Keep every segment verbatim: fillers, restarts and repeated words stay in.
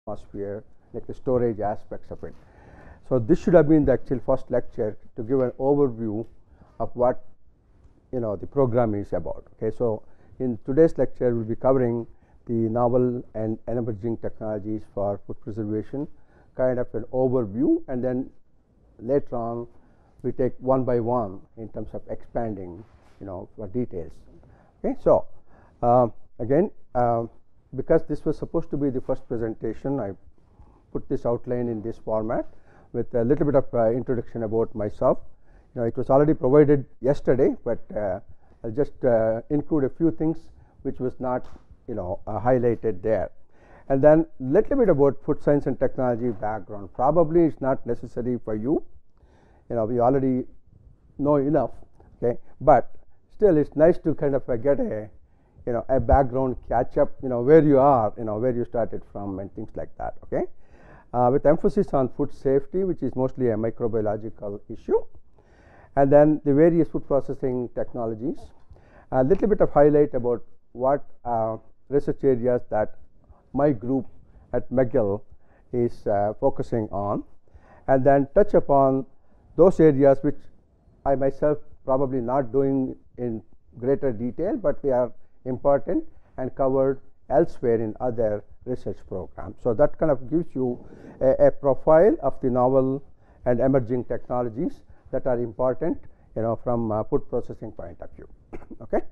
atmosphere, like the storage aspects of it. So this should have been the actual first lecture to give an overview of what you know the program is about. Okay, so in today's lecture we'll be covering the novel and emerging technologies for food preservation, kind of an overview, and then later on we take one by one in terms of expanding you know for details. Okay, so uh, again uh, because this was supposed to be the first presentation, I put this outline in this format with a little bit of uh, introduction about myself. You know, it was already provided yesterday, but uh, I'll just uh, include a few things which was not you know uh, highlighted there. And then little bit about food science and technology background. Probably it's not necessary for you. You know, we already know enough. Okay, but still it's nice to kind of uh, get a you know a background catch up. You know where you are, you know where you started from, and things like that. Okay, uh, with emphasis on food safety, which is mostly a microbiological issue, and then the various food processing technologies. A little bit of highlight about what uh, research areas that my group at McGill is uh, focusing on, and then touch upon those areas which I myself probably not doing in greater detail, but they are important and covered elsewhere in other research programs. So that kind of gives you a, a profile of the novel and emerging technologies that are important you know from a food processing point of view. Okay.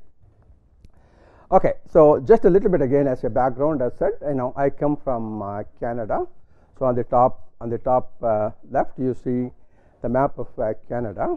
Okay, so just a little bit again as a background. As said, you know I come from uh, Canada. So on the top on the top uh, left you see the map of uh, Canada.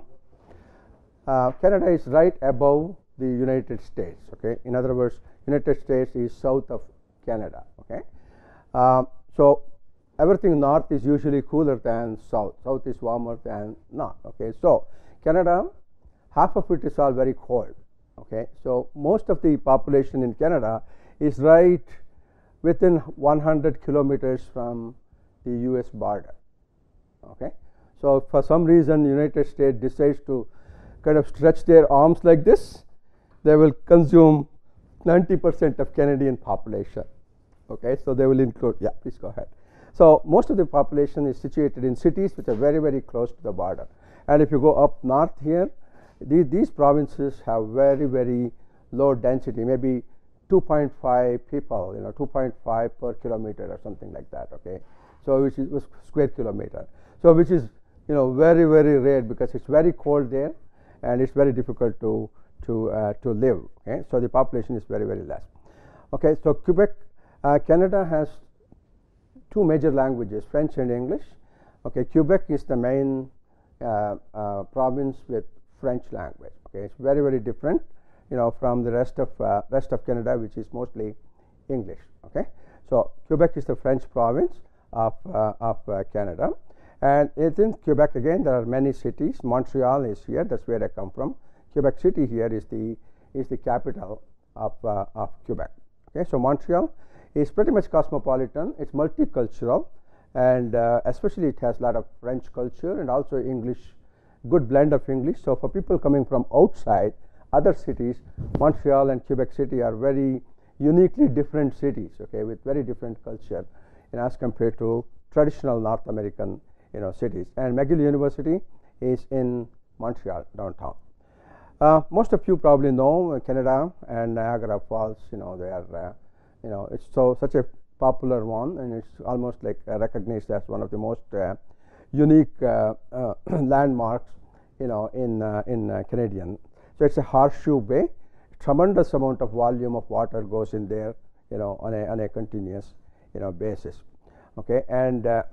Uh, Canada is right above the United States. Okay, in other words, United States is south of Canada. Okay, uh, so everything north is usually cooler than south. South is warmer than north. Okay, so Canada, half of it is all very cold. Okay, so most of the population in Canada is right within one hundred kilometers from the U S border. Okay, so for some reason United States decides to kind of stretch their arms like this, they will consume ninety percent of Canadian population. Okay, so they will include, yeah, please go ahead. So most of the population is situated in cities which are very very close to the border, and if you go up north here, these, these provinces have very very low density, maybe two point five people, you know, two point five per kilometer or something like that. Okay, so which is square kilometer. So which is you know very very rare because it's very cold there, and it's very difficult to to uh, to live. Okay, so the population is very very less. Okay, so Quebec, uh, Canada has two major languages, French and English. Okay, Quebec is the main uh, uh, province with French language. Okay, it's very very different, you know, from the rest of uh, rest of Canada, which is mostly English. Okay, so Quebec is the French province of uh, of uh, Canada, and within Quebec again there are many cities. Montreal is here. That's where I come from. Quebec City here is the is the capital of uh, of Quebec. Okay, so Montreal is pretty much cosmopolitan. It's multicultural, and uh, especially it has a lot of French culture and also English. Good blend of English. So for people coming from outside other cities, Montreal and Quebec City are very uniquely different cities. Okay, with very different culture, you know, as compared to traditional North American you know cities. And McGill University is in Montreal downtown. Uh, most of you probably know uh, Canada and Niagara Falls. You know they are uh, you know it's so such a popular one, and it's almost like uh, recognized as one of the most uh, unique uh, uh, landmarks you know in uh, in uh, Canadian. So it's a horseshoe bay. Tremendous amount of volume of water goes in there you know on a on a continuous you know basis. Okay, and uh,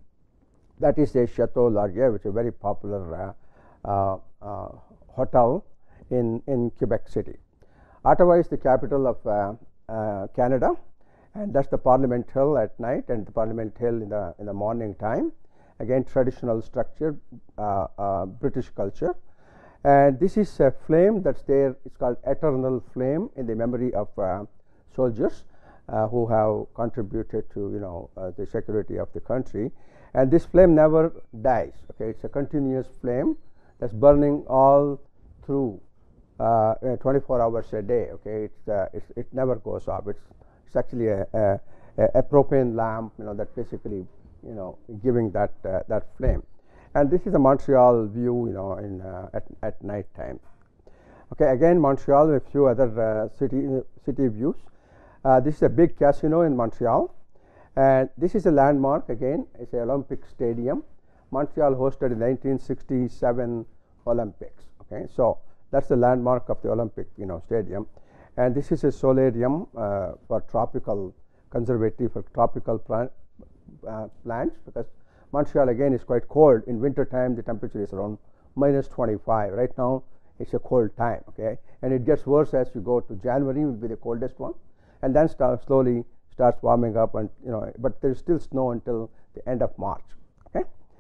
that is a Chateau Laurier, which is a very popular uh, uh, uh, hotel in in Quebec City. Ottawa is the capital of uh, uh, Canada, and that's the Parliament Hill at night and the Parliament Hill in the in the morning time. Again, traditional structure, uh, uh, British culture, and this is a flame that's there. It's called eternal flame in the memory of uh, soldiers uh, who have contributed to you know uh, the security of the country, and this flame never dies. Okay, it's a continuous flame that's burning all through uh, twenty-four hours a day. Okay, it's, uh, it's it never goes off. It's it's actually a, a, a, a propane lamp, you know, that basically, you know, giving that uh, that flame. And this is a Montreal view, you know, in uh, at at night time. Okay, again Montreal with a few other uh, city city views. Uh, this is a big casino in Montreal, and this is a landmark. Again, it's an Olympic stadium. Montreal hosted the nineteen sixty-seven Olympics. Okay, so that's the landmark of the Olympic, you know, stadium. And this is a solarium uh, for tropical conservatory for tropical plant, uh, plants, because Montreal again is quite cold. In winter time, the temperature is around minus twenty-five. Right now, it's a cold time. Okay, and it gets worse as you go to January, will be the coldest one, and then start slowly starts warming up, and you know, but there is still snow until the end of March. Okay,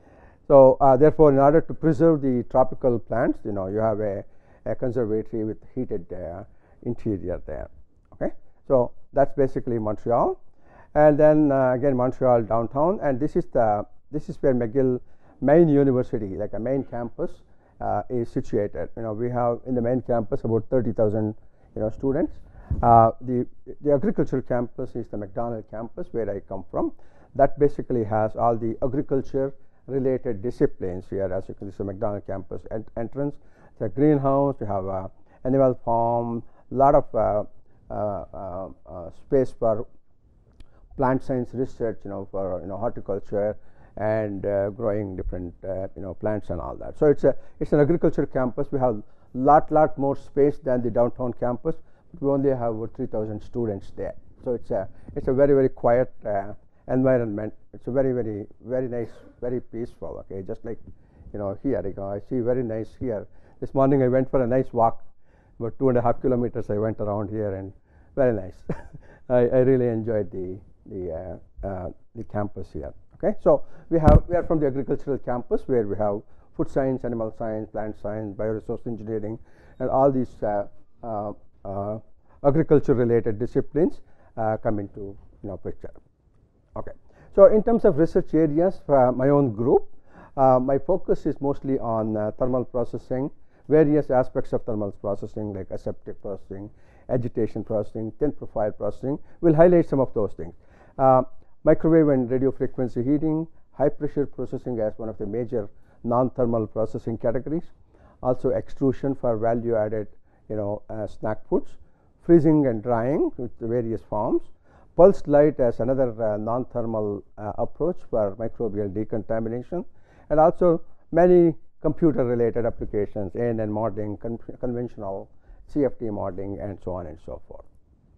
so uh, therefore, in order to preserve the tropical plants, you know, you have a, a conservatory with heated uh, interior there. Okay, so that's basically Montreal, and then uh, again Montreal downtown, and this is the this is where McGill main university, like a main campus, uh, is situated. You know, we have in the main campus about thirty thousand, you know, students. Uh, the the agricultural campus is the McDonald campus, where I come from. That basically has all the agriculture related disciplines here. As you can see, the McDonald campus ent entrance. It's a greenhouse. You have a animal farm. Lot of uh, uh, uh, uh, space for plant science research. You know, for you know horticulture and uh, growing different uh, you know plants and all that. So it's a it's an agriculture campus. We have lot lot more space than the downtown campus. We only have about three thousand students there, so it's a it's a very very quiet uh, environment. It's a very very very nice, very peaceful. Okay, just like you know here, you know, I see very nice here. This morning I went for a nice walk, about two and a half kilometers. I went around here, and very nice. I, I really enjoyed the the uh, uh, the campus here. Okay, so we have we are from the agricultural campus, where we have food science, animal science, plant science, bioresource engineering, and all these. Uh, uh, Uh, agriculture related disciplines uh, come into you know picture. Okay, so in terms of research areas for my own group, uh, my focus is mostly on uh, thermal processing, various aspects of thermal processing like aseptic processing, agitation processing, thin profile processing. We'll highlight some of those things. Uh, microwave and radio frequency heating, high pressure processing as one of the major non-thermal processing categories. Also extrusion for value added you know uh, snack foods, freezing and drying with the various forms, pulsed light as another uh, non-thermal uh, approach for microbial decontamination, and also many computer related applications, A N N modeling, con conventional C F T modeling, and so on and so forth.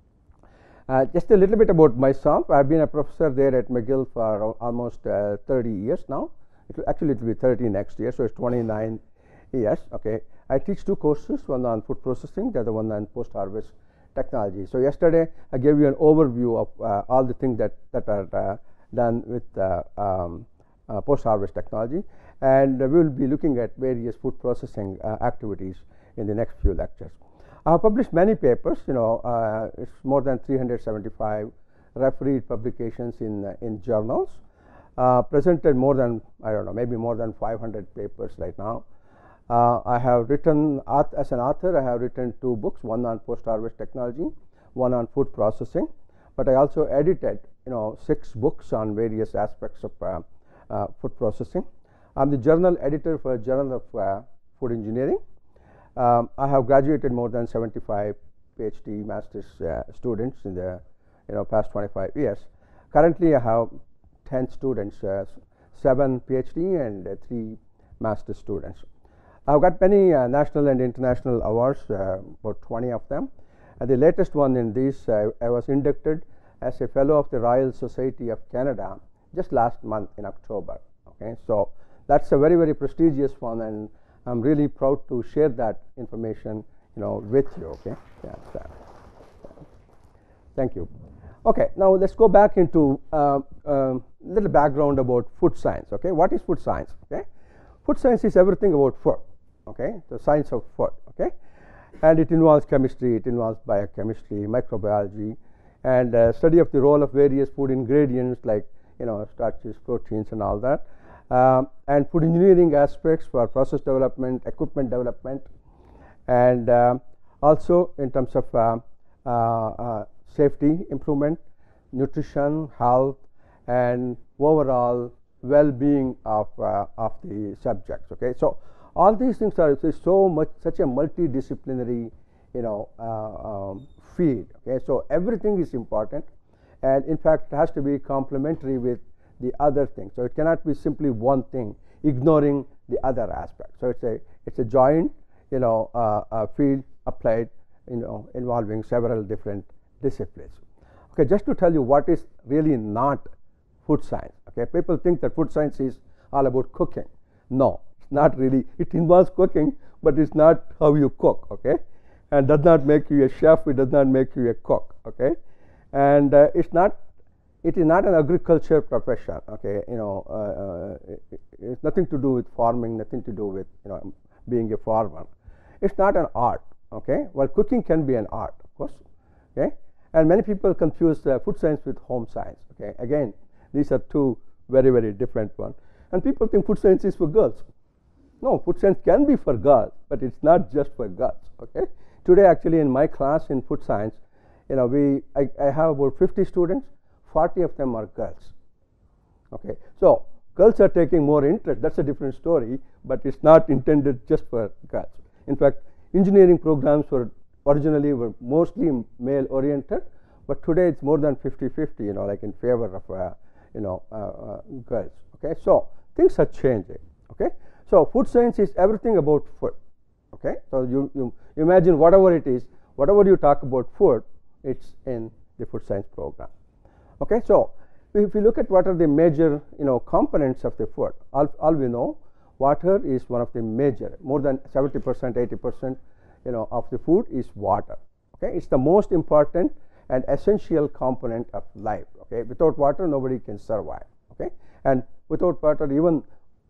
Uh, just a little bit about myself. I've been a professor there at McGill for almost uh, thirty years now. It will actually it will be thirty next year, so it's twenty-nine years. Okay, I teach two courses, one on food processing, the other one on post-harvest technology. So yesterday I gave you an overview of uh, all the things that that are uh, done with uh, um, uh, post-harvest technology, and uh, we will be looking at various food processing uh, activities in the next few lectures. I have published many papers. You know, uh, it's more than three hundred seventy-five refereed publications in uh, in journals. Uh, presented more than I don't know, maybe more than five hundred papers right now. Uh, I have written, as an author, I have written two books, one on post-harvest technology, one on food processing, but I also edited, you know, six books on various aspects of uh, uh, food processing. I'm the journal editor for Journal of uh, Food Engineering. Um, I have graduated more than seventy-five PhD master's uh, students in the, you know, past twenty-five years. Currently, I have ten students, uh, seven PhD and uh, three master's students. I've got many uh, national and international awards, uh, about twenty of them. And the latest one in these, uh, I was inducted as a fellow of the Royal Society of Canada just last month in October. Okay, so that's a very very prestigious one, and I'm really proud to share that information, you know, with you. Okay, yeah, so, yeah. Thank you. Okay, now let's go back into a uh, uh, little background about food science. Okay, what is food science? Okay, food science is everything about food. Okay, the science of food. Okay, and it involves chemistry, it involves biochemistry, microbiology, and uh, study of the role of various food ingredients like you know starches, proteins, and all that, um, and food engineering aspects for process development, equipment development, and uh, also in terms of uh, uh, uh, safety improvement, nutrition, health, and overall well-being of uh, of the subjects. Okay, so all these things are so much such a multidisciplinary, you know, uh, um, field. Okay, so everything is important, and in fact, it has to be complementary with the other things. So it cannot be simply one thing ignoring the other aspect. So it's a it's a joint, you know, uh, uh, field applied, you know, involving several different disciplines. Okay, just to tell you what is really not food science. Okay, people think that food science is all about cooking. No, it's not really. It involves cooking, but it's not how you cook. Okay, and does not make you a chef. It does not make you a cook. Okay, and uh, it's not. It is not an agriculture profession. Okay, you know, uh, uh, it, it's nothing to do with farming. Nothing to do with, you know, being a farmer. It's not an art. Okay, well, cooking can be an art, of course. Okay, and many people confuse uh, food science with home science. Okay, again, these are two very, very different ones. And people think food science is for girls. No, food science can be for girls, but it's not just for girls. Okay, today actually in my class in food science, you know, we I, I have about fifty students. forty of them are girls. Okay, so girls are taking more interest. That's a different story, but it's not intended just for girls. In fact, engineering programs were originally were mostly male oriented, but today it's more than fifty fifty, you know, like in favor of uh, you know uh, uh, girls. Okay, so things are changing. Okay, so food science is everything about food. Okay, so you, you imagine whatever it is, whatever you talk about food, it's in the food science program. Okay, so if you look at what are the major, you know, components of the food, all, all we know, water is one of the major, more than seventy percent, eighty percent, you know, of the food is water. Okay, it's the most important and essential component of life. Okay, without water nobody can survive. Okay, and without water even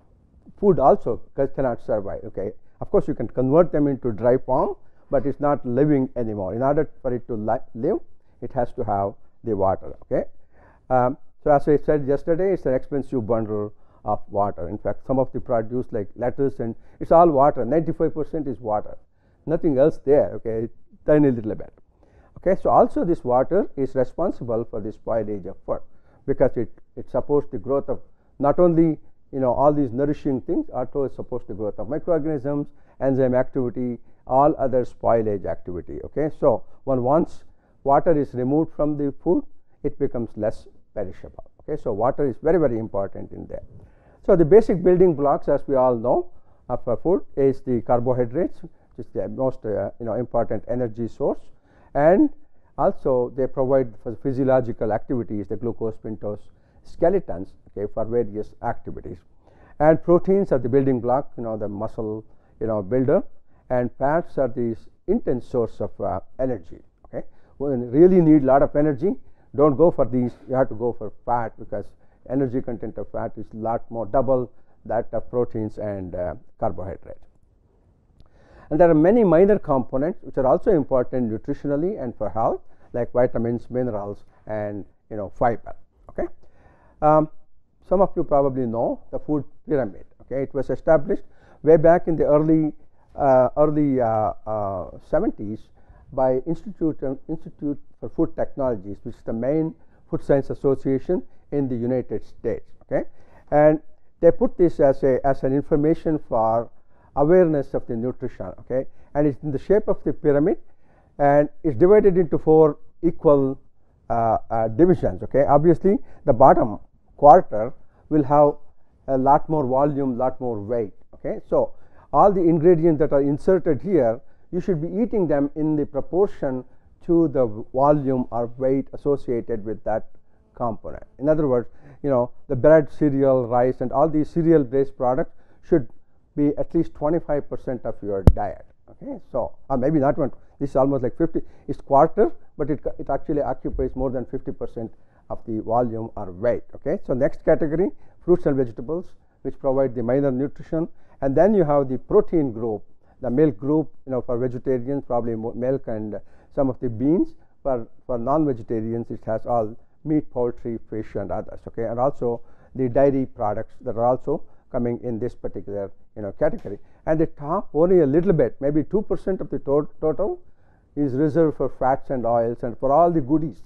food also cannot survive. Okay, of course you can convert them into dry form, but it's not living anymore. In order for it to li live, it has to have the water. Okay, um, so as I said yesterday, it's an expensive bundle of water. In fact, some of the produce like lettuce, and it's all water. ninety-five percent is water, nothing else there. Okay, tiny little bit. Okay, so also this water is responsible for the spoilage of food, because it it supports the growth of not only, you know, all these nourishing things, also it supports the growth of microorganisms, enzyme activity, all other spoilage activity. Okay, so when once water is removed from the food, it becomes less perishable. Okay, so water is very, very important in there. So the basic building blocks, as we all know, of a food is the carbohydrates, which is the most uh, you know important energy source, and also they provide for physiological activities, the glucose, pentose skeletons, okay, for various activities. And proteins are the building block, you know, the muscle, you know, builder, and fats are the intense source of uh, energy. Okay, when you really need a lot of energy, don't go for these. You have to go for fat, because energy content of fat is a lot more, double that of proteins and uh, carbohydrates. And there are many minor components which are also important nutritionally and for health, like vitamins, minerals, and, you know, fiber. Okay, um, some of you probably know the food pyramid. Okay, it was established way back in the early uh, early uh, uh, seventies by Institute um, Institute for Food Technologies, which is the main food science association in the United States. Okay, and they put this as a as an information for awareness of the nutrition. Okay, and it's in the shape of the pyramid, and it's divided into four equal uh, uh, divisions. Okay, obviously the bottom quarter will have a lot more volume, lot more weight. Okay, so all the ingredients that are inserted here, you should be eating them in the proportion to the volume or weight associated with that component. In other words, you know, the bread, cereal, rice, and all these cereal based products should be at least twenty-five percent of your diet. Okay, so or maybe not one, this is almost like fifty, it's quarter, but it, it actually occupies more than fifty percent of the volume or weight. Okay, so next category, fruits and vegetables, which provide the minor nutrition, and then you have the protein group, the milk group, you know, for vegetarians probably milk and uh, some of the beans. For for non-vegetarians, it has all meat, poultry, fish, and others. Okay, and also the dairy products that are also coming in this particular, you know, category. And the top only a little bit, maybe two percent of the to total is reserved for fats and oils and for all the goodies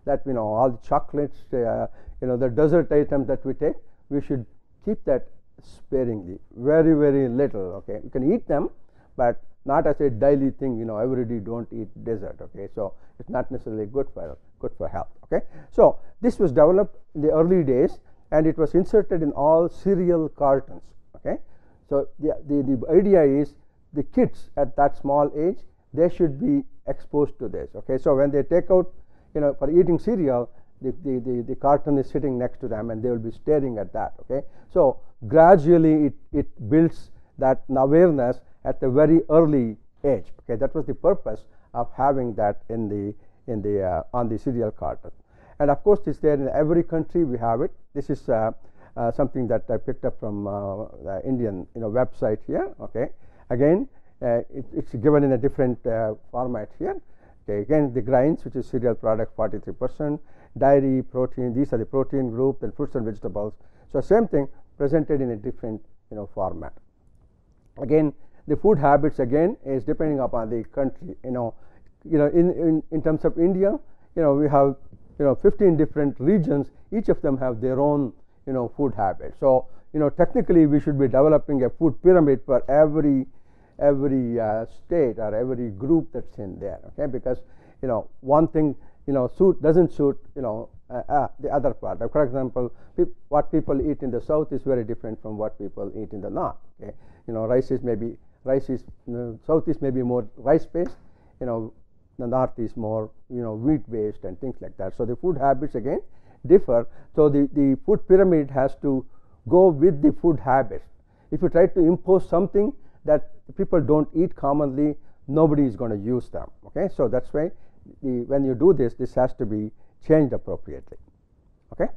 that, you know, all the chocolates, uh, you know, the dessert items that we take, we should keep that sparingly, very, very little. Okay, you can eat them, but not as a daily thing. You know, every day don't eat dessert. Okay, so it's not necessarily good for good for health. Okay, so this was developed in the early days, and it was inserted in all cereal cartons. Okay, so the the, the idea is the kids at that small age, they should be exposed to this. Okay, so when they take out, you know, for eating cereal, the, the, the, the carton is sitting next to them and they will be staring at that. Okay, so gradually it, it builds that awareness at a very early age. Okay, that was the purpose of having that in the in the uh, on the cereal carton. And of course, it's there in every country. We have it. This is uh, uh, something that I picked up from uh, the Indian, you know, website here. Okay, again, uh, it, it's given in a different uh, format here. Okay, again, the grains, which is cereal product, forty-three percent, dairy, protein, these are the protein group, then fruits and vegetables. So same thing presented in a different, you know, format. Again, the food habits again is depending upon the country. You know, you know, in, in, in terms of India, you know, we have, you know, fifteen different regions. Each of them have their own, you know, food habits. So, you know, technically we should be developing a food pyramid for every every uh, state or every group that's in there. Okay, because, you know, one thing, you know, suit doesn't suit, you know, uh, uh, the other part. Like, for example, peop what people eat in the south is very different from what people eat in the north. Okay, you know, rice is maybe rice is you know, south is maybe more rice based, you know, the north is more, you know, wheat based and things like that. So the food habits again differ. So the the food pyramid has to go with the food habits. If you try to impose something that people don't eat commonly, nobody is going to use them. Okay, so that's why the, when you do this, this has to be changed appropriately. Okay,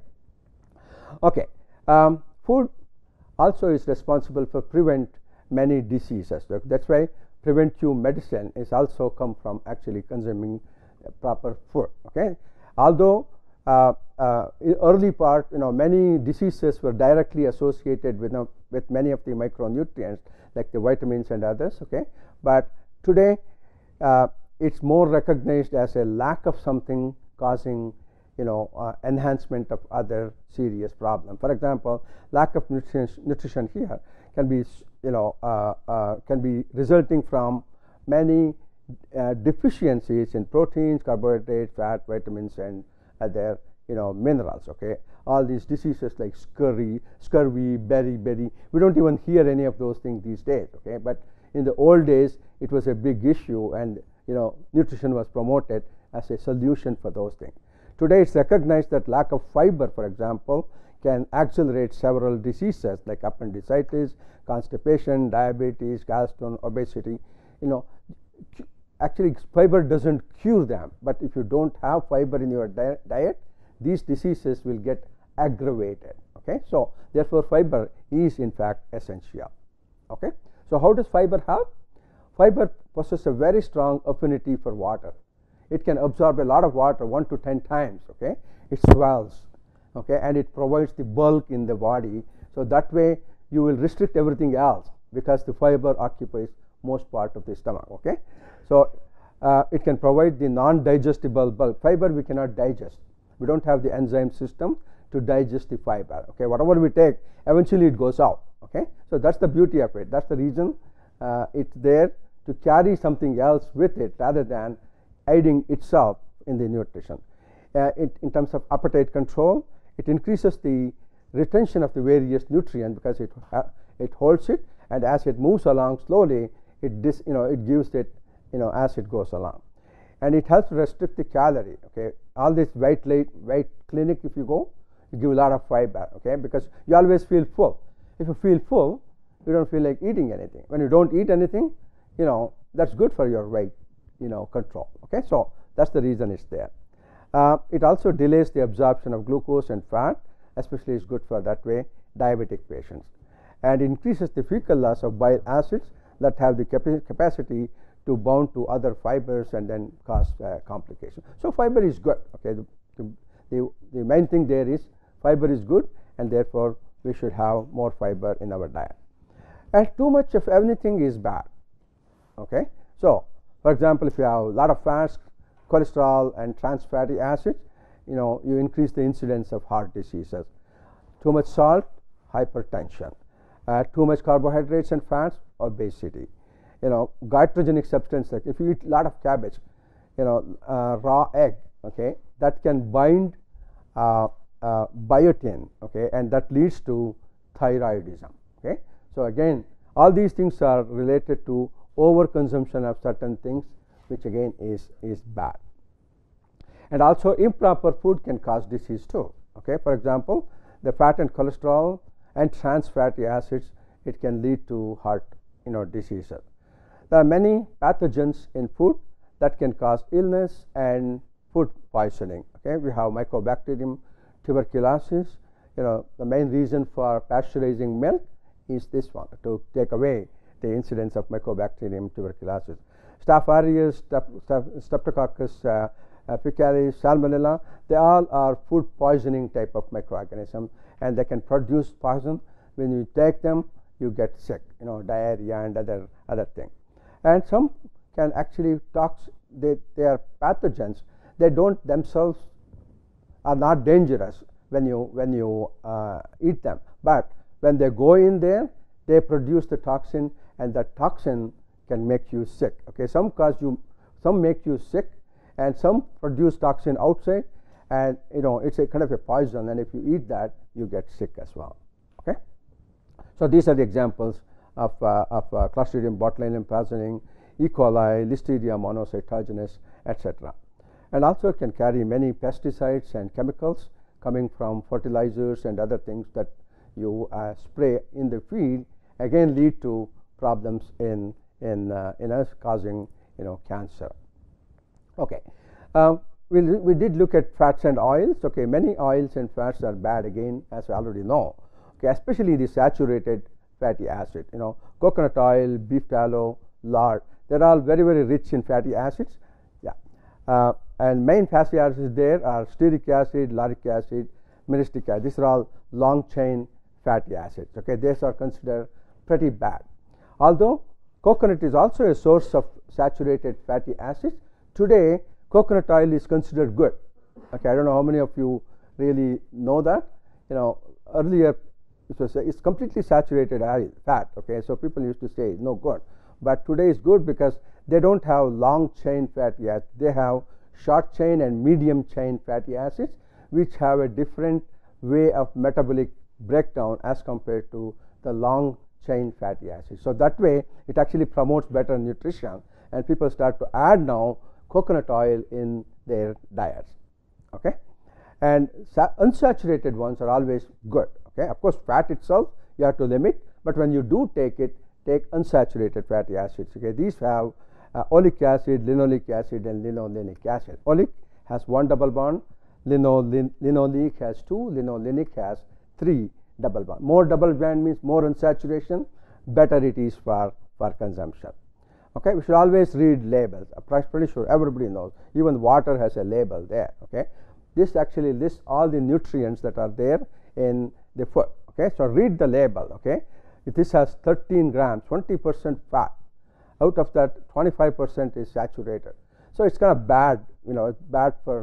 okay. Um, food also is responsible for prevent many diseases. That's why preventive medicine is also come from actually consuming uh, proper food. Okay, although uh, uh, in early part, you know, many diseases were directly associated with uh, with many of the micronutrients like the vitamins and others. Okay, but today uh, it's more recognized as a lack of something causing, you know, uh, enhancement of other serious problem. For example, lack of nutrition, nutrition here can be, you know, uh, uh, can be resulting from many uh, deficiencies in proteins, carbohydrates, fat, vitamins, and other, you know, minerals. Okay, all these diseases like scurvy, scurvy, beriberi, we don't even hear any of those things these days. Okay, but in the old days, it was a big issue, and, you know, nutrition was promoted as a solution for those things. Today, it's recognized that lack of fiber, for example, can accelerate several diseases like appendicitis, constipation, diabetes, gallstone, obesity. You know, actually, fiber doesn't cure them, but if you don't have fiber in your di diet, these diseases will get aggravated. Okay, so therefore, fiber is in fact essential. Okay, so how does fiber help? Fiber possesses a very strong affinity for water. It can absorb a lot of water, one to ten times. Okay, it swells. Okay, and it provides the bulk in the body. So that way, you will restrict everything else because the fiber occupies most part of the stomach. Okay, so uh, it can provide the non-digestible bulk. Fiber we cannot digest. We don't have the enzyme system to digest the fiber. Okay, whatever we take, eventually it goes out. Okay, so that's the beauty of it. That's the reason uh, it's there to carry something else with it rather than aiding itself in the nutrition. Uh, it, in terms of appetite control, it increases the retention of the various nutrients because it uh, it holds it, and as it moves along slowly, it dis, you know it gives it, you know as it goes along, and it helps restrict the calorie. Okay, all this weight late weight clinic, if you go, you give a lot of fiber. Okay, because you always feel full. If you feel full, you don't feel like eating anything. When you don't eat anything, you know that's good for your weight, you know control. Okay, so that's the reason it's there. Uh, it also delays the absorption of glucose and fat, especially is good for that way diabetic patients, and increases the fecal loss of bile acids that have the capa capacity to bound to other fibers and then cause uh, complications. So fiber is good. Okay, the, the, the, the main thing there is fiber is good, and therefore we should have more fiber in our diet. And too much of anything is bad. Okay, so for example, if you have a lot of fats, cholesterol, and trans fatty acids, you know, you increase the incidence of heart diseases. Too much salt, hypertension. Uh, too much carbohydrates and fats, obesity. You know, goitrogenic substance, like if you eat a lot of cabbage, you know, uh, raw egg, okay, that can bind uh, uh, biotin, okay, and that leads to thyroidism, okay. So again, all these things are related to overconsumption of certain things, which again is, is bad. And also improper food can cause disease too, okay. For example, the fat and cholesterol and trans fatty acids, it can lead to heart, you know, diseases. There are many pathogens in food that can cause illness and food poisoning, okay. We have Mycobacterium tuberculosis. You know, the main reason for pasteurizing milk is this one, to take away the incidence of Mycobacterium tuberculosis. Staph aureus, Streptococcus uh, uh, picaris, Salmonella, they all are food poisoning type of microorganisms, and they can produce poison. When you take them, you get sick, you know, diarrhea and other other things. And some can actually tox, they, they are pathogens. They don't themselves are not dangerous when you when you uh, eat them, but when they go in there, they produce the toxin, and the toxin can make you sick, okay. Some cause you, some make you sick, and some produce toxin outside, and you know, it's a kind of a poison, and if you eat that, you get sick as well, okay. So these are the examples of, uh, of uh, Clostridium botulinum poisoning, E. coli, Listeria monocytogenes, et cetera. And also can carry many pesticides and chemicals coming from fertilizers and other things that you uh, spray in the field, again lead to problems in in uh, in us, causing, you know, cancer. Okay, uh, we we did look at fats and oils. Okay, many oils and fats are bad again, as we already know. Okay, especially the saturated fatty acid. You know, coconut oil, beef tallow, lard. They're all very very rich in fatty acids. Yeah, uh, and main fatty acids there are stearic acid, lauric acid, myristic acid. These are all long chain fatty acids. Okay, these are considered pretty bad. Although coconut is also a source of saturated fatty acids, today coconut oil is considered good. Okay, I don't know how many of you really know that. You know, earlier it was it's completely saturated oil, fat. Okay, so people used to say no good, but today is good because they don't have long chain fatty acids. They have short chain and medium chain fatty acids, which have a different way of metabolic breakdown as compared to the long chain fatty acids. So that way it actually promotes better nutrition, and people start to add now coconut oil in their diets, okay. And unsaturated ones are always good, okay. Of course, fat itself you have to limit, but when you do take it, take unsaturated fatty acids, okay. These have uh, oleic acid, linoleic acid, and linolenic acid. Oleic has one double bond, linolin linoleic has two, linolenic has three double bond. More double bond means more unsaturation, better it is for, for consumption. Okay, we should always read labels. I'm pretty sure everybody knows. Even water has a label there. Okay, this actually lists all the nutrients that are there in the food. Okay, so read the label. Okay, this has thirteen grams, twenty percent fat. Out of that, twenty-five percent is saturated. So it's kind of bad. You know, it's bad for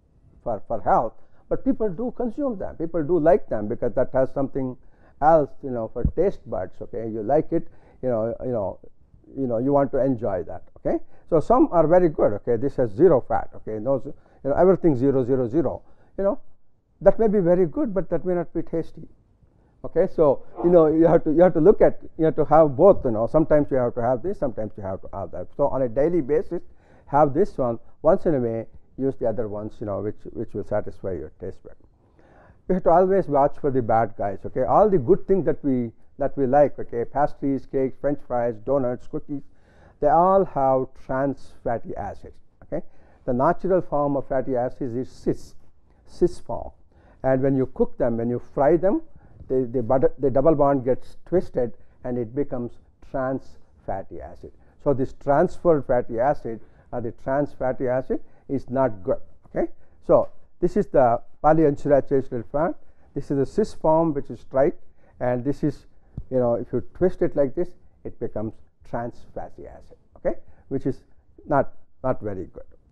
for for health. But people do consume them. People do like them because that has something else, you know, for taste buds. Okay, you like it. You know, you know, you know, you want to enjoy that. Okay, so some are very good. Okay, this has zero fat. Okay, those, you know, everything zero, zero, zero. You know, that may be very good, but that may not be tasty. Okay, so you know, you have to you have to look at you have to have both. You know, sometimes you have to have this, sometimes you have to have that. So on a daily basis, have this one. Once in a way, use the other ones, you know, which which will satisfy your taste bud. You have to always watch for the bad guys. Okay, all the good things that we that we like. Okay, pastries, cakes, French fries, donuts, cookies, they all have trans fatty acids. Okay, the natural form of fatty acids is cis, cis form, and when you cook them, when you fry them, the the, butter, the double bond gets twisted and it becomes trans fatty acid. So this transferred fatty acid or the trans fatty acid is not good. Okay, so this is the polyunsaturated fat. This is the cis form, which is straight, and this is, you know, if you twist it like this, it becomes trans fatty acid. Okay, which is not not very good.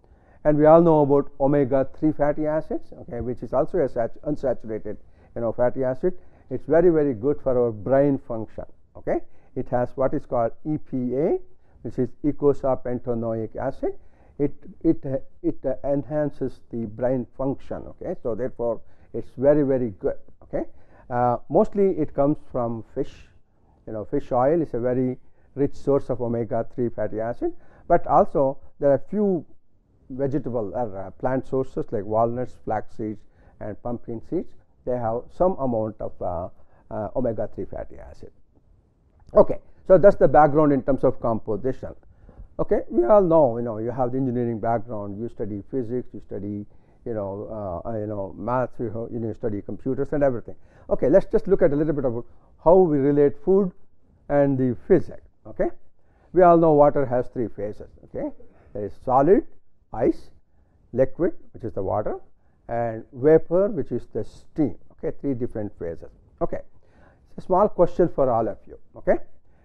And we all know about omega three fatty acids, okay, which is also a unsaturated, you know, fatty acid. It's very, very good for our brain function. Okay, it has what is called E P A, which is eicosapentaenoic acid. It it uh, it uh, enhances the brain function. Okay, so therefore it's very, very good. Okay, uh, mostly it comes from fish. You know, fish oil is a very rich source of omega three fatty acid, but also there are few vegetable or uh, plant sources like walnuts, flax seeds, and pumpkin seeds. They have some amount of uh, uh, omega three fatty acid. Okay, so that's the background in terms of composition. Okay, we all know, you know, you have the engineering background, you study physics, you study, you know, uh, you know, math, you, know, you know, study computers and everything. Okay, let's just look at a little bit about how we relate food and the physics. Okay, we all know water has three phases. Okay, there is solid, ice, liquid, which is the water, and vapor, which is the steam. Okay, three different phases. Okay, it's a small question for all of you. Okay,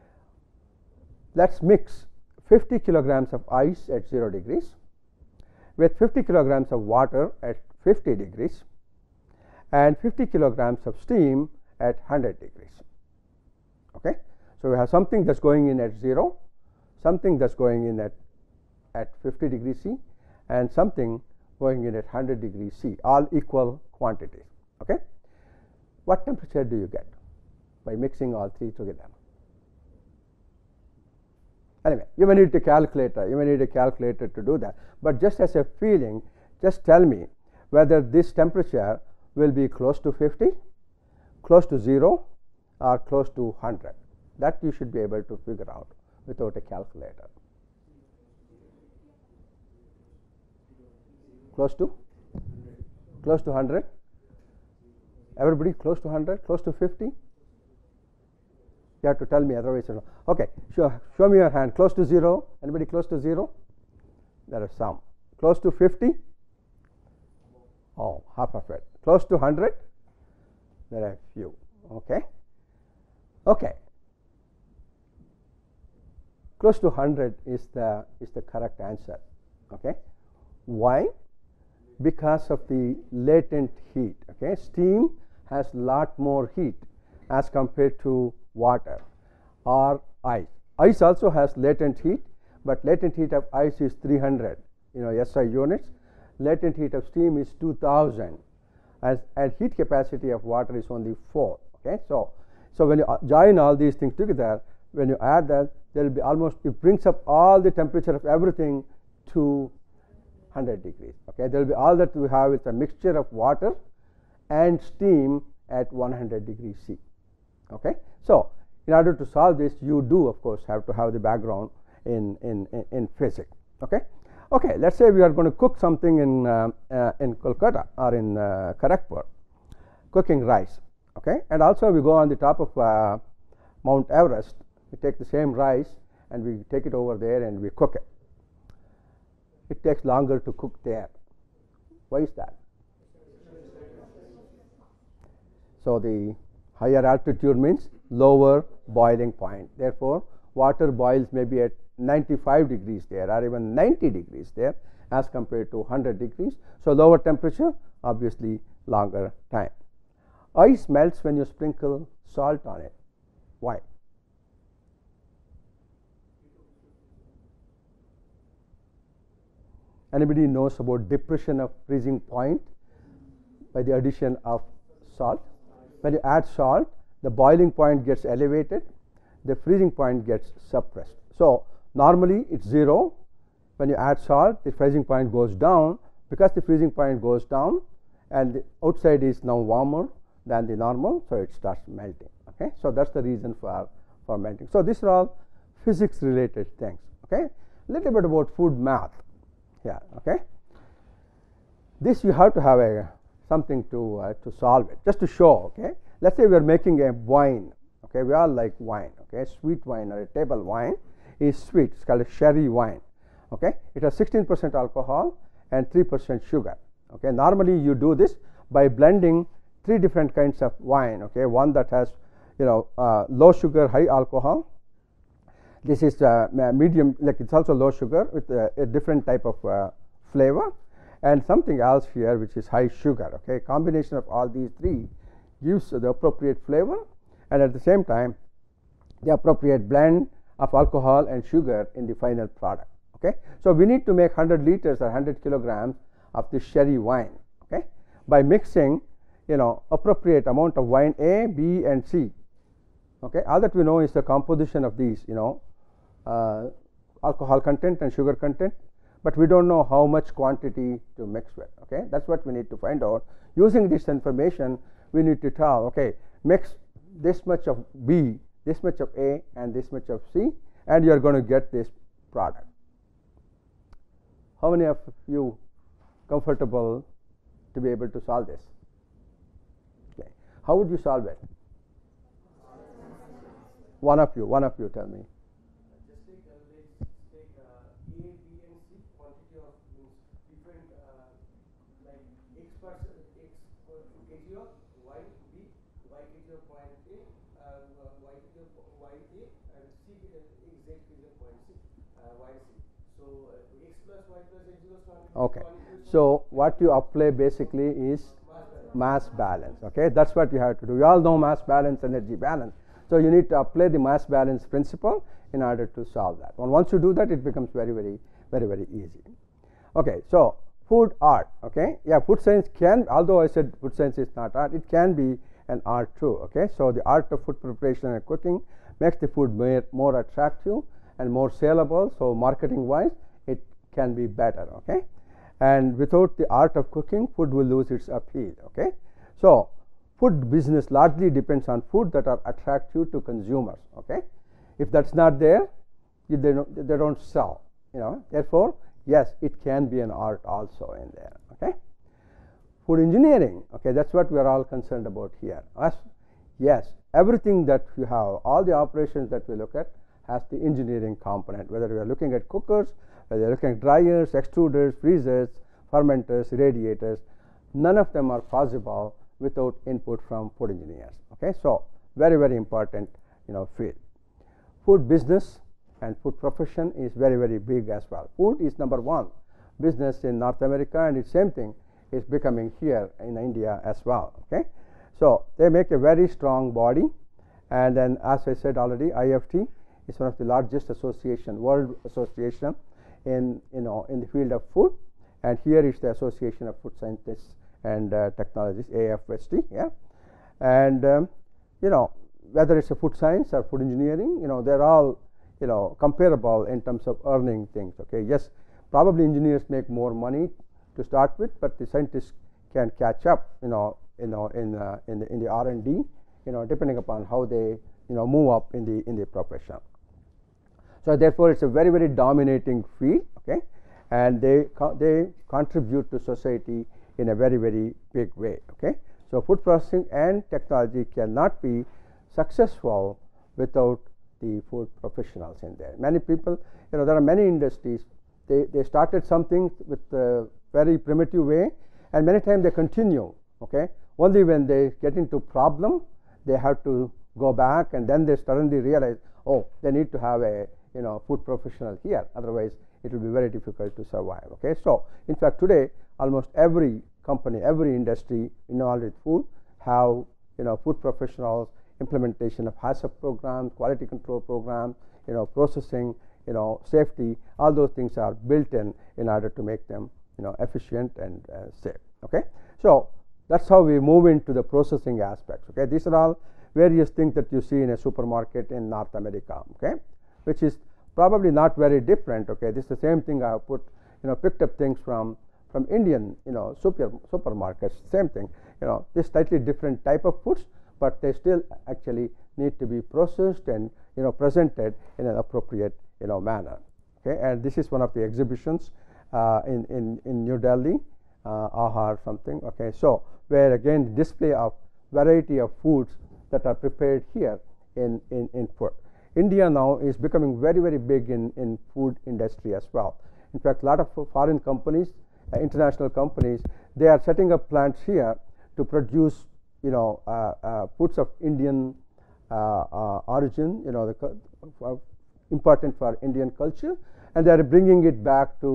let's mix fifty kilograms of ice at zero degrees with fifty kilograms of water at fifty degrees and fifty kilograms of steam at one hundred degrees. Okay, so we have something that's going in at zero, something that's going in at at fifty degrees C, and something going in at one hundred degrees C, all equal quantities. Okay, what temperature do you get by mixing all three together? Anyway, you may need a calculator, you may need a calculator to do that, but just as a feeling, just tell me whether this temperature will be close to fifty, close to zero, or close to one hundred. That you should be able to figure out without a calculator. Close to? Close to one hundred? Everybody close to one hundred? Close to fifty? You have to tell me, otherwise you know. Okay, show, show me your hand. Close to zero? Anybody close to zero? There are some. Close to fifty? Oh, half of it. Close to one hundred? There are few. Okay. Okay. Close to one hundred is the is the correct answer. Okay. Why? Because of the latent heat. Okay, steam has lot more heat as compared to water or ice. Ice also has latent heat, but latent heat of ice is three hundred, you know, S I units. Latent heat of steam is two thousand, as and heat capacity of water is only four. Okay, so so when you join all these things together, when you add that, there will be almost, it brings up all the temperature of everything to one hundred degrees. Okay, there will be all that we have is a mixture of water and steam at one hundred degrees C. Okay, so in order to solve this, you do of course have to have the background in in in, in physics. Okay, okay. Let's say we are going to cook something in uh, uh, in Kolkata or in uh, Kharagpur, cooking rice. Okay, and also we go on the top of uh, Mount Everest. We take the same rice and we take it over there and we cook it. It takes longer to cook there. Why is that? So the higher altitude means lower boiling point. Therefore, water boils maybe at ninety-five degrees there or even ninety degrees there as compared to one hundred degrees. So lower temperature, obviously longer time. Ice melts when you sprinkle salt on it. Why? Anybody knows about depression of freezing point by the addition of salt? When you add salt, the boiling point gets elevated, the freezing point gets suppressed. So normally it's zero. When you add salt, the freezing point goes down. Because the freezing point goes down and the outside is now warmer than the normal, so it starts melting. Okay, so that's the reason for for melting. So these are all physics related things. Okay, a little bit about food math. Yeah. Okay, this you have to have a something to uh, to solve it, just to show. Okay, let's say we are making a wine. Okay, we all like wine. Okay, sweet wine or a table wine is sweet. It's called a sherry wine. Okay, it has sixteen percent alcohol and three percent sugar. Okay, normally you do this by blending three different kinds of wine. Okay, one that has, you know, uh, low sugar, high alcohol. This is uh, medium, like it's also low sugar with uh, a different type of uh, flavor, and something else here which is high sugar. Okay, combination of all these three gives the appropriate flavor, and at the same time the appropriate blend of alcohol and sugar in the final product. Okay, so we need to make one hundred liters or one hundred kilograms of this sherry wine. Okay, by mixing, you know, appropriate amount of wine A, B, and C. Okay, all that we know is the composition of these, you know, uh, alcohol content and sugar content, but we don't know how much quantity to mix with. Okay, that's what we need to find out. Using this information, we need to tell, okay, mix this much of B, this much of A, and this much of C, and you are going to get this product. How many of you comfortable to be able to solve this? Okay, how would you solve it? One of you, one of you, tell me. Just take, uh, let's take uh, A, B, and C quantity of means different uh, like X percent X kg of Y B, Y kg of point A, uh, Y kg of Y A, and C exact kg of point C, uh, Y C. So uh, X plus Y plus X equals to okay. So what you apply basically is mass balance. Okay, that's what you have to do. You all know mass balance, energy balance. So you need to apply the mass balance principle in order to solve that. And once you do that, it becomes very, very, very, very easy. Okay, so food art. Okay, yeah, food science can, although I said food science is not art, it can be an art too. Okay, so the art of food preparation and cooking makes the food more, more attractive and more saleable. So marketing wise, it can be better. Okay, and without the art of cooking, food will lose its appeal. Okay, so food business largely depends on food that are attractive to consumers. Okay, if that's not there, they don't, they don't sell. You know, therefore, yes, it can be an art also in there. Okay, food engineering. Okay, that's what we are all concerned about here. As, yes, everything that you have, all the operations that we look at has the engineering component. Whether we are looking at cookers, whether we are looking at dryers, extruders, freezers, fermenters, radiators, none of them are possible without input from food engineers. Okay, so very, very important, you know, field. Food business and food profession is very, very big as well. Food is number one business in North America, and it's same thing is becoming here in India as well. Okay, so they make a very strong body, and then as I said already, I F T is one of the largest association, world association in, you know, in the field of food, and here is the Association of Food Scientists and uh, Technologies, A F S T. Yeah, and um, you know, whether it's a food science or food engineering, you know, they're all, you know, comparable in terms of earning things. Okay, yes, probably engineers make more money to start with, but the scientists can catch up, you know, you know, in uh, in the in the R and D, you know, depending upon how they, you know, move up in the in the profession. So therefore, it's a very, very dominating field. Okay, and they co they contribute to society in a very, very big way. Okay, so food processing and technology cannot be successful without the food professionals in there. Many people, you know, there are many industries, they, they started something with a very primitive way, and many times they continue. Okay, only when they get into problem, they have to go back, and then they suddenly realize, oh, they need to have a, you know, food professional here, otherwise it will be very difficult to survive. Okay, so in fact today almost every company, every industry involved with food have, you know, food professionals, implementation of HACCP programs, quality control programs, you know, processing, you know, safety, all those things are built in in order to make them, you know, efficient and uh, safe. Okay, so that's how we move into the processing aspects. Okay, these are all various things that you see in a supermarket in North America. Okay, which is probably not very different. Okay, this is the same thing I have put, you know, picked up things from from Indian, you know, super supermarkets. Same thing, you know, this slightly different type of foods, but they still actually need to be processed and, you know, presented in an appropriate, you know, manner. Okay, and this is one of the exhibitions uh, in, in in New Delhi, uh, Ahar something. Okay, so where again the display of variety of foods that are prepared here in in in food. India now is becoming very, very big in in food industry as well. In fact, a lot of foreign companies, uh, international companies, they are setting up plants here to produce, you know, uh, uh, foods of Indian uh, uh, origin, you know, the uh, important for Indian culture, and they are bringing it back to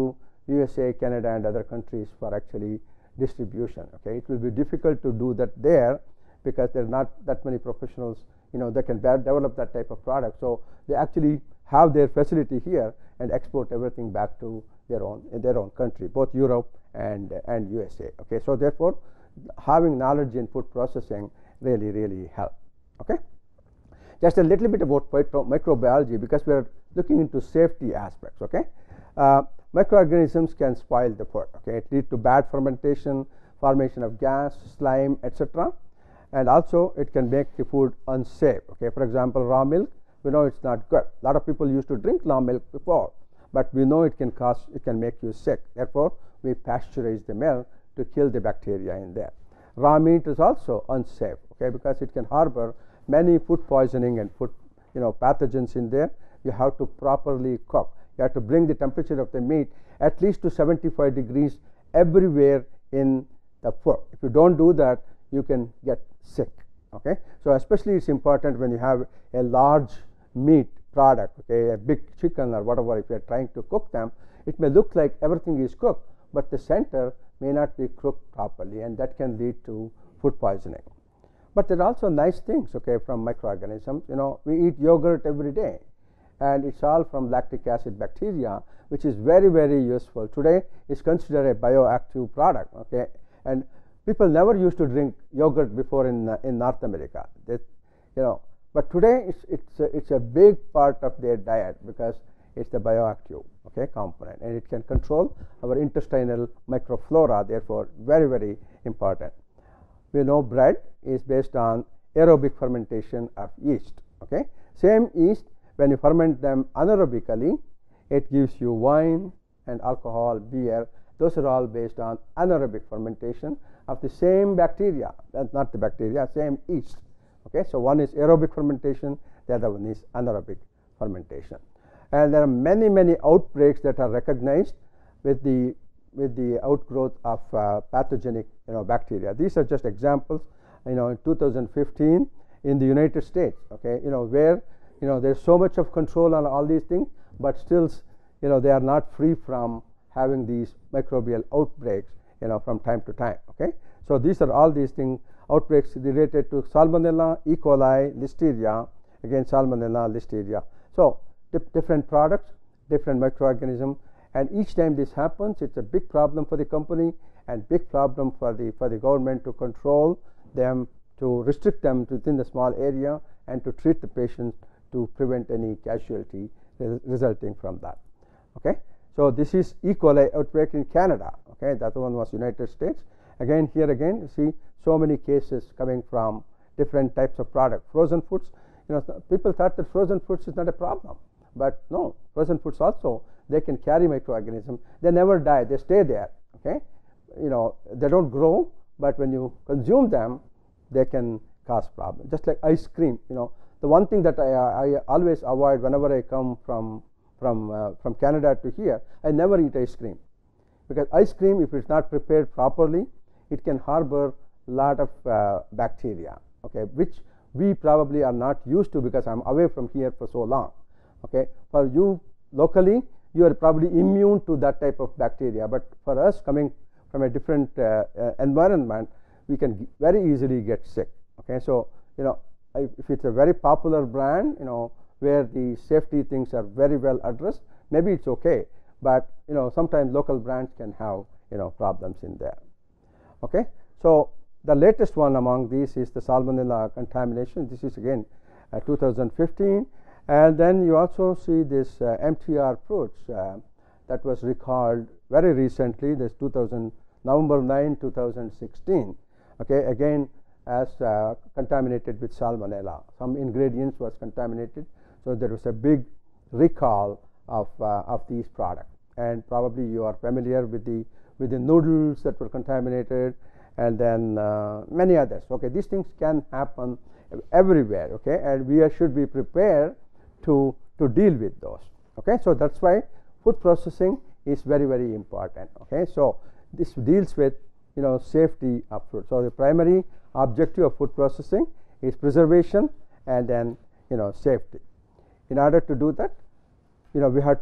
U S A, Canada, and other countries for actually distribution. Okay, it will be difficult to do that there because there are not that many professionals, you know, that can develop that type of product. So they actually have their facility here and export everything back to their own in their own country, both Europe and and U S A. Okay, so therefore, having knowledge in food processing really really help. Okay, just a little bit about microbiology because we are looking into safety aspects. Okay, uh, microorganisms can spoil the food. Okay, it leads to bad fermentation, formation of gas, slime, et cetera. And also it can make the food unsafe. Okay, for example, raw milk, we know it's not good. A lot of people used to drink raw milk before, but we know it can cause, it can make you sick. Therefore, we pasteurize the milk to kill the bacteria in there. Raw meat is also unsafe. Okay, because it can harbor many food poisoning and food, you know, pathogens in there. You have to properly cook. You have to bring the temperature of the meat at least to seventy-five degrees everywhere in the food. If you don't do that, you can get sick. Okay, so especially it's important when you have a large meat product, okay, a big chicken or whatever. If you are trying to cook them, it may look like everything is cooked, but the center may not be cooked properly, and that can lead to food poisoning. But there are also nice things, okay, from microorganisms. You know, we eat yogurt every day, and it's all from lactic acid bacteria, which is very very useful. Today it's considered a bioactive product. Okay, and people never used to drink yogurt before in uh, in North America. They, you know, but today it's it's a, it's a big part of their diet because it's the bioactive, okay, component, and it can control our intestinal microflora. Therefore, very very important. We know bread is based on aerobic fermentation of yeast. Okay, same yeast, when you ferment them anaerobically, it gives you wine and alcohol, beer. Those are all based on anaerobic fermentation of the same bacteria. That's not the bacteria, same yeast. Okay, so one is aerobic fermentation, the other one is anaerobic fermentation. And there are many many outbreaks that are recognized with the with the outgrowth of uh, pathogenic, you know, bacteria. These are just examples. You know, in two thousand fifteen in the United States. Okay, you know, where, you know, there's so much of control on all these things, but still, you know, they are not free from having these microbial outbreaks, you know, from time to time. Okay, so these are all these things, outbreaks related to Salmonella, E. coli, Listeria, again Salmonella, Listeria. So dip different products, different microorganisms, and each time this happens, it's a big problem for the company and big problem for the for the government to control them, to restrict them to within the small area, and to treat the patients to prevent any casualty re resulting from that. Okay, so this is E. coli outbreak in Canada. Okay, that one was United States. Again, here again, you see so many cases coming from different types of product. Frozen foods, you know, people thought that frozen foods is not a problem, but no, frozen foods also, they can carry microorganisms. They never die; they stay there. Okay, you know, they don't grow, but when you consume them, they can cause problems. Just like ice cream, you know, the one thing that I, I always avoid whenever I come from from uh, from Canada to here, I never eat ice cream, because ice cream, if it's not prepared properly, it can harbor a lot of uh, bacteria. Okay, which we probably are not used to because I'm away from here for so long. Okay, for you locally, you are probably immune to that type of bacteria, but for us coming from a different uh, uh, environment, we can very easily get sick. Okay, so you know, if it's a very popular brand, you know, where the safety things are very well addressed, maybe it's okay, but you know, sometimes local brands can have, you know, problems in there. Okay, so the latest one among these is the Salmonella contamination. This is again uh, two thousand fifteen, and then you also see this uh, M T R fruits uh, that was recalled very recently. This two thousand November ninth two thousand sixteen. Okay, again as uh, contaminated with Salmonella. Some ingredients was contaminated, so there was a big recall of uh, of these products. And probably you are familiar with the with the noodles that were contaminated, and then uh, many others. Okay, these things can happen everywhere. Okay, and we are, should be prepared to to deal with those. Okay, so that's why food processing is very very important. Okay, so this deals with, you know, safety of food. So the primary objective of food processing is preservation and then, you know, safety. In order to do that, you know, we have to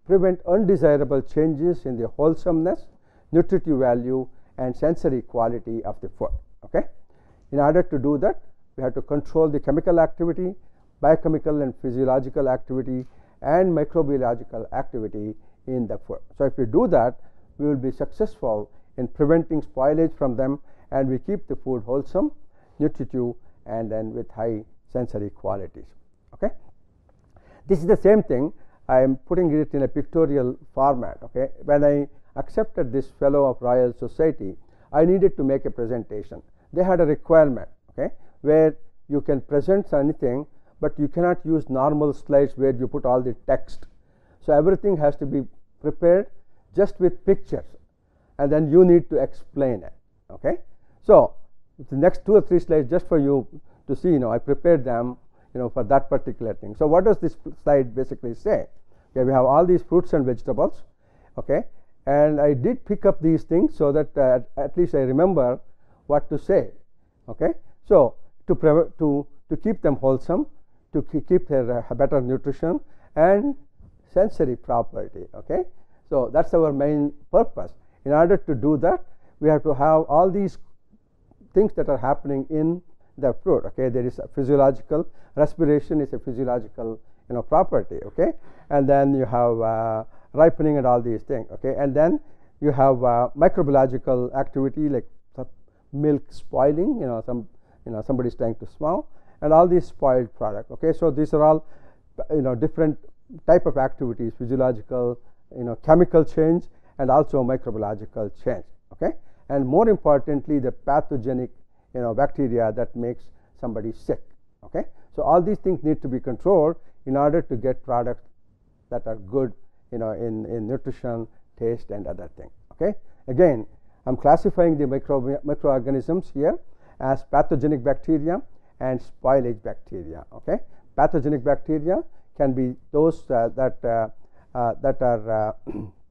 prevent undesirable changes in the wholesomeness, nutritive value, and sensory quality of the food. Okay? In order to do that, we have to control the chemical activity, biochemical and physiological activity, and microbiological activity in the food. So if we do that, we will be successful in preventing spoilage from them, and we keep the food wholesome, nutritive, and then with high sensory qualities. Okay? This is the same thing. I am putting it in a pictorial format. Okay? When I accepted this Fellow of Royal Society, I needed to make a presentation. They had a requirement, okay, where you can present anything, but you cannot use normal slides where you put all the text. So everything has to be prepared just with pictures, and then you need to explain it. Okay? So the next two or three slides just for you to see, you know, I prepared them, you know, for that particular thing. So what does this slide basically say? Okay, we have all these fruits and vegetables. Okay, and I did pick up these things so that uh, at least I remember what to say. Okay, so to to to keep them wholesome, to keep their uh, better nutrition and sensory property. Okay, so that's our main purpose. In order to do that, we have to have all these things that are happening in the fruit. Okay, there is a physiological respiration is a physiological, you know, property. Okay, and then you have uh, ripening and all these things. Okay, and then you have uh, microbiological activity like milk spoiling. You know, some you know somebody is trying to smell, and all these spoiled product. Okay, so these are all, you know, different type of activities: physiological, you know, chemical change, and also microbiological change. Okay, and more importantly, the pathogenic, you know, bacteria that makes somebody sick. Okay, so all these things need to be controlled in order to get products that are good, you know, in in nutrition, taste, and other things. Okay, again, I'm classifying the micro microorganisms here as pathogenic bacteria and spoilage bacteria. Okay, pathogenic bacteria can be those uh, that uh, uh, that are uh,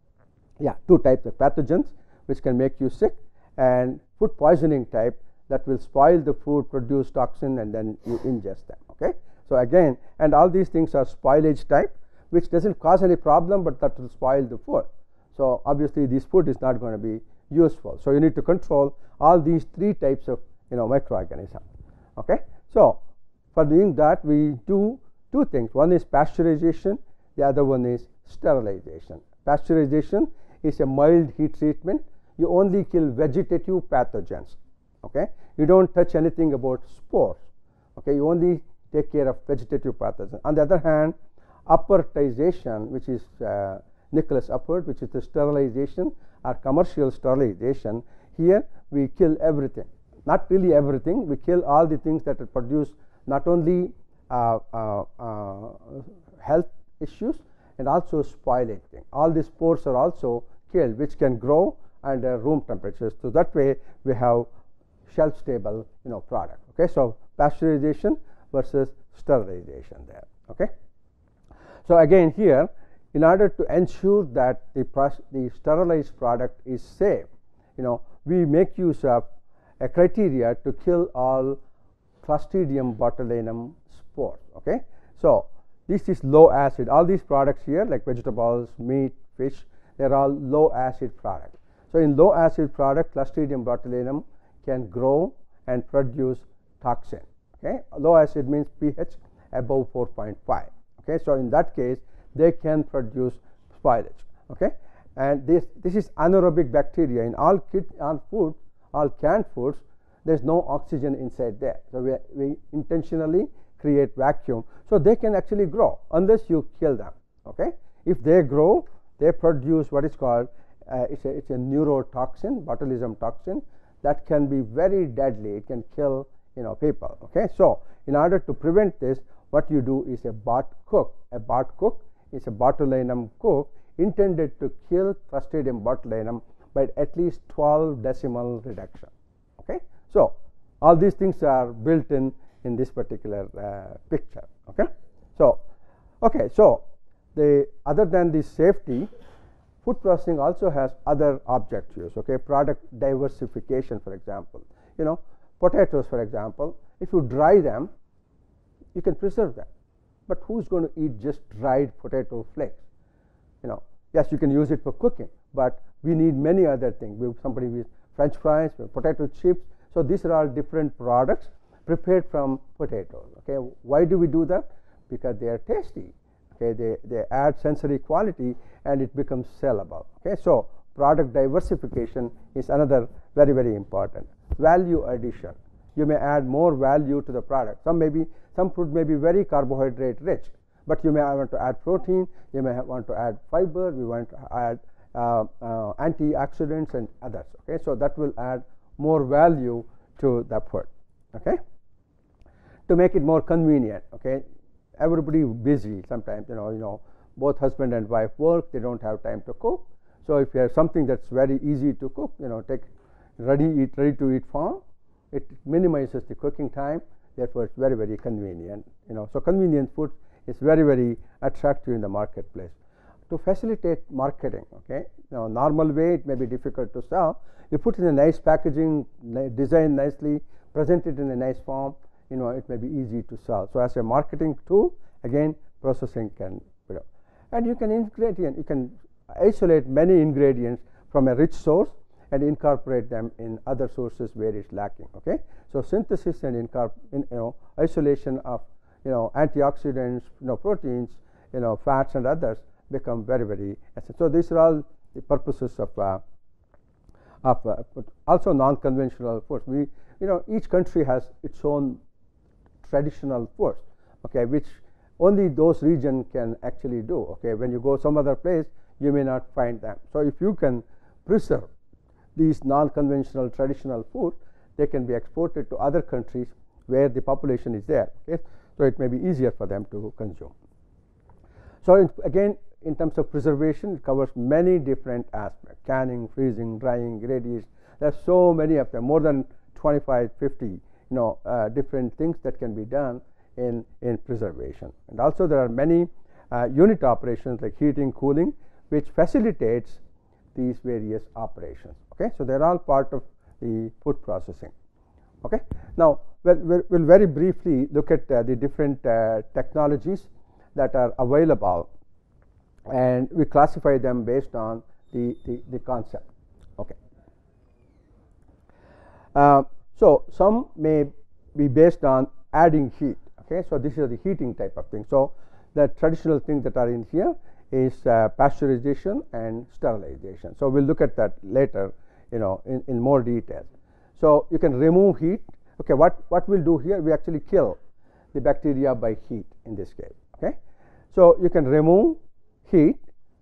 yeah two types of pathogens which can make you sick, and food poisoning type that will spoil the food, produce toxin, and then you ingest them. Okay, so again, and all these things are spoilage type, which doesn't cause any problem, but that will spoil the food. So obviously this food is not going to be useful. So you need to control all these three types of, you know, microorganisms. Okay, so for doing that, we do two things. One is pasteurization, the other one is sterilization. Pasteurization is a mild heat treatment. You only kill vegetative pathogens. Okay, you don't touch anything about spores. Okay, you only take care of vegetative pathogens. On the other hand, appertization, which is uh, Nicholas Appert, which is the sterilization or commercial sterilization, here we kill everything. Not really everything. We kill all the things that produce not only uh, uh, uh, health issues and also spoilage thing. All the spores are also killed, which can grow under room temperatures. So that way we have shelf stable, you know, product. Okay, so pasteurization versus sterilization there. Okay, so again here, in order to ensure that the the sterilized product is safe, you know, we make use of a criteria to kill all Clostridium botulinum spores. Okay, so this is low acid. All these products here, like vegetables, meat, fish, they are all low acid products. So in low acid product, Clostridium botulinum can grow and produce toxin. Okay, low acid means pH above four point five. Okay, so in that case, they can produce spoilage. Okay, and this this is anaerobic bacteria. In all kit all food, all canned foods, there is no oxygen inside there. So we we intentionally create vacuum, so they can actually grow unless you kill them. Okay, if they grow, they produce what is called uh, it's a it's a neurotoxin, botulism toxin, that can be very deadly. It can kill, you know, people. Okay, so in order to prevent this, what you do is a bot cook. A bot cook is a botulinum cook intended to kill Clostridium botulinum by at least twelve decimal reduction. Okay, so all these things are built in in this particular uh, picture. Okay, so okay, so the other than the safety, food processing also has other objectives. Okay, product diversification, for example, you know, potatoes, for example, if you dry them, you can preserve them, but who's going to eat just dried potato flakes? you know, yes, you can use it for cooking, but we need many other things. We, somebody with French fries, with potato chips. So these are all different products prepared from potatoes. Okay, why do we do that? Because they are tasty. Okay, they, they add sensory quality and it becomes sellable. Okay, so product diversification is another very, very important. Value addition. You may add more value to the product. Some may be, some food may be very carbohydrate rich, but you may want to add protein, you may want to add fiber, we want to add uh, uh, antioxidants and others. Okay, so that will add more value to the food. Okay, to make it more convenient. Okay, everybody busy sometimes, you know, you know, both husband and wife work, they don't have time to cook. So if you have something that's very easy to cook, you know, take ready eat ready to eat form, it minimizes the cooking time, therefore it's very, very convenient. You know, so convenient food is very, very attractive in the marketplace. To facilitate marketing, okay, now normal way it may be difficult to sell. You put in a nice packaging, design nicely, present it in a nice form, you know, it may be easy to sell. So as a marketing tool, again, processing can, you know, and you can ingredient, you can isolate many ingredients from a rich source and incorporate them in other sources where it's lacking. Okay, so synthesis and incorpor in, you know, isolation of, you know, antioxidants, you know, proteins, you know, fats and others become very, very essential. So these are all the purposes of uh, of uh, also non-conventional foods. We, you know, each country has its own traditional foods, okay, which only those regions can actually do. Okay, when you go some other place, you may not find them. So if you can preserve these non-conventional traditional foods, they can be exported to other countries where the population is there. Okay, so it may be easier for them to consume. So in, again, in terms of preservation, it covers many different aspects: canning, freezing, drying, radiation. There are so many of them, more than twenty-five, fifty, you know, uh, different things that can be done in, in preservation. And also there are many uh, unit operations like heating, cooling, which facilitates these various operations. Okay, so they're all part of the food processing. Okay, now we'll, we'll, we'll very briefly look at uh, the different uh, technologies that are available, and we classify them based on the, the, the concept. Okay. Uh, so some may be based on adding heat. Okay, so this is the heating type of thing. So the traditional things that are in here is uh, pasteurization and sterilization. So we'll look at that later, you know, in, in more detail. So you can remove heat. Okay, what what we'll do here, we actually kill the bacteria by heat in this case. Okay, so you can remove heat,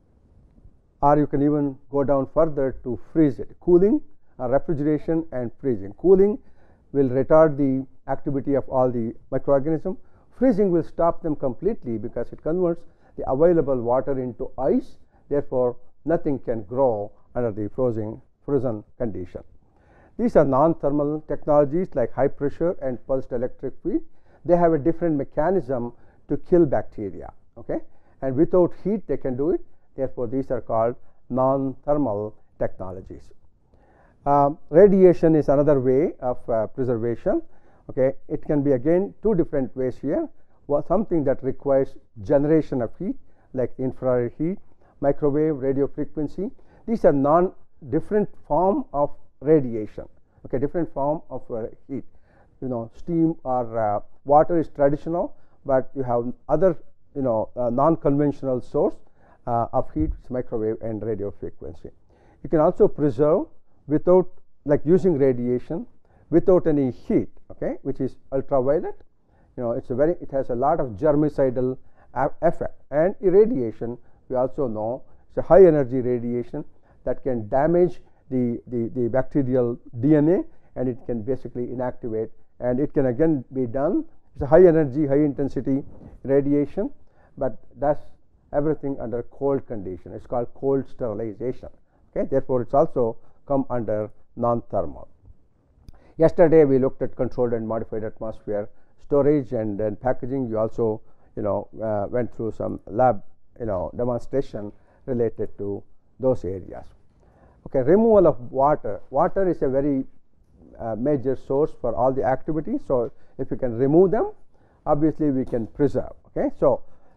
or you can even go down further to freeze it. Cooling, uh, refrigeration and freezing. Cooling will retard the activity of all the microorganisms. Freezing will stop them completely because it converts the available water into ice. Therefore, nothing can grow under the frozen frozen condition. These are non-thermal technologies like high pressure and pulsed electric feed. They have a different mechanism to kill bacteria. Okay, and without heat they can do it. Therefore, these are called non-thermal technologies. Um, radiation is another way of uh, preservation. Okay, it can be again two different ways here. Well, something that requires generation of heat, like infrared heat, microwave, radio frequency. These are non different form of radiation. Okay, different form of uh, heat. You know, steam or uh, water is traditional, but you have other, you know, uh, non-conventional source uh, of heat, microwave and radio frequency. You can also preserve without, like using radiation, without any heat. Okay, which is ultraviolet. You know, it's a very, it has a lot of germicidal effect. And irradiation, we also know, it's a high energy radiation that can damage the, the, the bacterial D N A, and it can basically inactivate, and it can again be done. It's a high energy, high intensity radiation, but that's everything under cold condition. It's called cold sterilization. Okay, therefore it's also come under non-thermal. Yesterday we looked at controlled and modified atmosphere storage and then packaging. You also, you know, uh, went through some lab, you know, demonstration related to those areas. Okay, removal of water. Water is a very uh, major source for all the activities. So if you can remove them, obviously we can preserve. Okay, so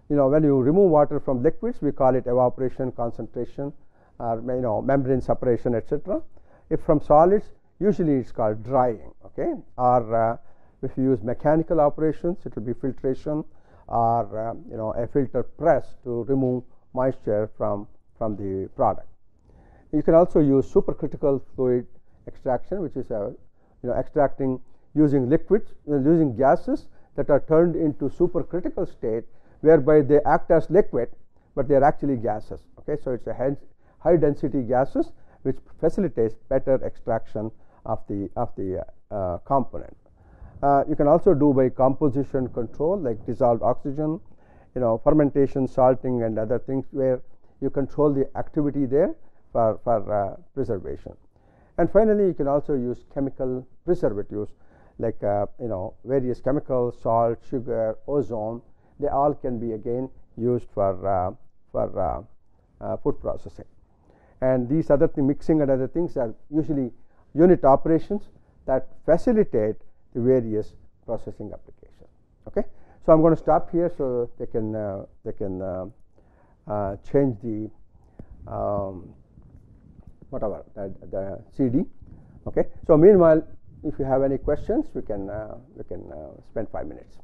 you know, when you remove water from liquids, we call it evaporation, concentration, or you know, membrane separation, et cetera. If from solids, usually it's called drying, okay? Or uh, if you use mechanical operations, it will be filtration, or uh, you know, a filter press to remove moisture from from the product. You can also use supercritical fluid extraction, which is a you know, extracting using liquids, uh, using gases that are turned into supercritical state, whereby they act as liquid, but they are actually gases. Okay, so it's a high density gases which facilitates better extraction of the of the uh, component. Uh, you can also do by composition control, like dissolved oxygen, you know, fermentation, salting, and other things, where you control the activity there for for uh, preservation. And finally, you can also use chemical preservatives, like uh, you know, various chemicals, salt, sugar, ozone. They all can be again used for uh, for uh, uh, food processing. And these other things, mixing and other things, are usually unit operations that facilitate the various processing applications. Okay, so I'm going to stop here so they can uh, they can uh, uh, change the um, whatever the, the C D. Okay, so meanwhile, if you have any questions, we can uh, we can uh, spend five minutes.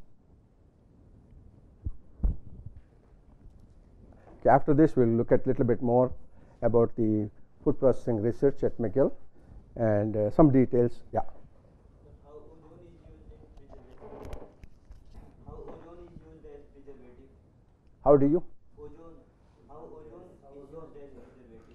Okay, after this, we'll look at a little bit more about the food processing research at McGill and uh, some details. Yeah. How ozone is used as preservative? How ozone is used as preservative? How do you? Ozone. How ozone is used as preservative?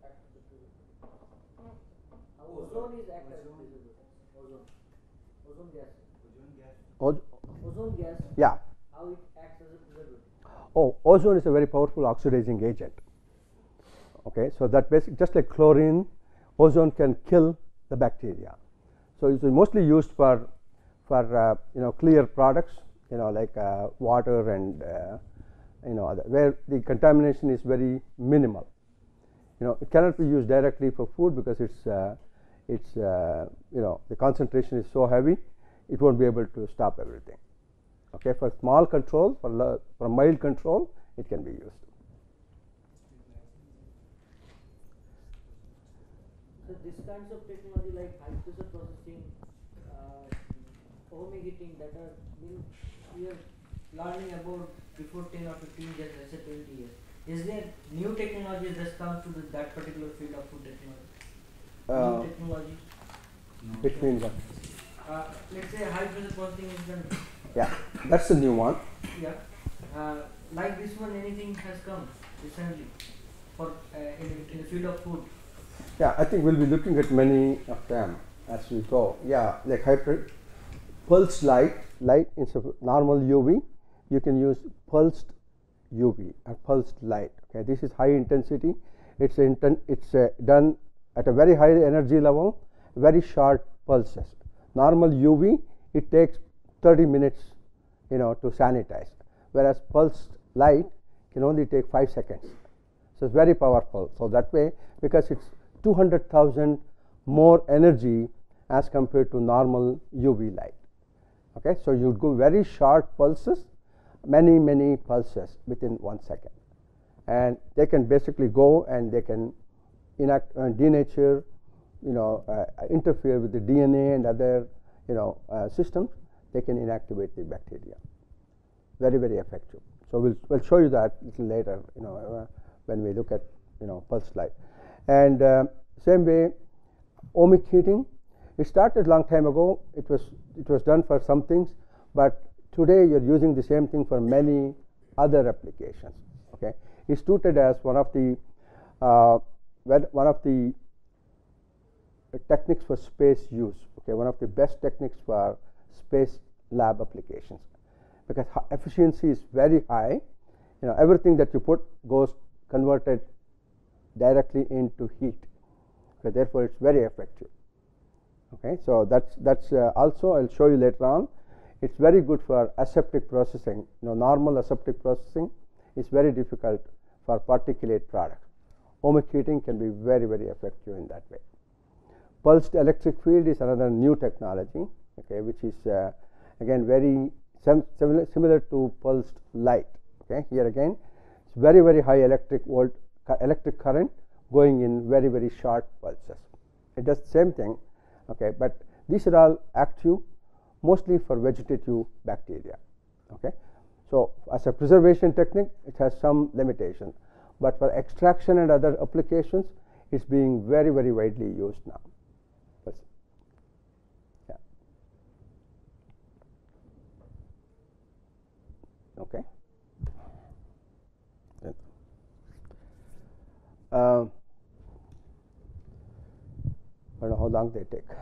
Ozone is active preservative. Ozone. Ozone gas. Ozone gas. Oz Ozone gas. yeah. How it acts as a preservative. Oh, ozone is a very powerful oxidizing agent. Okay, so that basic, just like chlorine, ozone can kill the bacteria. So it's mostly used for for uh, you know, clear products, you know, like uh, water and uh, you know, other, where the contamination is very minimal. You know, it cannot be used directly for food because it's uh, it's uh, you know, the concentration is so heavy, it won't be able to stop everything. Okay, for small control, for for mild control, it can be used. So these kinds of technology like high pressure processing, uh, ohmic heating, that are been we are learning about before ten or fifteen years, let's say twenty years. Is there new technologies that comes to the, that particular field of food technology? Uh, new technology. Which means what? Uh, let's say high pressure processing is done. Yeah, that's the new one. Yeah. Uh, like this one, anything has come recently for uh, in, in the field of food. Yeah, I think we'll be looking at many of them as we go. Yeah, like hyper pulsed light, light instead of normal U V, you can use pulsed U V or pulsed light. Okay, this is high intensity. It's inten it's uh, done at a very high energy level, very short pulses. Normal U V, it takes thirty minutes, you know, to sanitize, whereas pulsed light can only take five seconds. So it's very powerful. So that way, because it's two hundred thousand more energy as compared to normal U V light. Okay, so you go very short pulses, many many pulses within one second, and they can basically go and they can enact uh, denature, you know, uh, interfere with the D N A and other, you know, uh, systems. They can inactivate the bacteria. Very very effective. So we'll we'll show you that a little later, you know, uh, when we look at, you know, pulse light. And uh, same way, ohmic heating. It started long time ago. It was it was done for some things, but today you're using the same thing for many other applications. Okay, it's touted as one of the uh, one of the techniques for space use. Okay, one of the best techniques for space lab applications, because efficiency is very high. You know, everything that you put goes converted directly into heat. Okay, therefore it's very effective. Okay, so that's that's uh, also I'll show you later on. It's very good for aseptic processing. You know, normal aseptic processing is very difficult for particulate products. Ohmic heating can be very very effective in that way. Pulsed electric field is another new technology. Okay, which is uh, again very sim similar similar to pulsed light. Okay, here again, it's very very high electric volt, electric current going in very very short pulses. It does the same thing. Okay, but these are all active mostly for vegetative bacteria. Okay, so as a preservation technique, it has some limitations, but for extraction and other applications, it's being very very widely used now. That's, yeah. Okay. Uh, I don't know how long they take.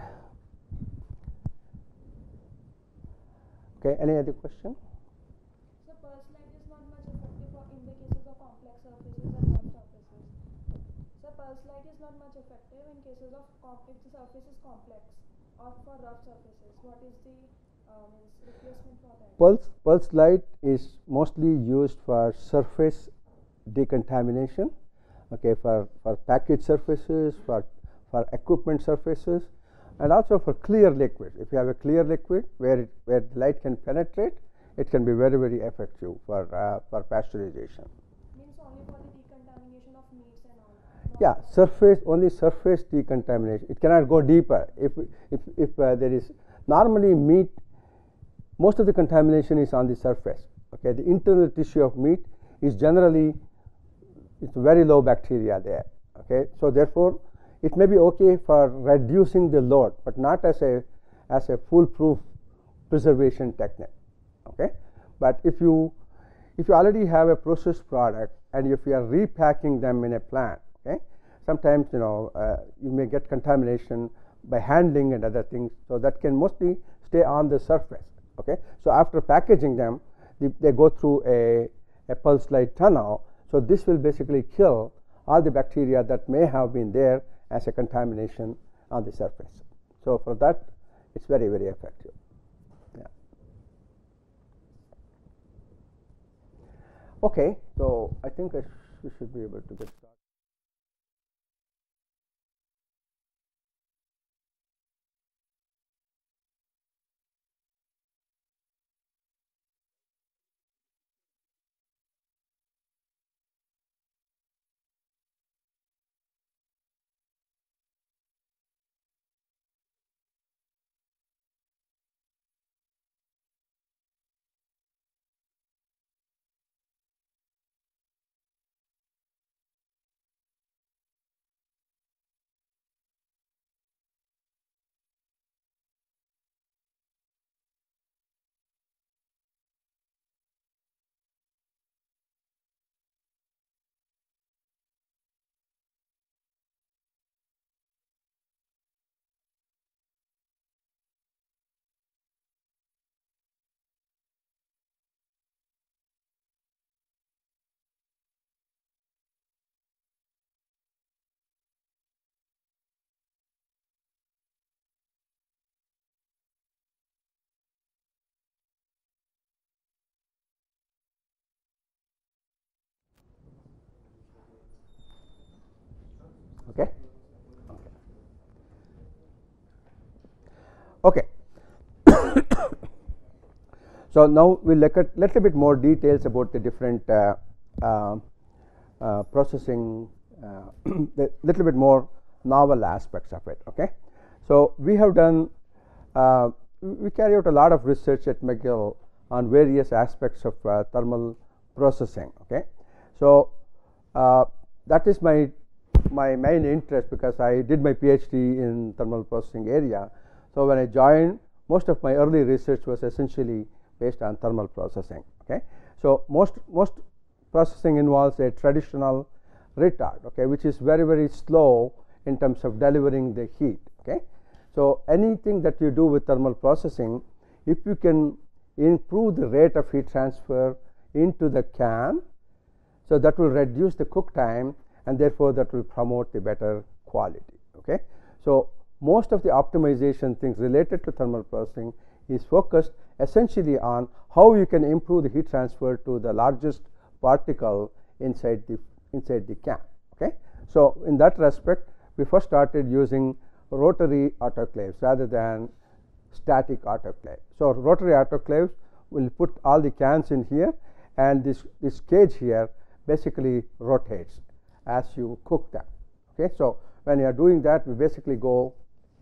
Okay, any other question? So pulse light is not much effective for in the cases of complex surfaces and rough surfaces. So pulse light is not much effective in cases of com if the surface is complex or for rough surfaces. What is the um, replacement for that? Pulse pulse light is mostly used for surface decontamination. Okay, for for package surfaces, for for equipment surfaces, and also for clear liquid. If you have a clear liquid where it, where the light can penetrate, it can be very very effective for uh, for pasteurization. Means only for the decontamination of meats and all. Yeah, surface only surface decontamination. It cannot go deeper. If if if uh, there is normally meat, most of the contamination is on the surface. Okay, the internal tissue of meat is generally it's very low bacteria there. Okay, so therefore it may be okay for reducing the load, but not as a as a foolproof preservation technique. Okay, but if you if you already have a processed product and if you are repacking them in a plant, okay, sometimes you know uh, you may get contamination by handling and other things, so that can mostly stay on the surface. Okay, so after packaging them, they, they go through a a pulse light tunnel. So this will basically kill all the bacteria that may have been there as a contamination on the surface. So for that, it's very very effective. Yeah. Okay, so I think I sh we should be able to get started. Okay. Okay. So now we'll look at little bit more details about the different uh, uh, uh, processing, uh, the little bit more novel aspects of it. Okay. So we have done, uh, we carry out a lot of research at McGill on various aspects of uh, thermal processing. Okay. So uh, that is my my main interest because I did my PhD in thermal processing area. So when I joined, most of my early research was essentially based on thermal processing. Okay, so most most processing involves a traditional retard, okay, which is very very slow in terms of delivering the heat. Okay, so anything that you do with thermal processing, if you can improve the rate of heat transfer into the can, so that will reduce the cook time, and therefore that will promote the better quality. Okay, so most of the optimization things related to thermal processing is focused essentially on how you can improve the heat transfer to the largest particle inside the inside the can. Okay, so in that respect, we first started using rotary autoclaves rather than static autoclave. So rotary autoclaves will put all the cans in here, and this, this cage here basically rotates as you cook them. Okay, so when you are doing that, we basically go,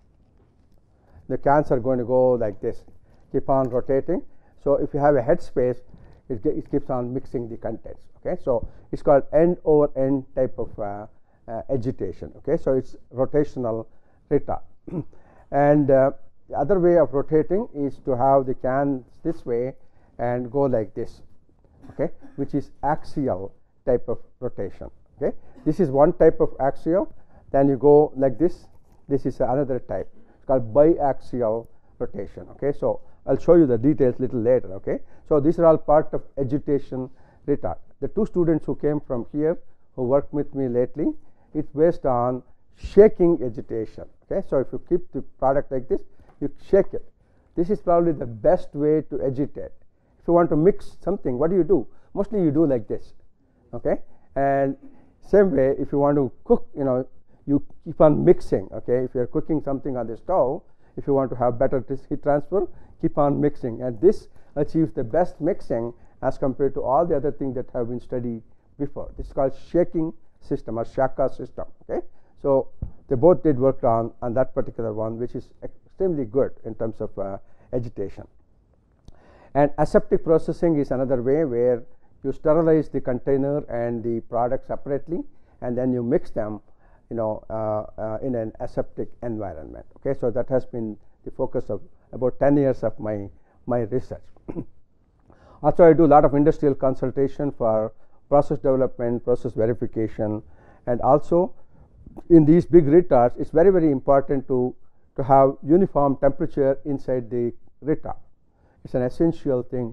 the cans are going to go like this, keep on rotating. So if you have a head space, it, it keeps on mixing the contents. Okay, so it's called end over end type of uh, uh, agitation. Okay, so it's rotational retard. And uh, the other way of rotating is to have the cans this way and go like this. Okay, which is axial type of rotation. Okay, this is one type of axial. Then you go like this. This is another type. It's called biaxial rotation. Okay, so I'll show you the details little later. Okay, so these are all part of agitation retard. The two students who came from here who worked with me lately, it's based on shaking agitation. Okay, so if you keep the product like this, you shake it. This is probably the best way to agitate. If you want to mix something, what do you do? Mostly you do like this. Okay, and same way if you want to cook, you know, you keep on mixing. Okay, if you are cooking something on the stove, if you want to have better heat transfer, keep on mixing, and this achieves the best mixing as compared to all the other things that have been studied before. This is called shaking system or shaka system. Okay, so they both did work on on that particular one, which is extremely good in terms of uh, agitation. And aseptic processing is another way where you sterilize the container and the product separately, and then you mix them, you know, uh, uh, in an aseptic environment. Okay, so that has been the focus of about ten years of my my research. Also, I do a lot of industrial consultation for process development, process verification, and also in these big retards, it's very very important to to have uniform temperature inside the retard. It's an essential thing.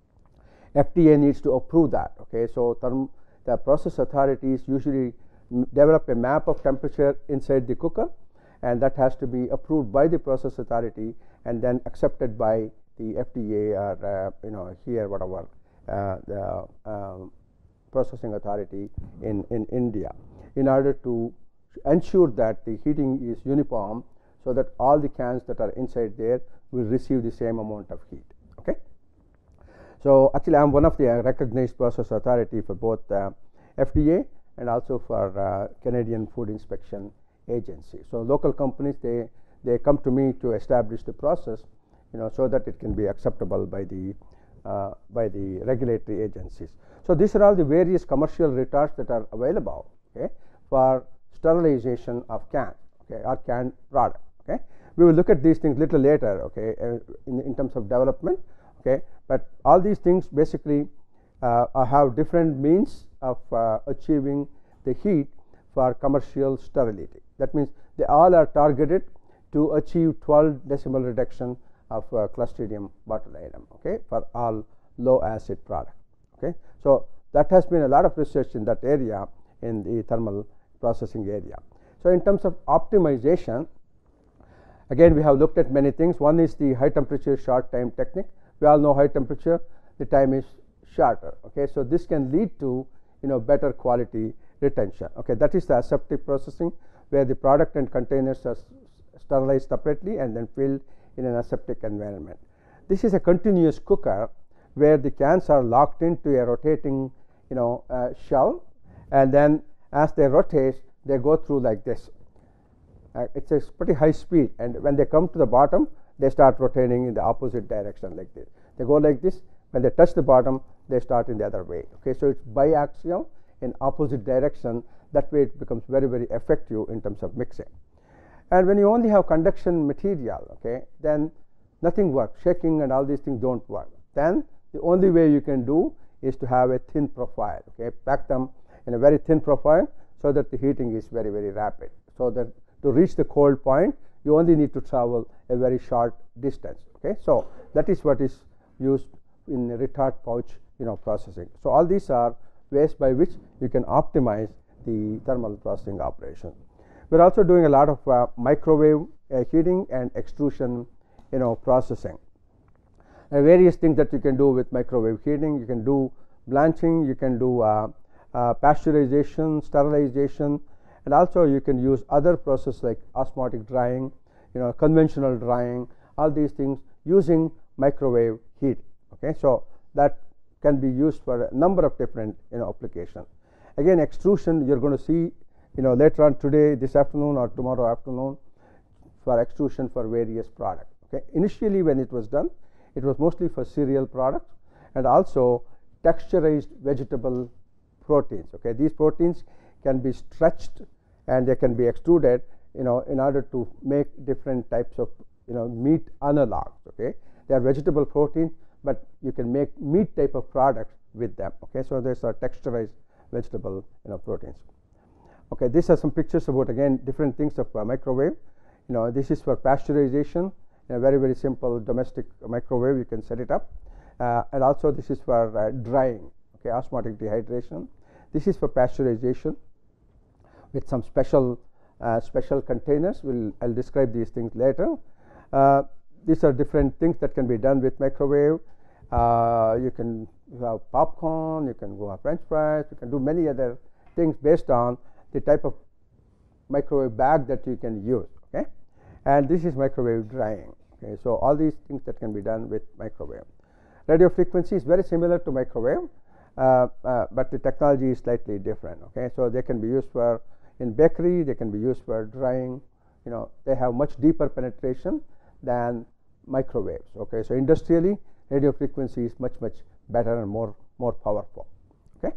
F D A needs to approve that. Okay, so therm the process authorities usually develop a map of temperature inside the cooker, and that has to be approved by the process authority and then accepted by the F D A or uh, you know, here whatever uh, the um, processing authority in in India, in order to ensure that the heating is uniform, so that all the cans that are inside there will receive the same amount of heat. Okay. So actually, I am one of the uh, recognized process authority for both uh, F D A and also for uh, Canadian Food Inspection Agency. So local companies, they they come to me to establish the process, you know, so that it can be acceptable by the uh, by the regulatory agencies. So these are all the various commercial retards that are available, okay, for sterilization of can, okay, or canned product. Okay, we will look at these things little later, okay, uh, in, in terms of development. Okay, but all these things basically uh, have different means of uh, achieving the heat for commercial sterility. That means they all are targeted to achieve twelve decimal reduction of uh, Clostridium botulinum, okay, for all low acid product. Okay, so that has been a lot of research in that area, in the thermal processing area. So in terms of optimization, again we have looked at many things. One is the high temperature short time technique. We all know high temperature, the time is shorter. Okay, so this can lead to, you know, better quality retention. Okay, that is the aseptic processing, where the product and containers are sterilized separately and then filled in an aseptic environment. This is a continuous cooker where the cans are locked into a rotating, you know, uh, shell, and then as they rotate, they go through like this. Uh, it's a pretty high speed, and when they come to the bottom, they start rotating in the opposite direction like this. They go like this. When they touch the bottom, they start in the other way. Okay, so it's biaxial in opposite direction. That way, it becomes very very effective in terms of mixing. And when you only have conduction material, okay, then nothing works. Shaking and all these things don't work. Then the only way you can do is to have a thin profile. Okay, pack them in a very thin profile so that the heating is very very rapid. So that to reach the cold point, you only need to travel a very short distance. Okay, so that is what is used in retard pouch, you know, processing. So all these are ways by which you can optimize the thermal processing operation. We're also doing a lot of uh, microwave uh, heating and extrusion, you know, processing. There are various things that you can do with microwave heating. You can do blanching, you can do uh, uh, pasteurization, sterilization, and also you can use other processes like osmotic drying, you know, conventional drying, all these things using microwave heat. Okay, so that can be used for a number of different, you know, applications. Again, extrusion, you're going to see, you know, later on today, this afternoon or tomorrow afternoon, for extrusion for various products. Okay. Initially, when it was done, it was mostly for cereal products and also texturized vegetable proteins. Okay. These proteins can be stretched and they can be extruded, you know, in order to make different types of, you know, meat analogs. Okay. They are vegetable proteins, but you can make meat type of products with them. Okay. So these are texturized vegetable, you know, proteins. Okay. These are some pictures about, again, different things of uh, microwave. You know, this is for pasteurization, in a very very simple domestic microwave. You can set it up, uh, and also this is for uh, drying. Okay, osmotic dehydration. This is for pasteurization with some special uh, special containers. We'll I'll describe these things later. Uh, these are different things that can be done with microwave. Uh, you can have popcorn. You can go have French fries. You can do many other things based on the type of microwave bag that you can use. Okay, and this is microwave drying. Okay, so all these things that can be done with microwave. Radio frequency is very similar to microwave, uh, uh, but the technology is slightly different. Okay, so they can be used for in bakery. They can be used for drying. You know, they have much deeper penetration than microwaves. Okay, so industrially, radio frequency is much much better and more more powerful. Okay,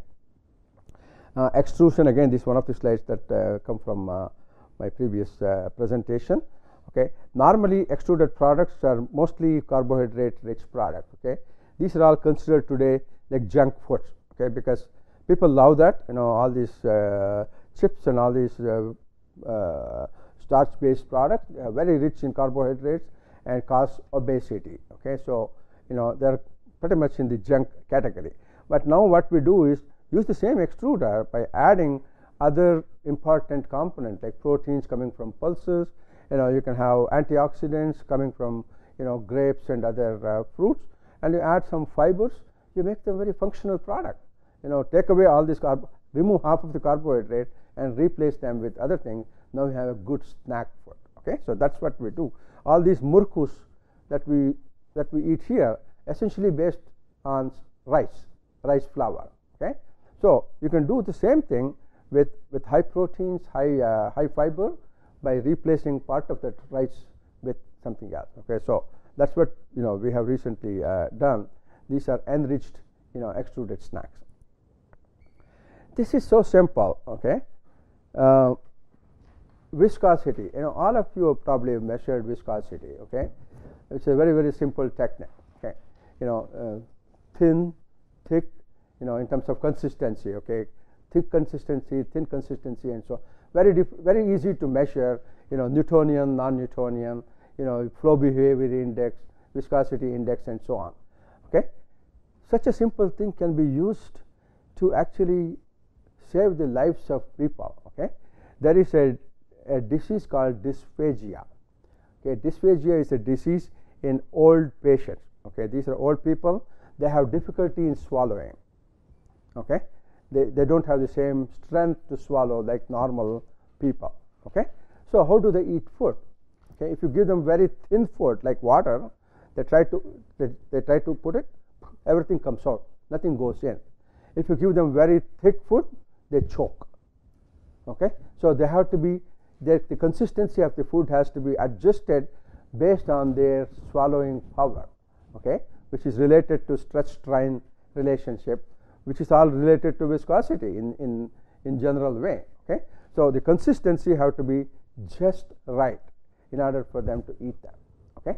uh, extrusion, again, this is one of the slides that uh, come from uh, my previous uh, presentation. Okay, normally extruded products are mostly carbohydrate rich products. Okay, these are all considered today like junk foods. Okay, because people love that, you know, all these uh, chips and all these uh, uh, starch based products are very rich in carbohydrates and cause obesity. Okay, so you know, they're pretty much in the junk category. But now what we do is use the same extruder by adding other important components like proteins coming from pulses. You know, you can have antioxidants coming from, you know, grapes and other uh, fruits, and you add some fibers. You make them very functional product. You know, take away all this carb, remove half of the carbohydrate, and replace them with other things. Now you have a good snack food. Okay, so that's what we do. All these murkus that we that we eat here essentially based on rice, rice flour. Okay, so you can do the same thing with with high proteins, high uh, high fiber, by replacing part of that rice with something else. Okay, so that's what, you know, we have recently uh, done. These are enriched, you know, extruded snacks. This is so simple. Okay, uh, viscosity. You know, all of you have probably measured viscosity. Okay, it's a very very simple technique. Okay, you know, uh, thin, thick, you know, in terms of consistency. Okay, thick consistency, thin consistency, and so very very easy to measure. You know, Newtonian, non-Newtonian, you know, flow behavior index, viscosity index, and so on. Okay, such a simple thing can be used to actually save the lives of people. Okay, there is a, a disease called dysphagia. Okay, dysphagia is a disease in old patients. Okay, these are old people. They have difficulty in swallowing. Okay, they they don't have the same strength to swallow like normal people. Okay, so how do they eat food? Okay, if you give them very thin food like water, they try to they, they try to put it, everything comes out, nothing goes in. If you give them very thick food, they choke. Okay, so they have to be the, the consistency of the food has to be adjusted based on their swallowing power. Okay, which is related to stretch strain relationship, which is all related to viscosity in in in general way. Okay, so the consistency have to be just right in order for them to eat them. Okay,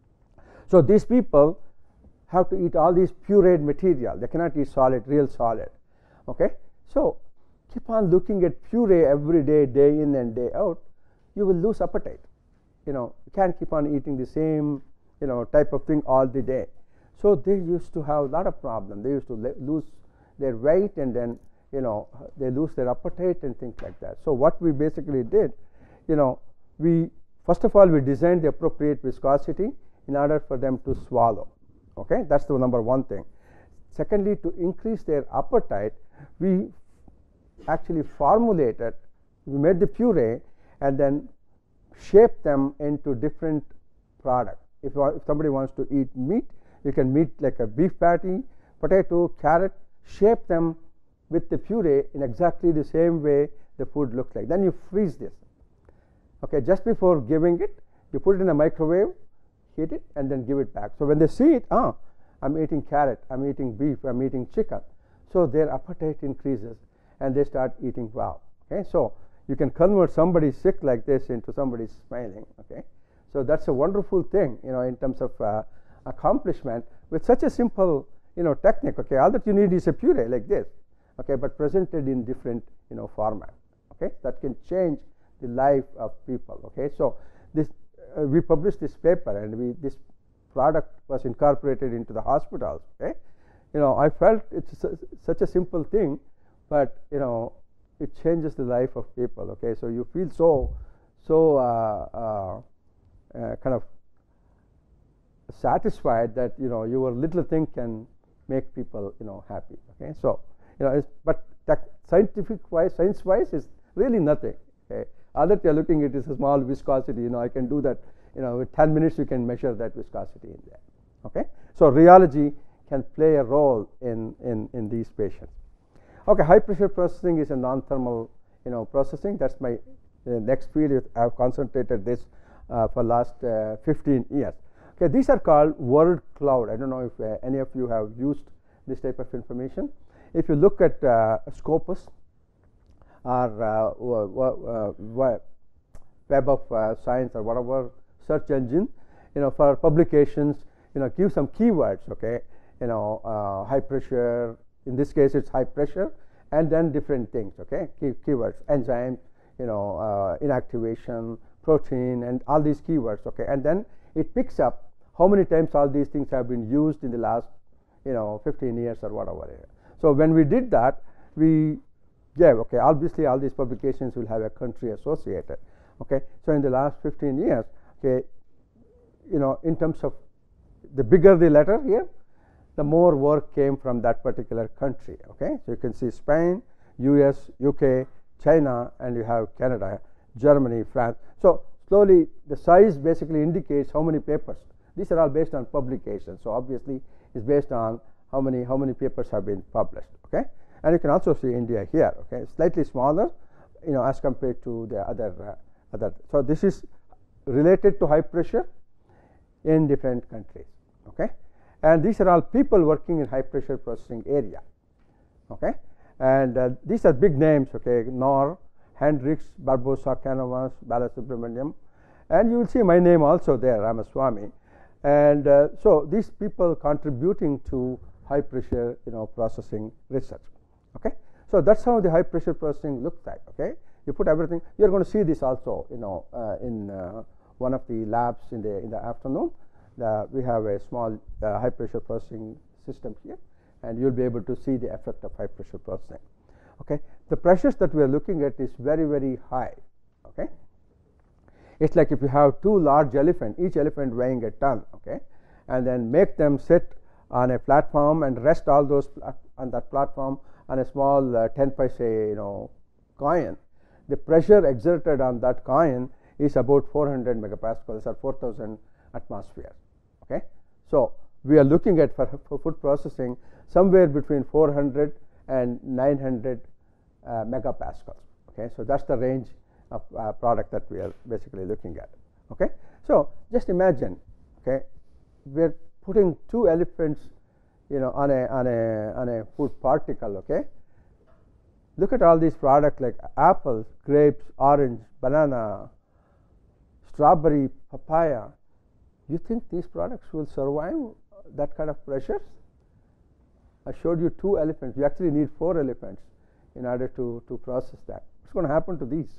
so these people have to eat all these pureed material. They cannot eat solid, real solid. Okay, so keep on looking at puree every day, day in and day out. You will lose appetite. You know, you can't keep on eating the same, you know, type of thing all the day. So they used to have a lot of problems. They used to le- lose their weight, and then, you know, they lose their appetite and things like that. So what we basically did, you know, we first of all we designed the appropriate viscosity in order for them to swallow. Okay, that's the number one thing. Secondly, to increase their appetite, we actually formulated, we made the puree and then shaped them into different products. If, if somebody wants to eat meat, you can meat like a beef patty, potato, carrot, shape them with the puree in exactly the same way the food looks like. Then you freeze this. Okay, just before giving it, you put it in a microwave, heat it, and then give it back. So when they see it, ah, I'm eating carrot, I'm eating beef, I'm eating chicken. So their appetite increases and they start eating well. Okay, so you can convert somebody sick like this into somebody smiling. Okay, so that's a wonderful thing, you know, in terms of uh, accomplishment with such a simple, you know, technique. Okay, all that you need is a puree like this. Okay, but presented in different, you know, format. Okay, that can change the life of people. Okay, so this uh, we published this paper, and we this product was incorporated into the hospitals. Okay, you know, I felt it's su such a simple thing, but you know, it changes the life of people. Okay, so you feel so so uh, uh, uh, kind of satisfied that you know your little thing can make people, you know, happy. Okay, so you know, it's, but scientific wise, science wise, is really nothing. Okay, all that you're looking at is a small viscosity. You know, I can do that. You know, with ten minutes you can measure that viscosity in there. Okay, so rheology can play a role in in in these patients. Okay, high pressure processing is a non-thermal, you know, processing. That's my uh, next field. I have concentrated this uh, for last uh, fifteen years. Okay, these are called word cloud. I don't know if uh, any of you have used this type of information. If you look at uh, Scopus or uh, uh, Web of uh, Science or whatever search engine, you know, for publications, you know, give some keywords. Okay, you know, uh, high pressure. In this case, it's high pressure, and then different things. Okay, Key, keywords, enzymes, you know, uh, inactivation, protein, and all these keywords. Okay, and then it picks up how many times all these things have been used in the last, you know, fifteen years or whatever. So when we did that, we gave, okay, obviously all these publications will have a country associated. Okay, so in the last fifteen years, okay, you know, in terms of the bigger the letter here, the more work came from that particular country. Okay, so you can see Spain, U S, U K, China, and you have Canada, Germany, France. So slowly the size basically indicates how many papers. These are all based on publications. So obviously it's based on how many how many papers have been published. Okay, and you can also see India here. Okay, slightly smaller, you know, as compared to the other uh, other. So this is related to high pressure in different countries. Okay, and these are all people working in high pressure processing area. Okay, and uh, these are big names. Okay, Knorr, Hendricks, Barbosa, Canovas, Balasubramaniam, and you will see my name also there, Ramaswamy. And uh, so these people contributing to high pressure, you know, processing research. Okay, so that's how the high pressure processing looks like. Okay, you put everything. You're going to see this also, you know, uh, in uh, one of the labs in the in the afternoon. The, we have a small uh, high pressure processing system here, and you'll be able to see the effect of high pressure processing. Okay, the pressures that we are looking at is very very high. Okay, it's like if you have two large elephants, each elephant weighing a ton. Okay, and then make them sit on a platform and rest all those on that platform on a small uh, ten paise, you know, coin. The pressure exerted on that coin is about four hundred megapascals or four thousand atmospheres. Okay, so we are looking at for, for food processing somewhere between four hundred and nine hundred uh, megapascals. Okay, so that's the range of uh, product that we are basically looking at. Okay, so just imagine, okay, we're putting two elephants, you know, on a on a on a food particle. Okay, look at all these products like apples, grapes, orange, banana, strawberry, papaya. You think these products will survive that kind of pressures? I showed you two elephants. You actually need four elephants in order to to process that. What's going to happen to these?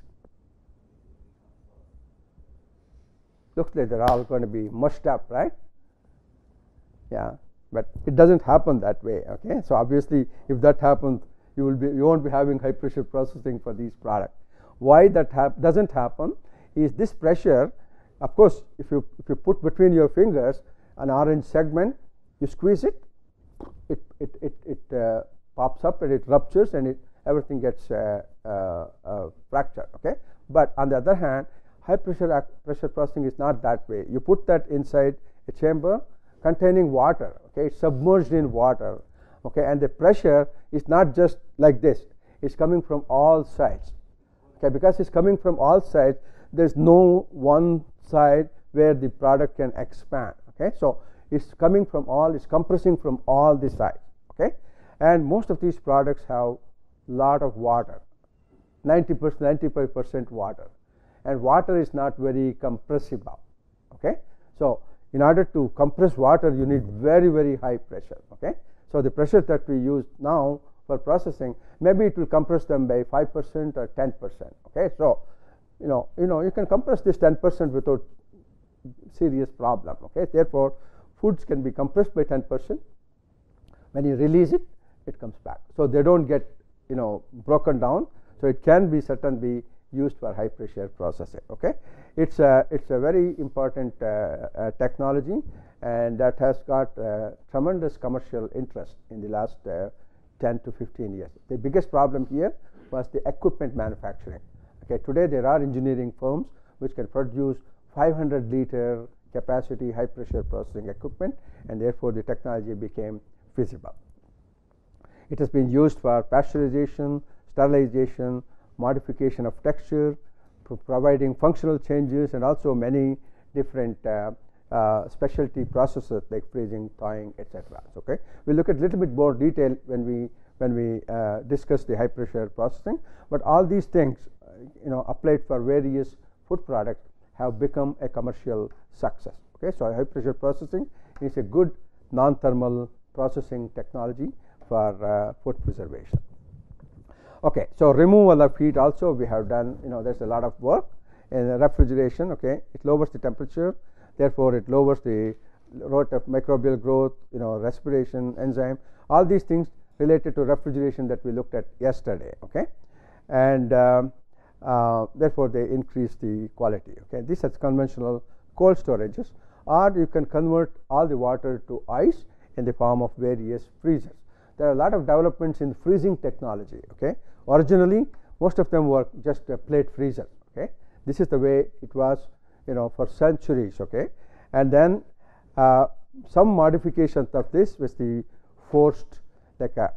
Looks like they're all going to be mushed up, right? Yeah, but it doesn't happen that way. Okay, so obviously if that happens, you will be you won't be having high pressure processing for these products. Why that hap doesn't happen is this pressure. Of course, if you if you put between your fingers an orange segment, you squeeze it, it it it, it uh, pops up and it ruptures and it everything gets uh, uh, uh, fractured. Okay, but on the other hand, high pressure pressure processing is not that way. You put that inside a chamber containing water. Okay, it's submerged in water. okay, and the pressure is not just like this, it's coming from all sides, okay. Because it's coming from all sides, there's no one side where the product can expand, okay. So it's coming from all, it's compressing from all the sides, okay. And most of these products have lot of water, ninety percent, ninety-five percent water, and water is not very compressible, okay. So in order to compress water, you need very, very high pressure, okay. So the pressure that we use now for processing, maybe it will compress them by five percent or ten percent, okay. So you know, you know, you can compress this ten percent without serious problem, okay. Therefore, foods can be compressed by ten percent. When you release it, it comes back. So they don't get, you know, broken down. So it can be certainly used for high pressure processing, okay. It's a, it's a very important uh, uh, technology, and that has got uh, tremendous commercial interest in the last uh, ten to fifteen years. The biggest problem here was the equipment manufacturing, okay. Today there are engineering firms which can produce five hundred liter capacity high pressure processing equipment, and therefore the technology became feasible. It has been used for pasteurization, sterilization, modification of texture, pro providing functional changes, and also many different uh, uh, specialty processes like freezing, thawing, et cetera. Okay, we'll look at a little bit more detail when we when we uh, discuss the high pressure processing. But all these things, uh, you know, applied for various food products, have become a commercial success. Okay, so high pressure processing is a good non-thermal processing technology for uh, food preservation. Okay, so removal of heat also we have done, you know, there's a lot of work in refrigeration. Okay, it lowers the temperature, therefore it lowers the rate of microbial growth, you know, respiration, enzyme, all these things related to refrigeration that we looked at yesterday. Okay, and um, uh, therefore they increase the quality. Okay, this is conventional cold storages, or you can convert all the water to ice in the form of various freezers. There are a lot of developments in freezing technology. Okay, originally most of them were just a plate freezer. Okay, this is the way it was, you know, for centuries. Okay, and then uh, some modifications of this was the forced, like a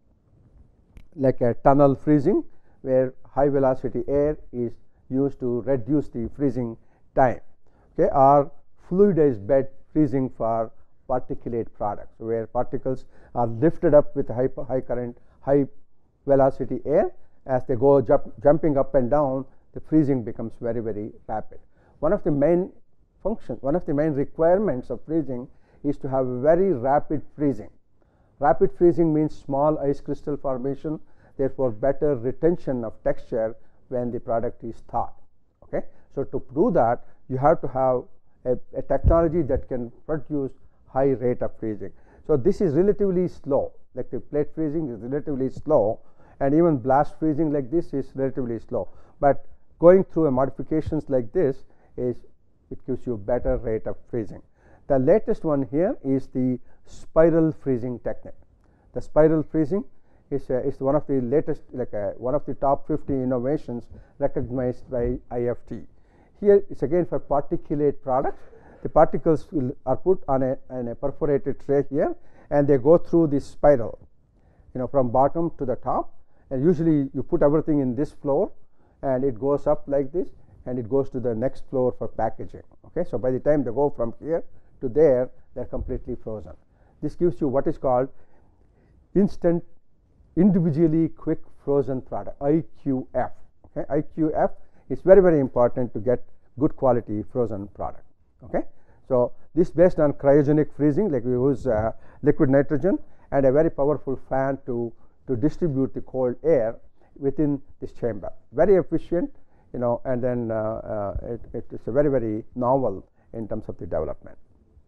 like a tunnel freezing, where high velocity air is used to reduce the freezing time. Okay, or fluidized bed freezing for particulate products, where particles are lifted up with high, high current, high velocity air. As they go jump, jumping up and down, the freezing becomes very, very rapid. One of the main functions, one of the main requirements of freezing is to have very rapid freezing. Rapid freezing means small ice crystal formation, therefore better retention of texture when the product is thawed. Okay, so to do that, you have to have a, a technology that can produce high rate of freezing. So this is relatively slow, like the plate freezing is relatively slow, and even blast freezing like this is relatively slow. But going through a modifications like this is, it gives you better rate of freezing. The latest one here is the spiral freezing technique. The spiral freezing is, uh, is one of the latest, like uh, one of the top fifty innovations recognized by I F T. Here it's again for particulate products. The particles will, are put on a, on a perforated tray here, and they go through this spiral, you know, from bottom to the top. And usually you put everything in this floor, and it goes up like this, and it goes to the next floor for packaging. Okay, so by the time they go from here to there, they're completely frozen. This gives you what is called instant individually quick frozen product, I Q F. Okay, I Q F is very, very important to get good quality frozen product. Okay, so this based on cryogenic freezing, like we use uh, liquid nitrogen and a very powerful fan to to distribute the cold air within this chamber. Very efficient, you know, and then uh, uh, it, it is a very, very novel in terms of the development.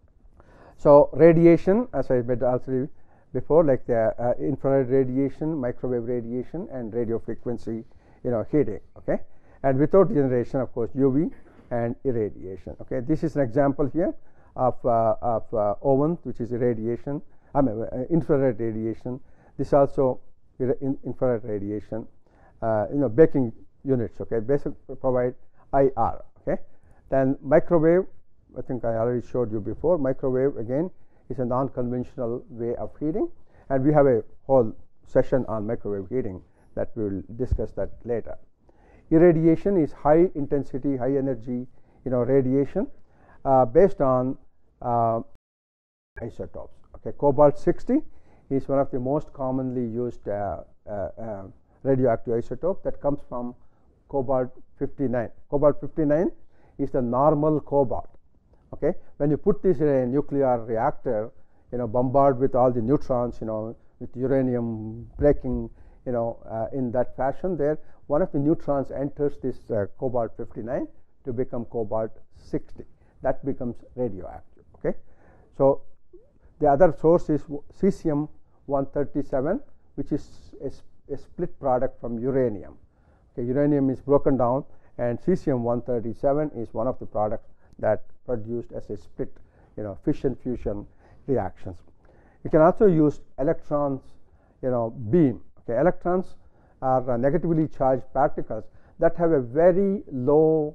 So radiation, as I said also before, like the uh, infrared radiation, microwave radiation, and radio frequency, you know, heating. Okay, and without generation, of course, U V and irradiation. Okay, this is an example here of uh, of uh, oven, which is irradiation. I mean uh, infrared radiation. This also in infrared radiation. Uh, you know, baking units. Okay, basically provide I R. Okay, then microwave. I think I already showed you before. Microwave again is a non-conventional way of heating, And we have a whole session on microwave heating that we will discuss that later. Irradiation is high intensity, high energy, you know, radiation uh, based on uh, isotopes. Okay, cobalt sixty is one of the most commonly used uh, uh, uh, radioactive isotope that comes from cobalt fifty-nine. Cobalt fifty-nine is the normal cobalt. Okay, when you put this in a nuclear reactor, you know, bombard with all the neutrons, you know, with uranium breaking, you know, uh, in that fashion, there one of the neutrons enters this uh, cobalt fifty-nine to become cobalt sixty. That becomes radioactive. Okay, so the other source is cesium one thirty-seven, which is a, a split product from uranium. Okay, uranium is broken down, and cesium one thirty-seven is one of the products that produced as a split, you know, fission fusion reactions. You can also use electrons, you know, beam. Okay, electrons are uh, negatively charged particles that have a very low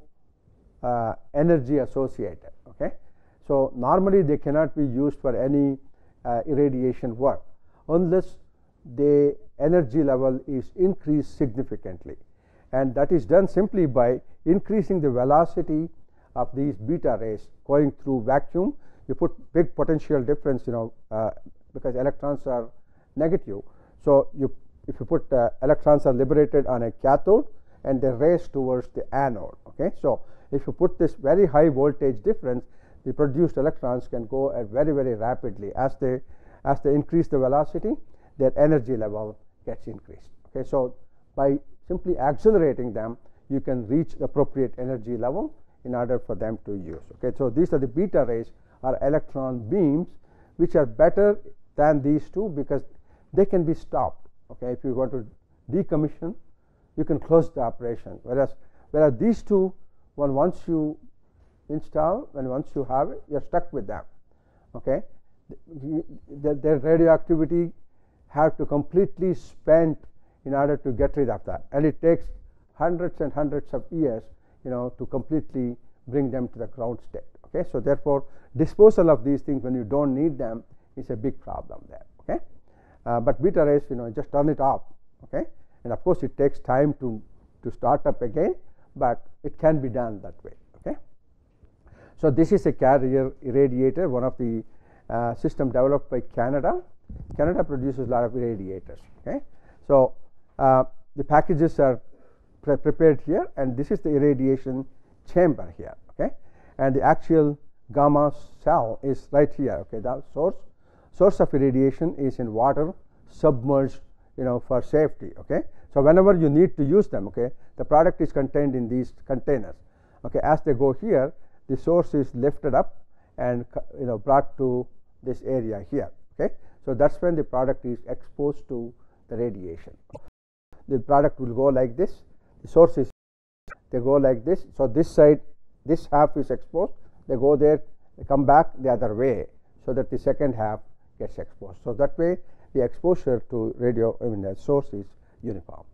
uh, energy associated. Okay, so normally they cannot be used for any uh, irradiation work unless the energy level is increased significantly, and that is done simply by increasing the velocity of these beta rays going through vacuum. You put big potential difference, you know, uh, because electrons are negative. So you, if you put uh, electrons are liberated on a cathode and they race towards the anode. Okay, so if you put this very high voltage difference, the produced electrons can go at very very rapidly. As they as they increase the velocity, their energy level gets increased. Okay, so by simply accelerating them, you can reach the appropriate energy level in order for them to use. Okay, so these are the beta rays or electron beams, which are better than these two because they can be stopped. Okay, if you want to decommission, you can close the operation. Whereas, whereas these two, when once you install, and once you have it, you're stuck with them. Okay, their, their radioactivity have to completely spent in order to get rid of that, and it takes hundreds and hundreds of years, you know, to completely bring them to the ground state. Okay, so therefore, disposal of these things when you don't need them is a big problem there. Okay, uh, but beta rays, you know, just turn it off. Okay, and of course, it takes time to to start up again, but it can be done that way. Okay, so this is a carrier irradiator, one of the uh, system developed by Canada. Canada produces a lot of irradiators. Okay, so uh, the packages are pre prepared here, and this is the irradiation chamber here. Okay, and the actual gamma cell is right here. Okay, the source source of irradiation is in water, submerged, you know, for safety. Okay, so whenever you need to use them, okay, the product is contained in these containers. Okay, as they go here, the source is lifted up and, you know, brought to this area here. Okay, so that's when the product is exposed to the radiation. The product will go like this. The source is, they go like this. So this side, this half is exposed. They go there, they come back the other way, so that the second half gets exposed. So that way, the exposure to radio, I mean, the source is uniform.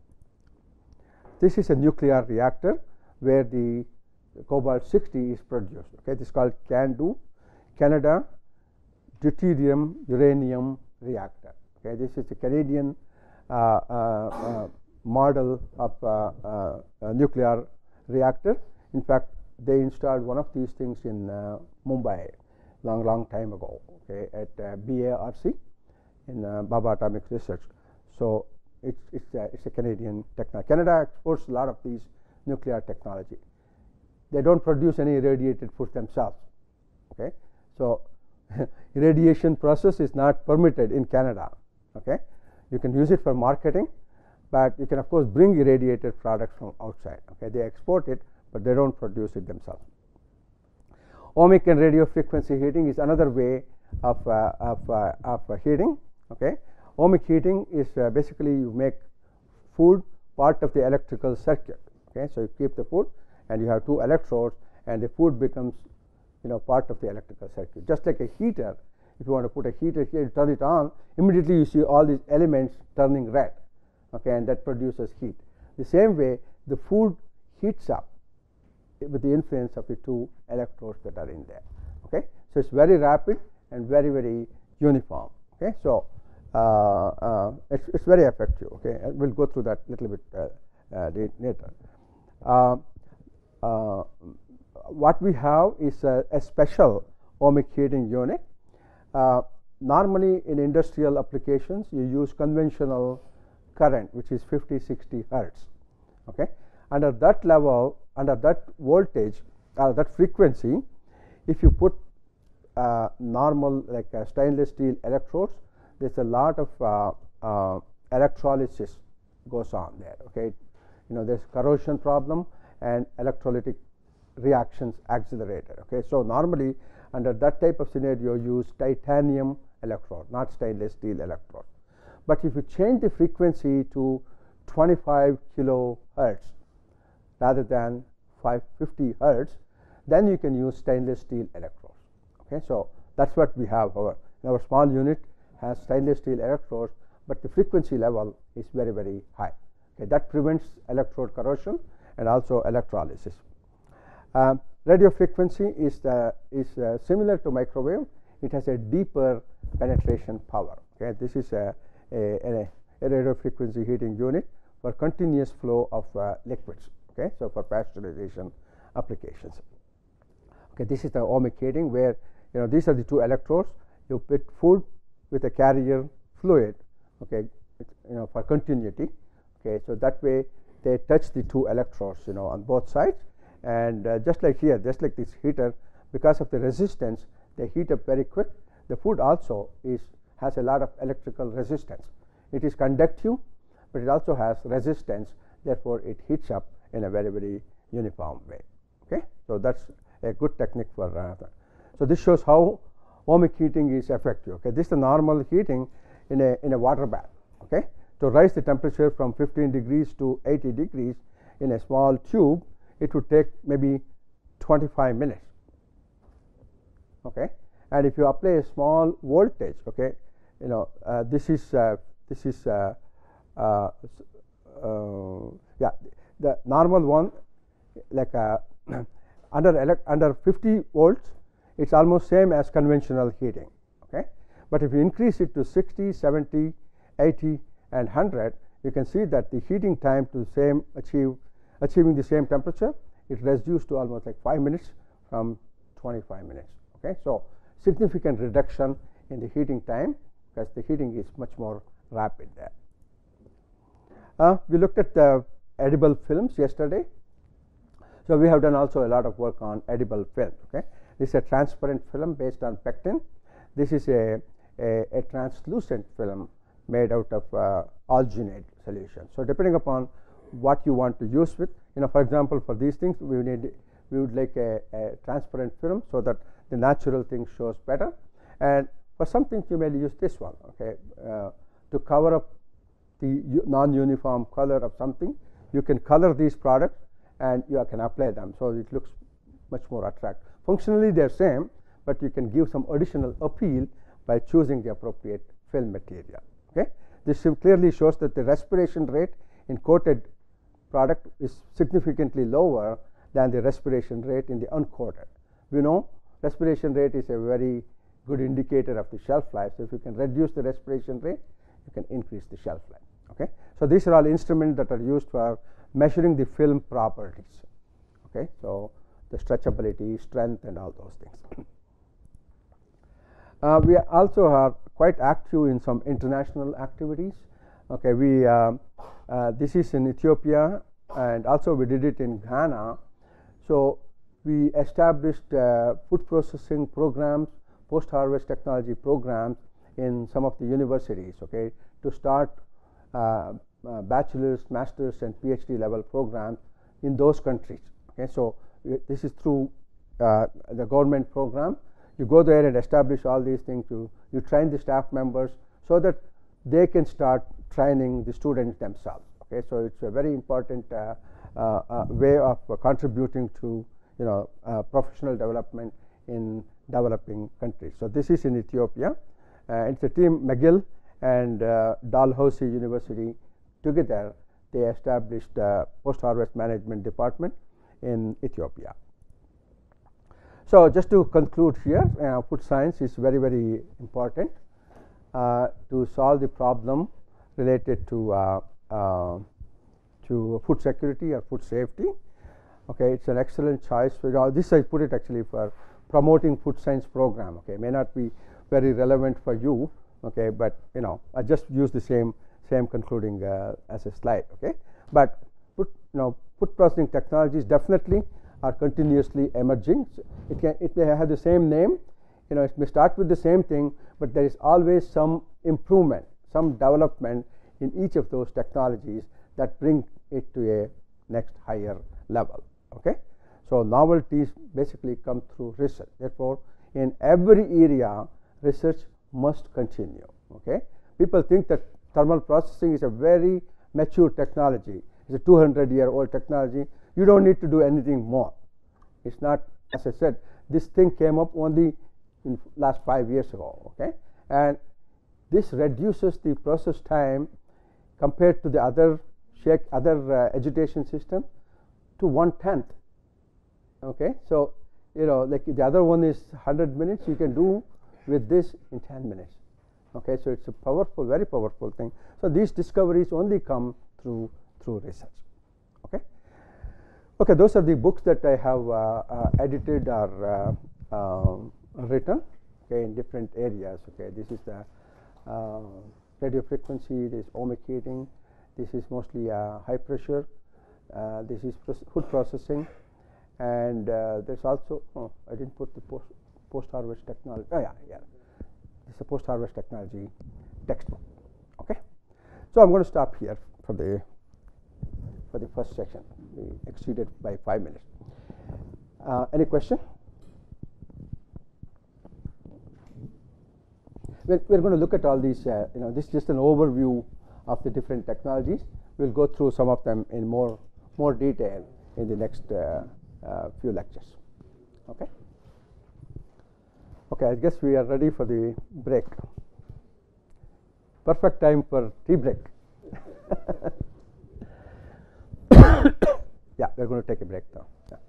This is a nuclear reactor where the cobalt sixty is produced. Okay, this is called CANDU, Canada Deuterium Uranium Reactor. Okay, this is a Canadian uh, uh, uh, model of uh, uh, a nuclear reactor. In fact, they installed one of these things in uh, Mumbai long, long time ago. Okay, at uh, B A R C in uh, Baba Atomic Research. So it's it's a, it's a Canadian technology. Canada exports a lot of these nuclear technology. They don't produce any irradiated food themselves. Okay, so irradiation process is not permitted in Canada. Okay, you can use it for marketing, but you can of course bring irradiated products from outside. Okay, they export it, but they don't produce it themselves. Ohmic and radio frequency heating is another way of uh, of, uh, of uh, heating. Okay, ohmic heating is uh, basically you make food part of the electrical circuit. Okay, so you keep the food and you have two electrodes, and the food becomes, you know, part of the electrical circuit. Just like a heater, if you want to put a heater here, you turn it on, immediately you see all these elements turning red. Okay, and that produces heat. The same way, the food heats up with the influence of the two electrodes that are in there. Okay, so it's very rapid and very very uniform. Okay, so uh, uh, it's, it's very effective. Okay, and we'll go through that a little bit uh, uh, later. Uh, uh, what we have is a, a special ohmic heating unit. Uh, normally in industrial applications you use conventional current, which is fifty sixty hertz. Okay, under that level, under that voltage or that frequency, if you put uh, normal like uh, stainless steel electrodes, there's a lot of uh, uh, electrolysis goes on there. Okay, you know, there's corrosion problem and electrolytic reactions accelerated. Okay, so normally under that type of scenario use titanium electrode, not stainless steel electrode. But if you change the frequency to twenty-five kilohertz rather than five hundred fifty hertz, then you can use stainless steel electrodes. Okay, so that's what we have. Our our small unit has stainless steel electrodes, but the frequency level is very very high. Okay, that prevents electrode corrosion and also electrolysis. Um, radio frequency is the, is uh, similar to microwave. It has a deeper penetration power. Okay, this is a, a, a, a radio frequency heating unit for continuous flow of uh, liquids. Okay, so for pasteurization applications. Okay, this is the ohmic heating where, you know, these are the two electrodes. You put food with a carrier fluid. Okay, you know, for continuity. Okay, so that way they touch the two electrodes, you know, on both sides, and uh, just like here, just like this heater, because of the resistance, they heat up very quick. The food also is has a lot of electrical resistance. It is conductive, but it also has resistance. Therefore, it heats up in a very very uniform way. Okay, so that's a good technique for uh, that. So this shows how ohmic heating is effective. Okay, this is the normal heating in a in a water bath. Okay, to raise the temperature from fifteen degrees to eighty degrees in a small tube, it would take maybe twenty-five minutes. Okay, and if you apply a small voltage, okay, you know, uh, this is uh, this is uh, uh, uh, yeah, the normal one, like uh, under under fifty volts, it's almost same as conventional heating. Okay, but if you increase it to sixty, seventy, eighty and one hundred, you can see that the heating time to same achieve achieving the same temperature, it reduced to almost like five minutes from twenty-five minutes. Okay, so significant reduction in the heating time because the heating is much more rapid there. Uh, we looked at the edible films yesterday. So we have done also a lot of work on edible film. Okay, this is a transparent film based on pectin. This is a, a, a translucent film made out of uh, alginate solution. So depending upon what you want to use with, you know, for example, for these things we need we would like a, a transparent film so that the natural thing shows better, and for some things you may use this one. Okay, uh, to cover up the non-uniform color of something, you can color these products and you can apply them, so it looks much more attractive. Functionally they are same, but you can give some additional appeal by choosing the appropriate film material. Okay, this clearly shows that the respiration rate in coated product is significantly lower than the respiration rate in the uncoated. We know respiration rate is a very good indicator of the shelf life. So if you can reduce the respiration rate, you can increase the shelf life. Okay, so these are all instruments that are used for measuring the film properties. Okay, so the stretchability, strength, and all those things. Uh, we also are quite active in some international activities. Okay, we uh, uh, this is in Ethiopia, and also we did it in Ghana. So we established uh, food processing programs, post-harvest technology programs in some of the universities. Okay, to start uh, uh, bachelor's, master's, and PhD level programs in those countries. Okay, so this is through uh, the government program. You go there and establish all these things. You you train the staff members so that they can start training the students themselves. Okay, so it's a very important uh, uh, uh, way of uh, contributing to, you know, uh, professional development in developing countries. So this is in Ethiopia. Uh, it's a team McGill and uh, Dalhousie University together. They established uh, post-harvest management department in Ethiopia. So just to conclude here, uh, food science is very very important. uh, to solve the problem related to uh, uh, to food security or food safety. Okay, it's an excellent choice. For, uh, this I put it actually for promoting food science program. Okay, may not be very relevant for you. Okay, but you know I just use the same same concluding uh, as a slide. Okay, but food, you know, food processing technologies definitely are continuously emerging. So it can it may have the same name. You know, it may start with the same thing, but there is always some improvement, some development in each of those technologies that bring it to a next higher level. Okay, so novelties basically come through research. Therefore, in every area, research must continue. Okay, people think that thermal processing is a very mature technology. It's a two hundred year old technology. You don't need to do anything more. It's not, as I said, this thing came up only in last five years ago. Okay, and this reduces the process time compared to the other shake other uh, agitation system to one tenth. Okay, so you know, like the other one is one hundred minutes, you can do with this in ten minutes. Okay, so it's a powerful, very powerful thing. So these discoveries only come through through research. Okay, okay, those are the books that I have uh, uh, edited or uh, uh, written. Okay, in different areas. Okay, this is the uh, radio frequency. This is ohmic heating. This is mostly uh, high pressure. Uh, this is food processing, and uh, there's also, oh, I didn't put the post post harvest technology. Oh yeah, yeah. This is a post harvest technology textbook. Okay, so I'm going to stop here for the for the first section. We exceeded by five minutes. Uh, any question? We're, we're going to look at all these. Uh, you know, this is just an overview of the different technologies. We'll go through some of them in more more detail in the next uh, uh, few lectures. Okay. Okay, I guess we are ready for the break. Perfect time for tea break. Yeah, we're going to take a break now. Yeah.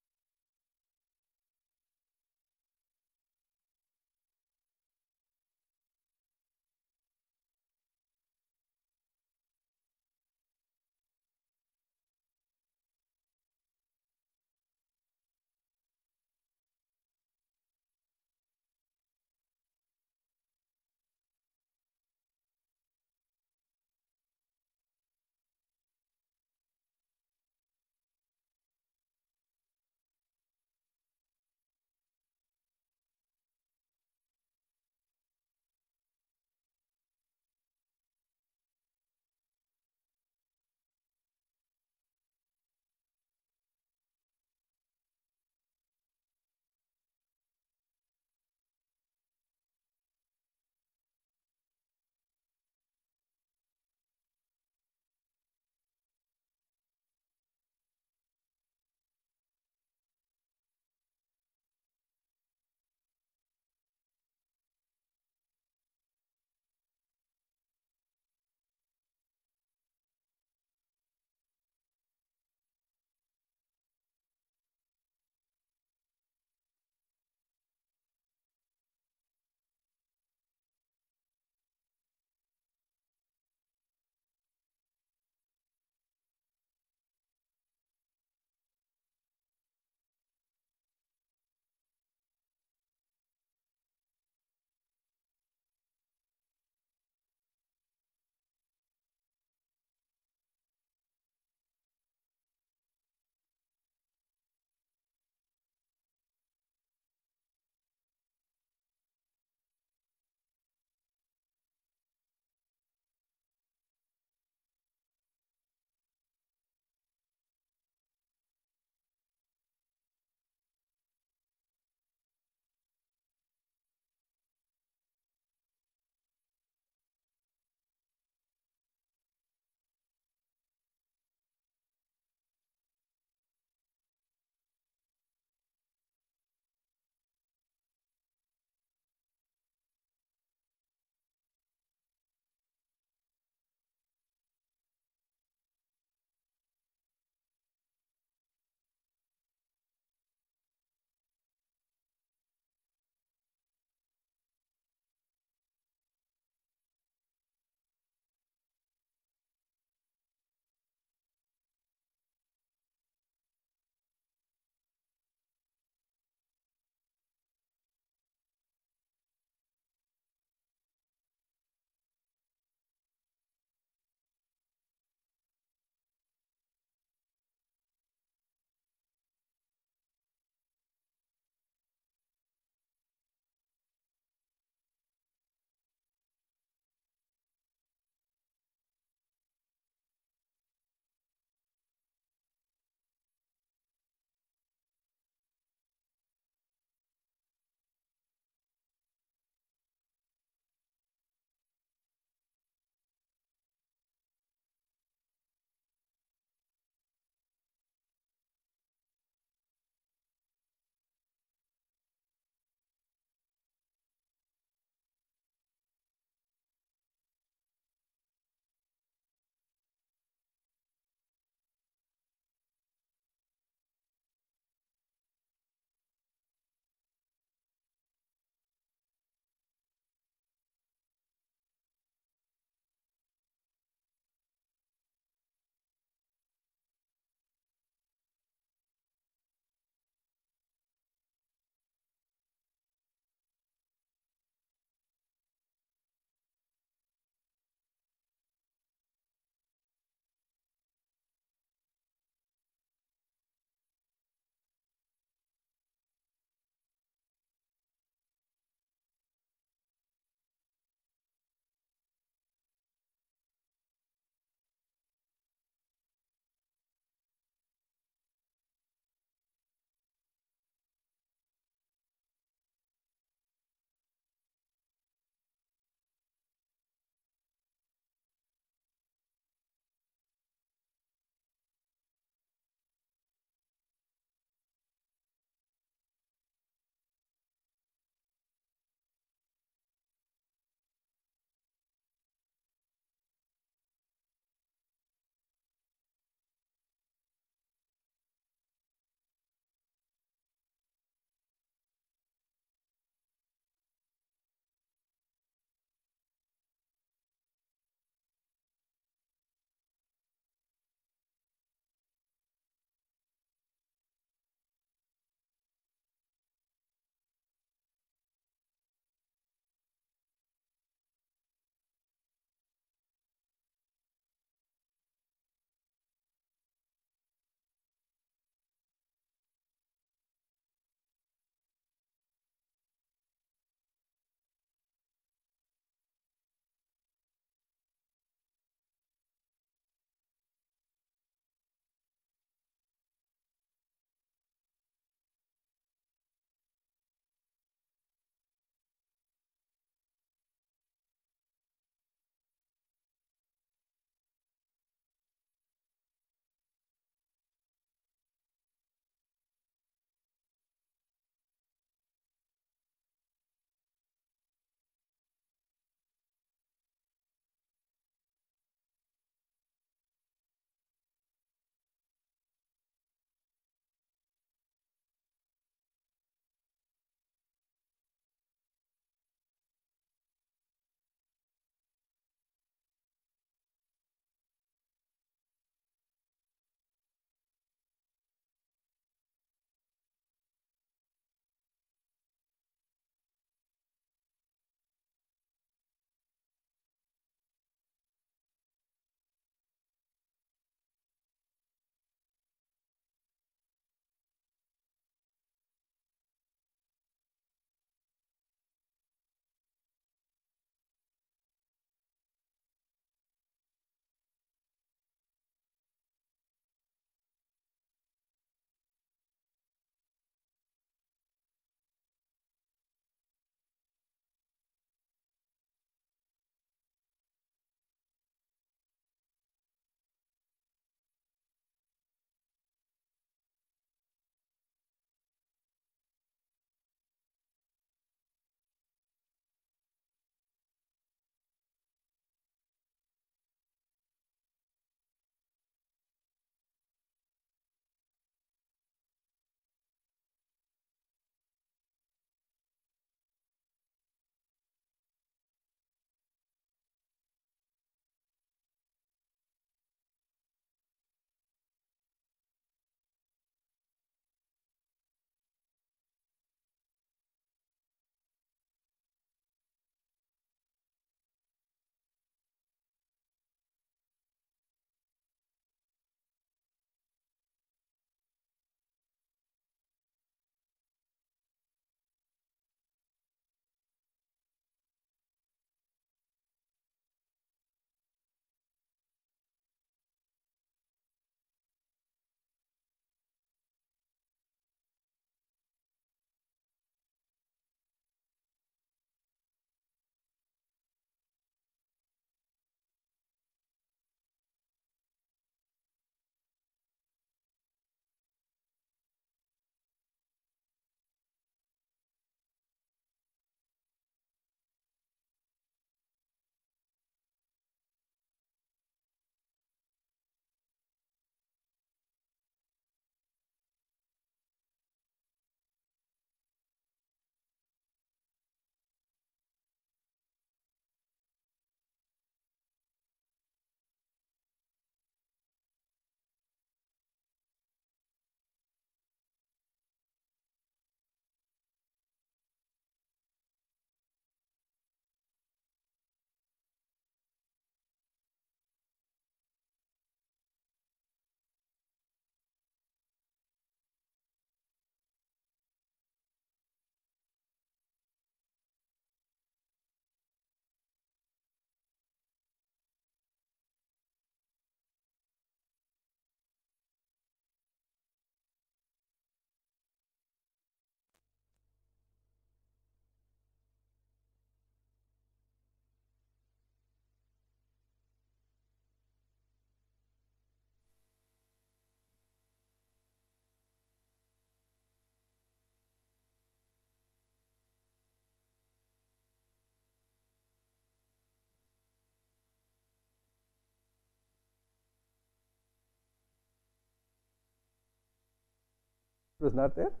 It was not there?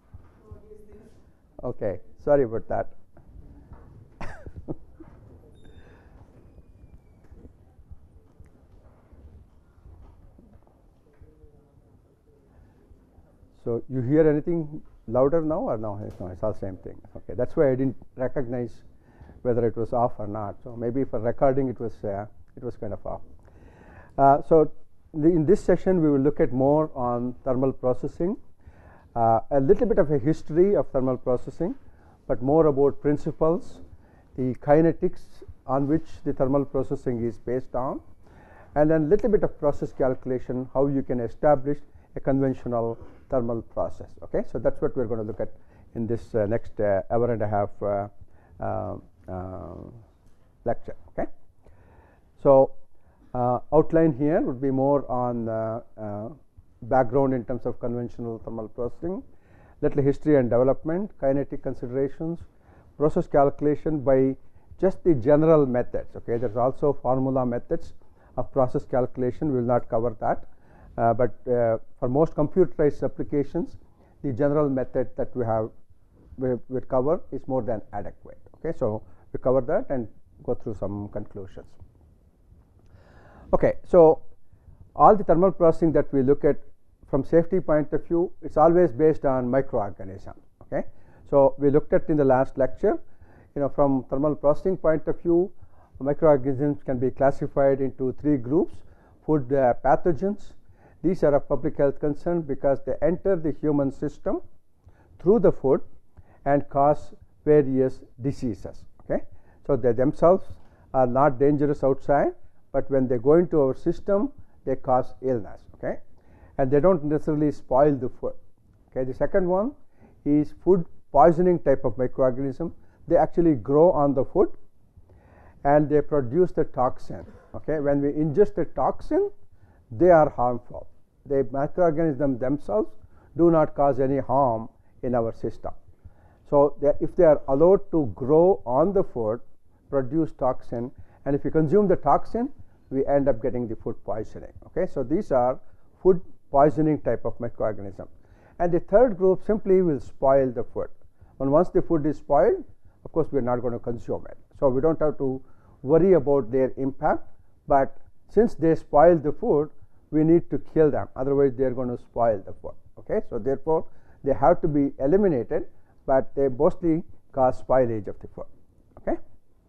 Okay, sorry about that. So you hear anything louder now or no? It's, no, it's all same thing. Okay, that's why I didn't recognize whether it was off or not. So maybe for recording it was uh, it was kind of off. Uh, so the, in this session we will look at more on thermal processing, uh, a little bit of a history of thermal processing, but more about principles, the kinetics on which the thermal processing is based on, and then a little bit of process calculation, how you can establish a conventional thermal process. Okay, so that's what we're going to look at in this uh, next uh, hour and a half uh, uh, uh, lecture. Okay, so uh, outline here would be more on uh, uh, background in terms of conventional thermal processing, little history and development, kinetic considerations, process calculation by just the general methods. Okay, there's also formula methods of process calculation. We will not cover that. Uh, but uh, for most computerized applications, the general method that we have we will cover is more than adequate. Okay, so we cover that and go through some conclusions. Okay, so all the thermal processing that we look at from safety point of view, it's always based on microorganisms. Okay, so we looked at in the last lecture, you know, from thermal processing point of view, microorganisms can be classified into three groups: food uh, pathogens. These are of public health concern because they enter the human system through the food and cause various diseases. Okay, so they themselves are not dangerous outside, but when they go into our system, they cause illness. Okay, and they don't necessarily spoil the food. Okay, the second one is food poisoning type of microorganism. They actually grow on the food and they produce the toxin. Okay, when we ingest the toxin, they are harmful. The microorganisms themselves do not cause any harm in our system. So they, if they are allowed to grow on the food, produce toxin, and if you consume the toxin, we end up getting the food poisoning. Okay, so these are food poisoning type of microorganisms. And the third group simply will spoil the food. And once the food is spoiled, of course, we are not going to consume it. So we don't have to worry about their impact. But since they spoil the food, we need to kill them. Otherwise, they are going to spoil the food. Okay, so therefore, they have to be eliminated, but they mostly cause spoilage of the food. Okay.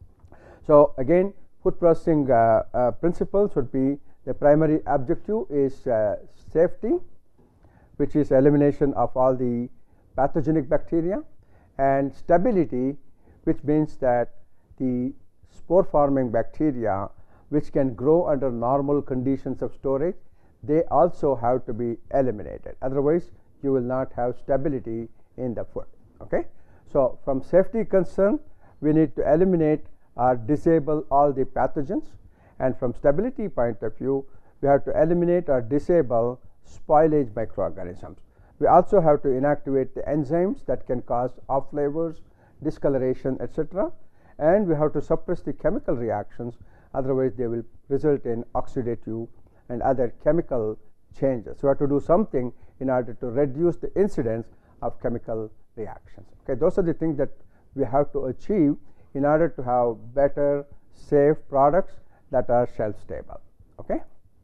So again, food processing uh, uh, principles would be the primary objective is uh, safety, which is elimination of all the pathogenic bacteria, and stability, which means that the spore forming bacteria which can grow under normal conditions of storage, they also have to be eliminated. Otherwise, you will not have stability in the food. Okay, so from safety concern, we need to eliminate or disable all the pathogens, and from stability point of view, we have to eliminate or disable spoilage microorganisms. We also have to inactivate the enzymes that can cause off flavors, discoloration, et cetera, and we have to suppress the chemical reactions. Otherwise, they will result in oxidative and other chemical changes. So we have to do something in order to reduce the incidence of chemical reactions. Okay, those are the things that we have to achieve in order to have better, safe products that are shelf stable. Okay.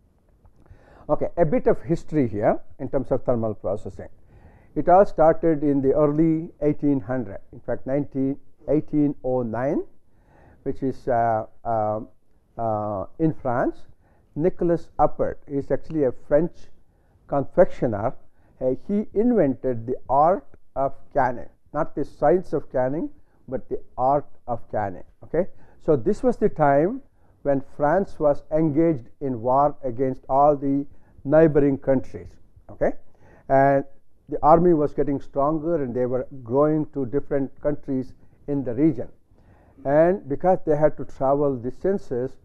Okay, a bit of history here in terms of thermal processing. It all started in the early eighteen hundred. In fact, eighteen oh nine, which is uh, uh, uh, in France. Nicolas Appert is actually a French confectioner. Uh, he invented the art of canning, not the science of canning, but the art of canning. Okay, so this was the time when France was engaged in war against all the neighboring countries. Okay, and the army was getting stronger, and they were growing to different countries in the region. And because they had to travel distances,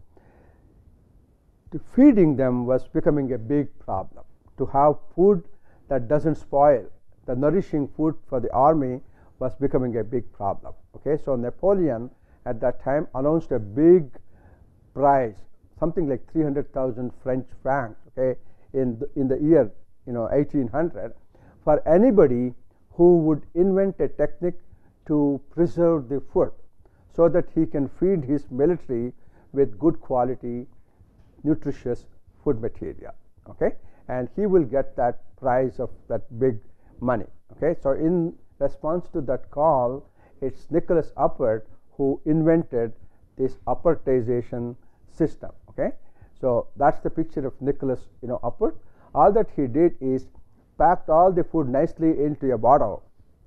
to feeding them was becoming a big problem. To have food that doesn't spoil, the nourishing food for the army was becoming a big problem. Okay, so Napoleon at that time announced a big prize, something like three hundred thousand French francs. Okay, in the, in the year you know eighteen hundred, for anybody who would invent a technique to preserve the food so that he can feed his military with good quality, nutritious food material. Okay, and he will get that prize of that big money. Okay, so in response to that call, it's Nicholas Appert who invented this appertization system. Okay, so that's the picture of Nicholas, you know, Appert. All that he did is packed all the food nicely into a bottle,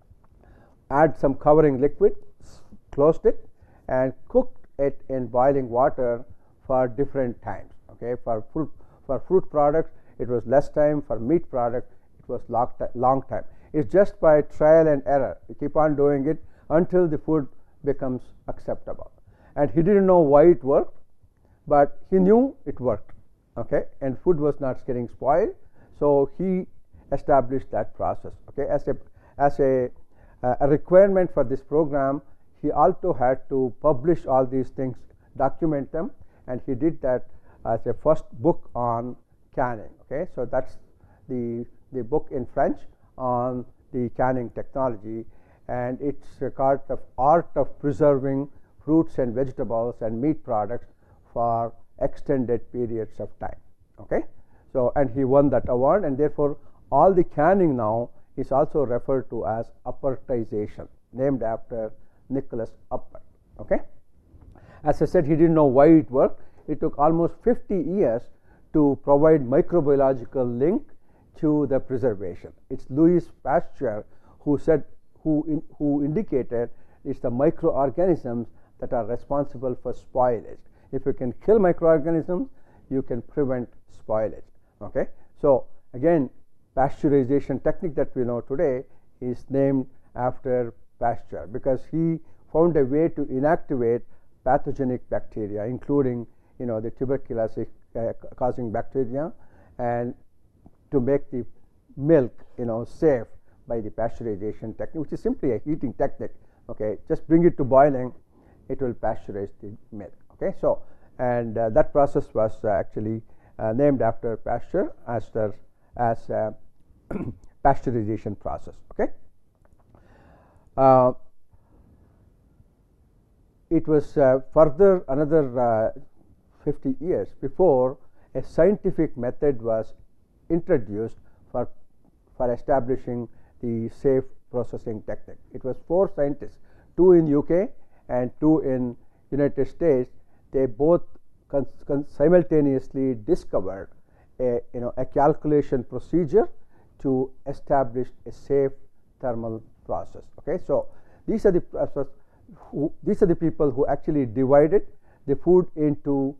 add some covering liquid, closed it, and cooked it in boiling water for different times. Okay, for fruit, for fruit products it was less time, for meat products it was long, long time. It's just by trial and error. You keep on doing it until the food becomes acceptable. And he didn't know why it worked, but he knew it worked. Okay, and food was not getting spoiled, so he established that process. Okay, as a as a, uh, a requirement for this program, he also had to publish all these things, document them, and he did that as a first book on canning. Okay, so that's the the book in French on the canning technology, and it's called the art of preserving fruits and vegetables and meat products for extended periods of time. Okay, so and he won that award, and therefore all the canning now is also referred to as appertization, named after Nicholas Appert. Okay, as I said, he didn't know why it worked. It took almost fifty years to provide microbiological link to the preservation. It's Louis Pasteur who said, who in, who indicated it's the microorganisms that are responsible for spoilage. If you can kill microorganisms, you can prevent spoilage. Okay, so again, pasteurization technique that we know today is named after Pasteur because he found a way to inactivate pathogenic bacteria, including, you know, the tuberculosis uh, causing bacteria, and to make the milk, you know, safe by the pasteurization technique, which is simply a heating technique. Okay, just bring it to boiling, it will pasteurize the milk. Okay, so and uh, that process was uh, actually uh, named after Pasteur as the as uh, pasteurization process. Okay, uh, it was uh, further another uh, fifty years before a scientific method was introduced for for establishing the safe processing technique. It was four scientists, two in U K and two in United States. They both con con simultaneously discovered a, you know, a calculation procedure to establish a safe thermal process. Okay, so these are the process who, these are the people who actually divided the food into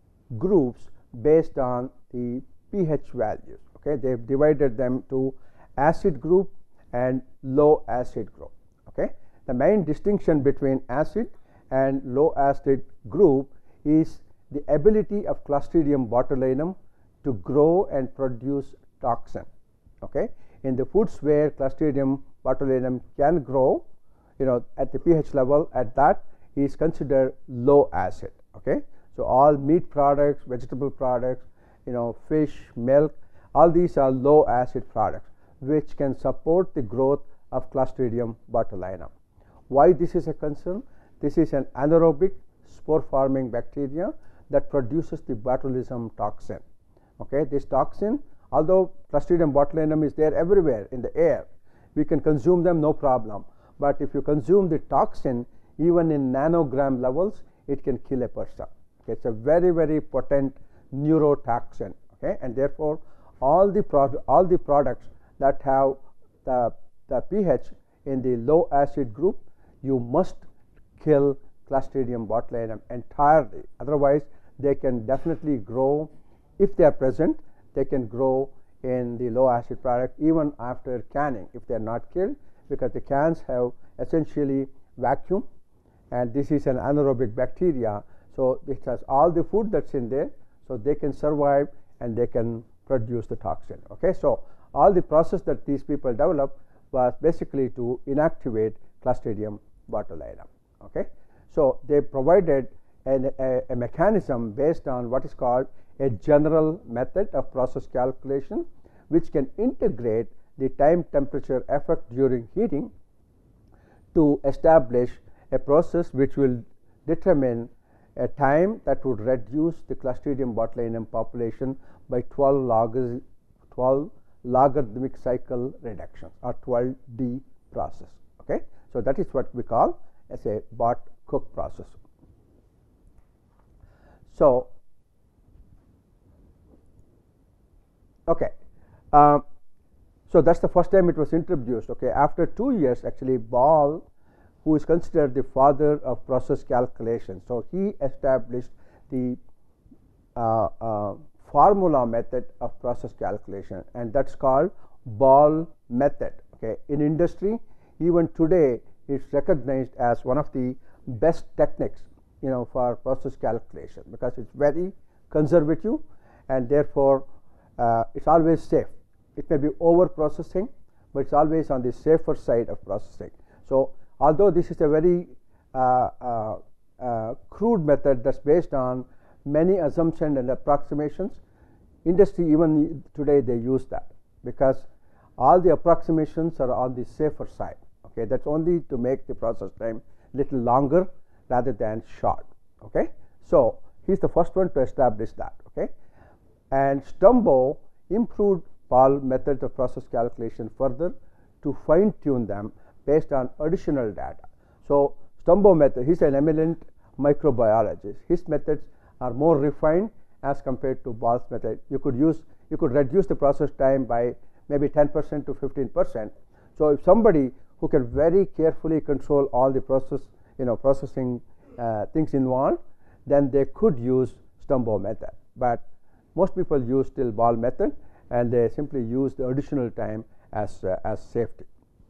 groups based on the pH values. Okay, they've divided them to acid group and low acid group. Okay, the main distinction between acid and low acid group is the ability of Clostridium botulinum to grow and produce toxin. Okay, in the foods where Clostridium botulinum can grow, you know, at the pH level, at that is considered low acid. Okay, so all meat products, vegetable products, you know, fish, milk, all these are low acid products which can support the growth of Clostridium botulinum. Why this is a concern? This is an anaerobic spore forming bacteria that produces the botulism toxin. Okay, this toxin, although Clostridium botulinum is there everywhere in the air, we can consume them, no problem. But if you consume the toxin, even in nanogram levels, it can kill a person. Okay, it's a very, very potent neurotoxin. Okay, and therefore all the pro all the products that have the the pH in the low acid group, you must kill Clostridium botulinum entirely. Otherwise, they can definitely grow. If they are present, they can grow in the low acid product even after canning if they are not killed, because the cans have essentially vacuum, and this is an anaerobic bacteria. So this has all the food that's in there, so they can survive and they can produce the toxin. Okay, so all the process that these people developed was basically to inactivate Clostridium botulinum. Okay, so they provided an, a, a mechanism based on what is called a general method of process calculation, which can integrate the time temperature effect during heating to establish a process which will determine a time that would reduce the Clostridium botulinum population by twelve, log twelve logarithmic cycle reduction, or twelve D process. Okay? So, that is what we call as a Bott-Cook process. So, okay. Um, so, that is the first time it was introduced. Okay. After two years, actually, Ball, who is considered the father of process calculation, so he established the uh, uh, formula method of process calculation, and that is called Ball method. Okay. In industry, even today, it is recognized as one of the best techniques, you know, for process calculation, because it is very conservative, and therefore, uh, it is always safe. It may be over processing, but it is always on the safer side of processing. So, although this is a very uh, uh, uh, crude method that is based on many assumptions and approximations, industry even today they use that, because all the approximations are on the safer side. Okay, that is only to make the process time little longer rather than short. Okay, so he is the first one to establish that. Okay, and Stumbo improved Ball method of process calculation further to fine tune them based on additional data. So, Stumbo method, he is an eminent microbiologist. His methods are more refined as compared to Ball's method. You could use, you could reduce the process time by maybe ten percent to fifteen percent. So, if somebody who can very carefully control all the process, you know, processing uh, things involved, then they could use Stumbo method. But most people use still Ball method, and they simply use the additional time as uh, as safety.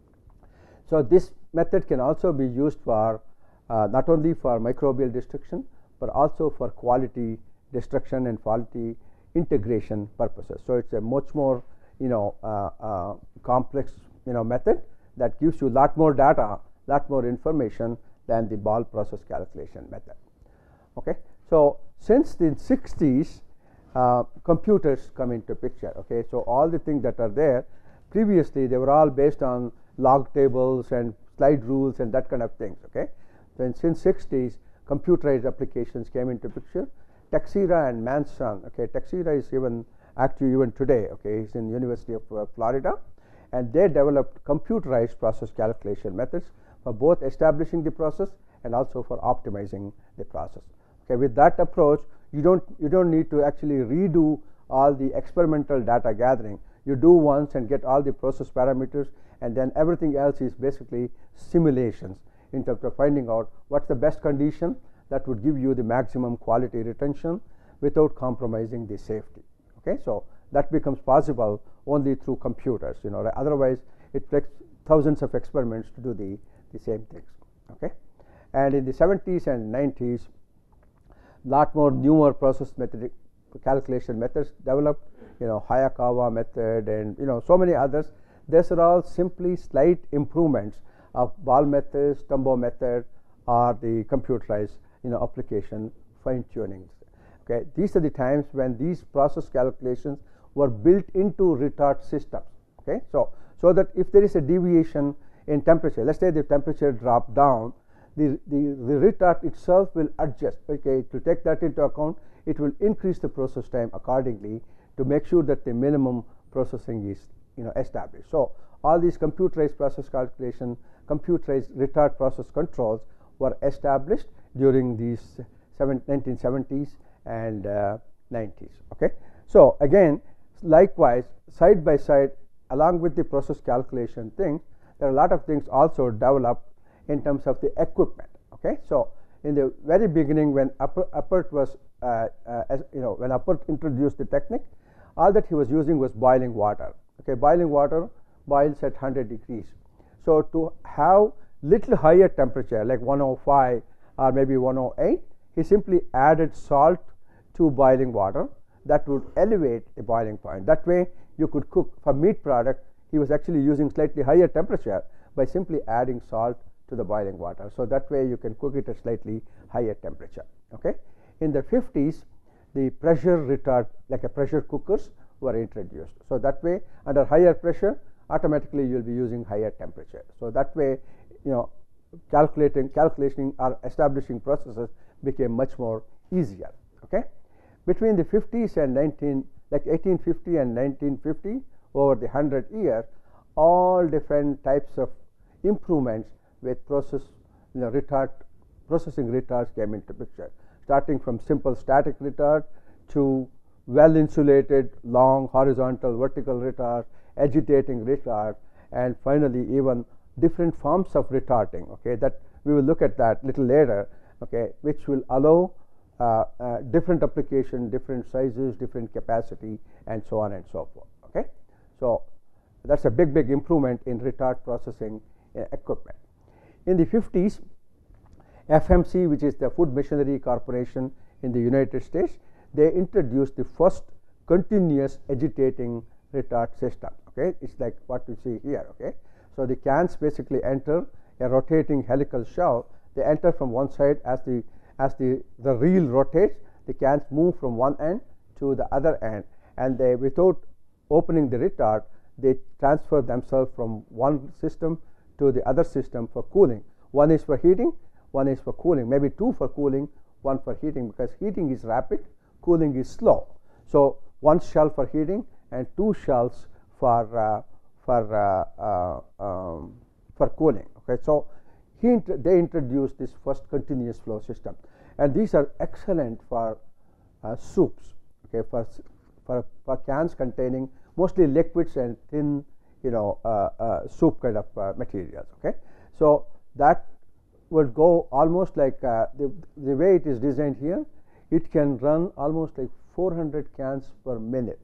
So, this method can also be used for uh, not only for microbial destruction, but also for quality destruction and quality integration purposes. So, it is a much more, you know, uh, uh, complex, you know, method that gives you lot more data, lot more information than the Ball process calculation method. Okay. So, since the sixties, uh, computers come into picture. Okay. So, all the things that are there previously, they were all based on log tables and slide rules and that kind of things. Okay. Then since sixties, computerized applications came into picture. Teixeira and Manson. Okay. Teixeira is even active even today. Okay. He's in University of uh, Florida, and they developed computerized process calculation methods for both establishing the process and also for optimizing the process. Okay. With that approach, you don't you don't need to actually redo all the experimental data gathering. You do once and get all the process parameters, and then everything else is basically simulations in terms of finding out what's the best condition that would give you the maximum quality retention without compromising the safety. Okay. So, that becomes possible only through computers, you know, otherwise it takes thousands of experiments to do the, the same things. Okay. And in the seventies and nineties, lot more newer process method calculation methods developed, you know, Hayakawa method and, you know, so many others. These are all simply slight improvements of Ball method, Stumbo method, or the computerized, you know, application fine tunings. Okay. These are the times when these process calculations were built into retard systems. Okay. So, so that if there is a deviation in temperature, let's say the temperature dropped down, the, the, the retard itself will adjust. Okay. To take that into account, it will increase the process time accordingly to make sure that the minimum processing is, you know, established. So, all these computerized process calculation, computerized retard process controls were established during these nineteen seventies and uh, nineties. Okay. So, again, likewise, side by side along with the process calculation thing, there are a lot of things also developed in terms of the equipment. Okay. So, in the very beginning, when Appert was uh, uh, as, you know, when Appert introduced the technique, all that he was using was boiling water. Okay. Boiling water boils at one hundred degrees. So, to have little higher temperature like one oh five or maybe one oh eight, he simply added salt to boiling water that would elevate the boiling point. That way, you could cook for meat product. He was actually using slightly higher temperature by simply adding salt to the boiling water. So, that way you can cook it at slightly higher temperature. Okay. In the fifties, the pressure retard like a pressure cookers were introduced. So, that way under higher pressure, automatically you will be using higher temperature. So that way, you know, calculating, calculating or establishing processes became much more easier. Okay, between the fifties and nineteen, like eighteen fifty and nineteen fifty, over the hundred years, all different types of improvements with process, you know, retard, processing retards came into picture, starting from simple static retard to well insulated, long, horizontal, vertical retard, agitating retard, and finally even different forms of retarding. Okay, that we will look at that little later. Okay, which will allow uh, uh, different application, different sizes, different capacity, and so on and so forth. Okay, so that's a big, big improvement in retard processing uh, equipment. In the fifties, F M C, which is the Food Machinery Corporation in the United States, they introduced the first continuous agitating retard system. Okay, it's like what you see here. Okay, so the cans basically enter a rotating helical shell. They enter from one side. As the as the the reel rotates, the cans move from one end to the other end, and they, without opening the retard, they transfer themselves from one system to the other system for cooling. One is for heating, one is for cooling, maybe two for cooling, one for heating, because heating is rapid, cooling is slow. So one shell for heating and two shells for uh, for uh, uh, um, for cooling. Okay, so he int they introduced this first continuous flow system, and these are excellent for uh, soups. Okay, for for for cans containing mostly liquids and thin, you know, uh, uh, soup kind of uh, materials. Okay, so that would go almost like uh, the the way it is designed here. It can run almost like four hundred cans per minute.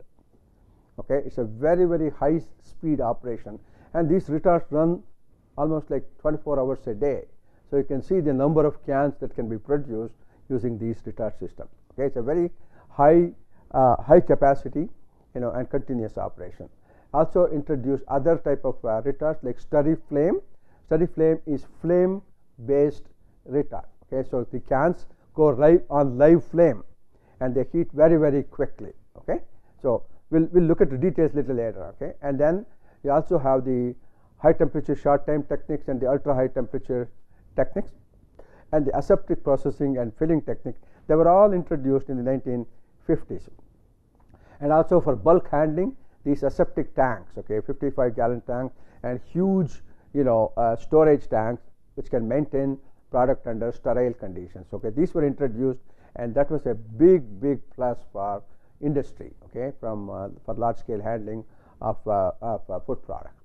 Okay, it's a very, very high speed operation, and these retards run almost like twenty-four hours a day. So you can see the number of cans that can be produced using these retard systems. Okay, it's a very high uh, high capacity, you know, and continuous operation. Also introduced other type of uh, retards like Sturry Flame. Sturry Flame is flame based retard. Okay, so the cans go live on live flame, and they heat very, very quickly. Okay, so we'll we'll look at the details little later. Okay, and then you also have the high temperature short time techniques and the ultra high temperature techniques, and the aseptic processing and filling technique. They were all introduced in the nineteen fifties. And also for bulk handling, these aseptic tanks, okay, fifty-five gallon tanks and huge, you know, uh, storage tanks which can maintain product under sterile conditions. Okay, these were introduced, and that was a big, big plus for industry. Okay, from uh, for large scale handling of, uh, of uh, food products.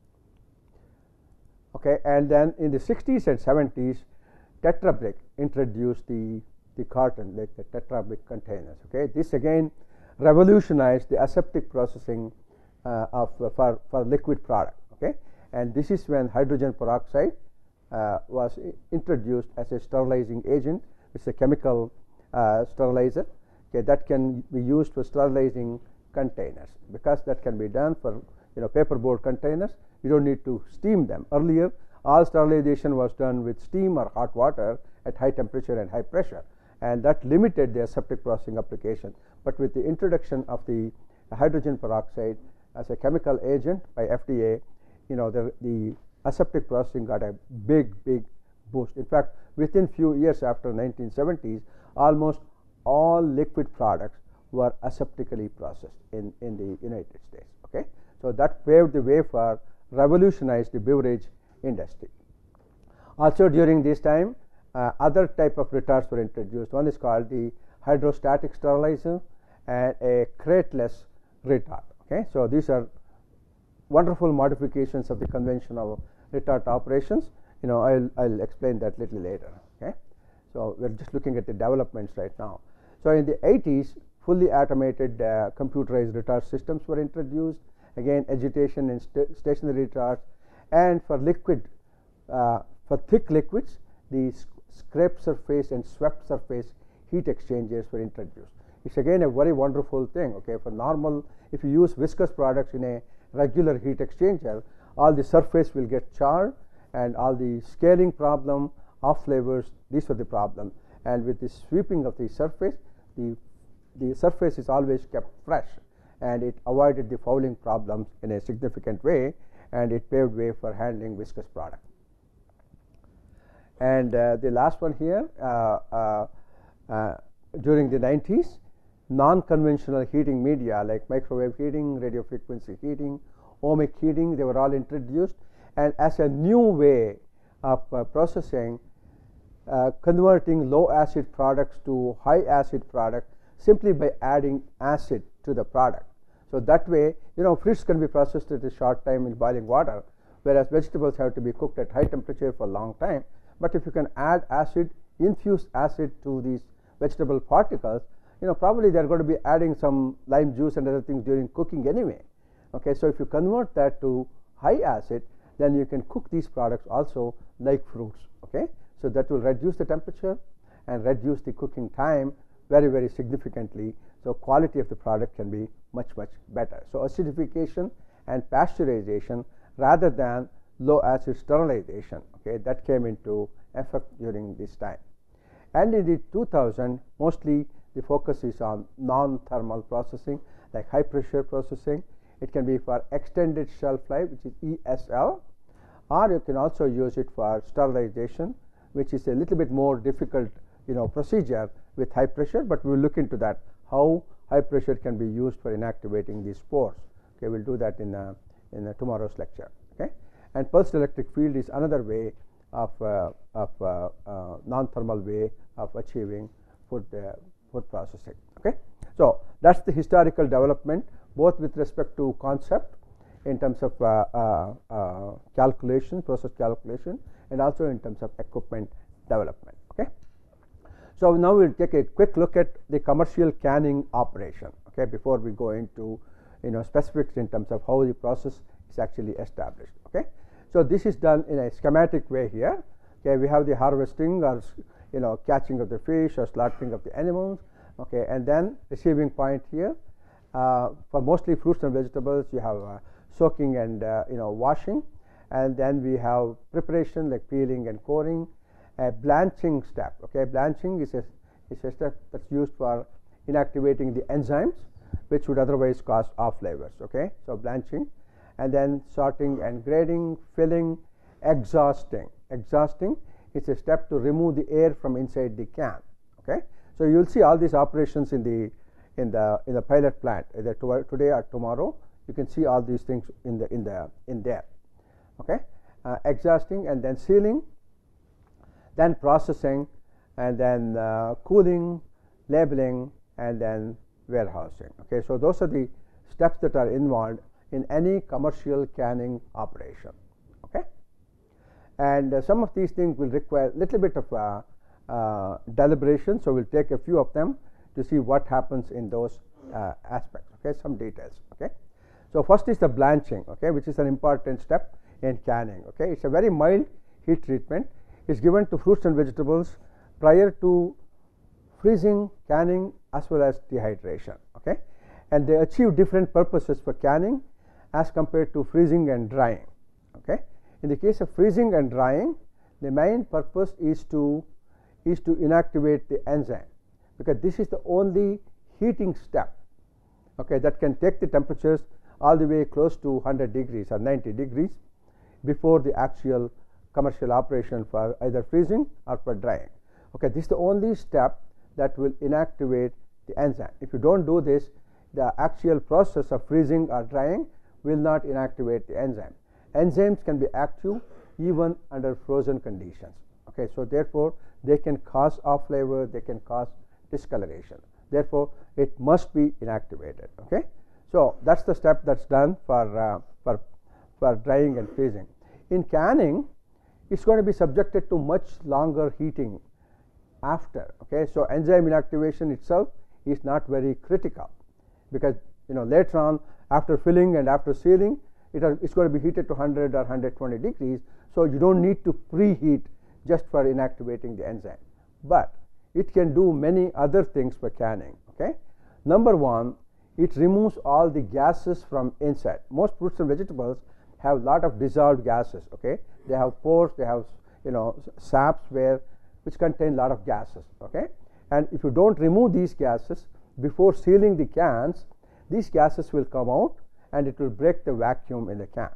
Okay, and then in the sixties and seventies, Tetra Brick introduced the the carton, like the Tetra Brick containers. Okay, this again revolutionized the aseptic processing uh, of uh, for for liquid product. Okay, and this is when hydrogen peroxide uh, was introduced as a sterilizing agent. It's a chemical uh, sterilizer. Okay, that can be used for sterilizing containers, because that can be done for, you know, paperboard containers. You don't need to steam them. Earlier, all sterilization was done with steam or hot water at high temperature and high pressure, and that limited the aseptic processing application. But with the introduction of the hydrogen peroxide as a chemical agent by F D A, you know, the, the aseptic processing got a big, big boost. In fact, within few years after nineteen seventies, almost all liquid products were aseptically processed in, in the United States. Okay, so that paved the way for revolutionized the beverage industry. Also during this time, uh, other type of retards were introduced. One is called the hydrostatic sterilizer and a crateless retard. Okay, so these are wonderful modifications of the conventional retard operations. You know, I'll, I'll explain that little later. Okay, so we're just looking at the developments right now. So in the eighties, fully automated uh, computerized retard systems were introduced. Again, agitation and st stationary retards, and for liquid, uh, for thick liquids, the scraped surface and swept surface heat exchangers were introduced. It's again a very wonderful thing. Okay, for normal, if you use viscous products in a regular heat exchanger, all the surface will get charred, and all the scaling problem, off flavors, these are the problem. And with the sweeping of the surface, the the surface is always kept fresh, and it avoided the fouling problems in a significant way. and it paved way for handling viscous product. And uh, the last one here, uh, uh, uh, during the nineties, non-conventional heating media like microwave heating, radio frequency heating, ohmic heating, they were all introduced, and as a new way of uh, processing, uh, converting low acid products to high acid product simply by adding acid to the product. So that way, you know, fruits can be processed at a short time in boiling water, whereas vegetables have to be cooked at high temperature for a long time. But if you can add acid, infuse acid to these vegetable particles, you know, probably they are going to be adding some lime juice and other things during cooking anyway. Okay, so if you convert that to high acid, then you can cook these products also like fruits. Okay, so that will reduce the temperature and reduce the cooking time very, very significantly. So quality of the product can be much, much better. So acidification and pasteurization rather than low acid sterilization, okay, that came into effect during this time. And in the two thousand, mostly the focus is on non-thermal processing like high pressure processing. It can be for extended shelf life, which is E S L, or you can also use it for sterilization, which is a little bit more difficult, you know, procedure with high pressure, but we will look into that, how high pressure can be used for inactivating these spores. Okay, we'll do that in a, in a tomorrow's lecture. Okay, and pulsed electric field is another way of, uh, of uh, uh, non-thermal way of achieving food, uh, food processing. Okay, so that's the historical development, both with respect to concept in terms of uh, uh, uh, calculation, process calculation, and also in terms of equipment development. Okay, so now we'll take a quick look at the commercial canning operation. Okay, before we go into, you know, specifics in terms of how the process is actually established. Okay, so this is done in a schematic way here. Okay, we have the harvesting or, you know, catching of the fish or slaughtering of the animals. Okay, and then receiving point here. Uh, for mostly fruits and vegetables, you have uh, soaking and uh, you know, washing, and then we have preparation like peeling and coring. A blanching step. Okay, blanching is a is a step that's used for inactivating the enzymes, which would otherwise cause off flavors. Okay, so blanching, and then sorting and grading, filling, exhausting. Exhausting is a step to remove the air from inside the can. Okay, so you will see all these operations in the in the in the pilot plant either to, today or tomorrow. You can see all these things in the in the in there. Okay, uh, exhausting and then sealing, then processing, and then uh, cooling, labeling, and then warehousing. Okay, so those are the steps that are involved in any commercial canning operation. Okay, and uh, some of these things will require a little bit of uh, uh, deliberation. So we'll take a few of them to see what happens in those uh, aspects. Okay, some details. Okay, so first is the blanching. Okay, which is an important step in canning. Okay, it's a very mild heat treatment. It's given to fruits and vegetables prior to freezing, canning, as well as dehydration. Okay, and they achieve different purposes for canning as compared to freezing and drying. Okay, in the case of freezing and drying, the main purpose is to is to inactivate the enzyme, because this is the only heating step, okay, that can take the temperatures all the way close to one hundred degrees or ninety degrees before the actual commercial operation for either freezing or for drying. Okay, this is the only step that will inactivate the enzyme. If you don't do this, the actual process of freezing or drying will not inactivate the enzyme. Enzymes can be active even under frozen conditions. Okay, so therefore they can cause off flavor, they can cause discoloration. Therefore, it must be inactivated. Okay, so that's the step that's done for uh, for for drying and freezing. In canning, it's going to be subjected to much longer heating after. Okay, so enzyme inactivation itself is not very critical, because, you know, later on after filling and after sealing, it are, it's going to be heated to one hundred or one hundred twenty degrees. So you don't need to preheat just for inactivating the enzyme, but it can do many other things for canning. Okay, number one, it removes all the gases from inside. Most fruits and vegetables have a lot of dissolved gases. Okay, they have pores, they have, you know, saps where which contain a lot of gases. Okay, and if you don't remove these gases before sealing the cans, these gases will come out and it will break the vacuum in the can.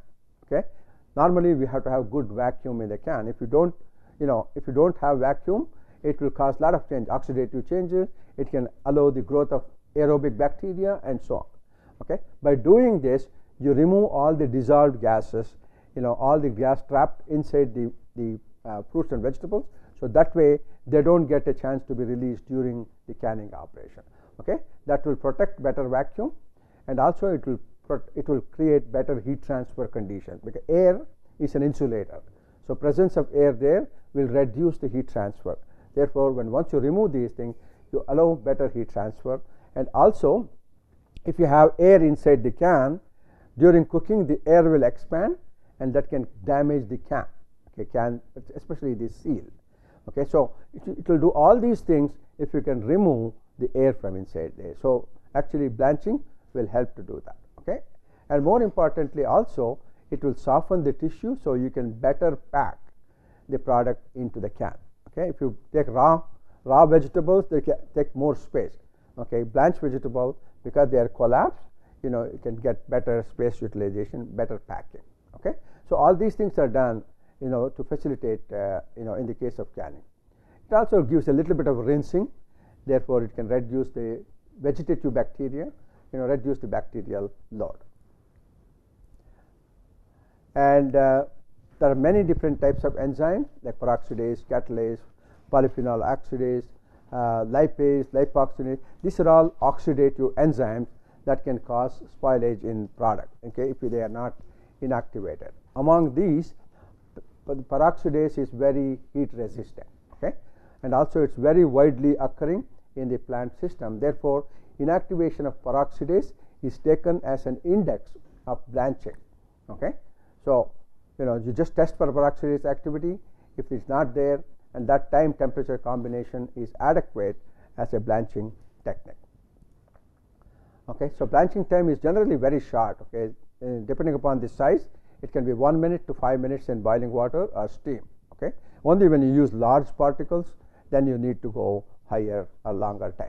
Okay, normally we have to have good vacuum in the can. If you don't, you know, if you don't have vacuum, it will cause a lot of change, oxidative changes. It can allow the growth of aerobic bacteria and so on. Okay, by doing this, you remove all the dissolved gases, you know, all the gas trapped inside the the uh, fruits and vegetables. So that way they don't get a chance to be released during the canning operation. Okay, that will protect better vacuum, and also it will it will create better heat transfer conditions, because air is an insulator. So presence of air there will reduce the heat transfer. Therefore, when once you remove these things, you allow better heat transfer. And also, if you have air inside the can, during cooking the air will expand, and that can damage the can. Okay, can especially the seal. Okay, so it, it will do all these things if you can remove the air from inside there. So actually blanching will help to do that. Okay, and more importantly also, it will soften the tissue, so you can better pack the product into the can. Okay, if you take raw raw vegetables, they can take more space. Okay, blanched vegetable, because they are collapsed, you know, you can get better space utilization, better packing. Okay, so all these things are done, you know, to facilitate, uh, you know, in the case of canning. It also gives a little bit of rinsing. Therefore, it can reduce the vegetative bacteria, you know, reduce the bacterial load. And uh, there are many different types of enzymes, like peroxidase, catalase, polyphenol oxidase, uh, lipase, lipoxygenase. These are all oxidative enzymes that can cause spoilage in product, okay, if they are not inactivated. Among these, the peroxidase is very heat resistant, okay, and also it's very widely occurring in the plant system. Therefore, inactivation of peroxidase is taken as an index of blanching. Okay, so you know, you just test for peroxidase activity. If it's not there, and that time temperature combination is adequate as a blanching technique. Okay, so blanching time is generally very short. Okay, uh, depending upon the size, it can be one minute to five minutes in boiling water or steam. Okay, only when you use large particles, then you need to go higher or longer time.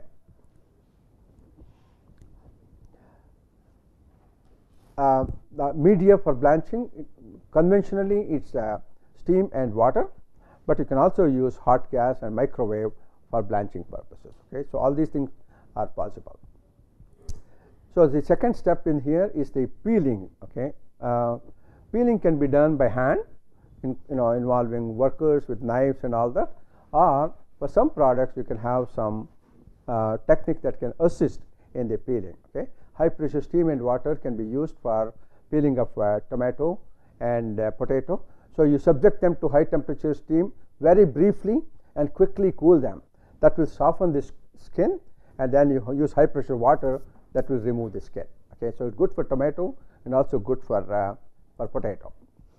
Uh, the media for blanching, it, conventionally it's uh, steam and water, but you can also use hot gas and microwave for blanching purposes. Okay, so all these things are possible. So the second step in here is the peeling. Okay, uh, peeling can be done by hand, in, you know, involving workers with knives and all that, or for some products you can have some uh, technique that can assist in the peeling. Okay, high pressure steam and water can be used for peeling of uh, tomato and uh, potato. So you subject them to high temperature steam very briefly and quickly cool them. That will soften the skin, and then you use high pressure water that will remove the skin. Okay, so it's good for tomato and also good for uh, for potato.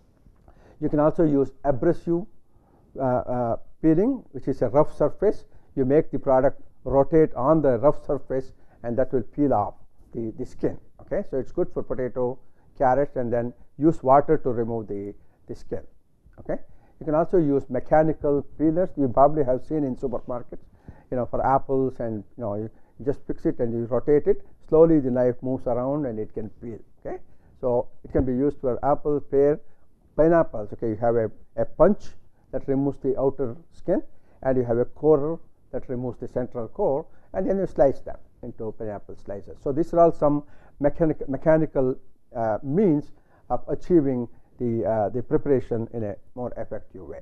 You can also use abrasive uh, uh, peeling, which is a rough surface. You make the product rotate on the rough surface, and that will peel off the, the skin. Okay, so it's good for potato, carrots, and then use water to remove the, the skin. Okay, you can also use mechanical peelers. You probably have seen in supermarkets, you know, for apples, and you know, you just fix it and you rotate it. Slowly the knife moves around and it can peel. Okay, so it can be used for apple, pear, pineapples. Okay, you have a, a punch that removes the outer skin, and you have a corer that removes the central core, and then you slice them into pineapple slices. So these are all some mechanic, mechanical uh, means of achieving the, uh, the preparation in a more effective way.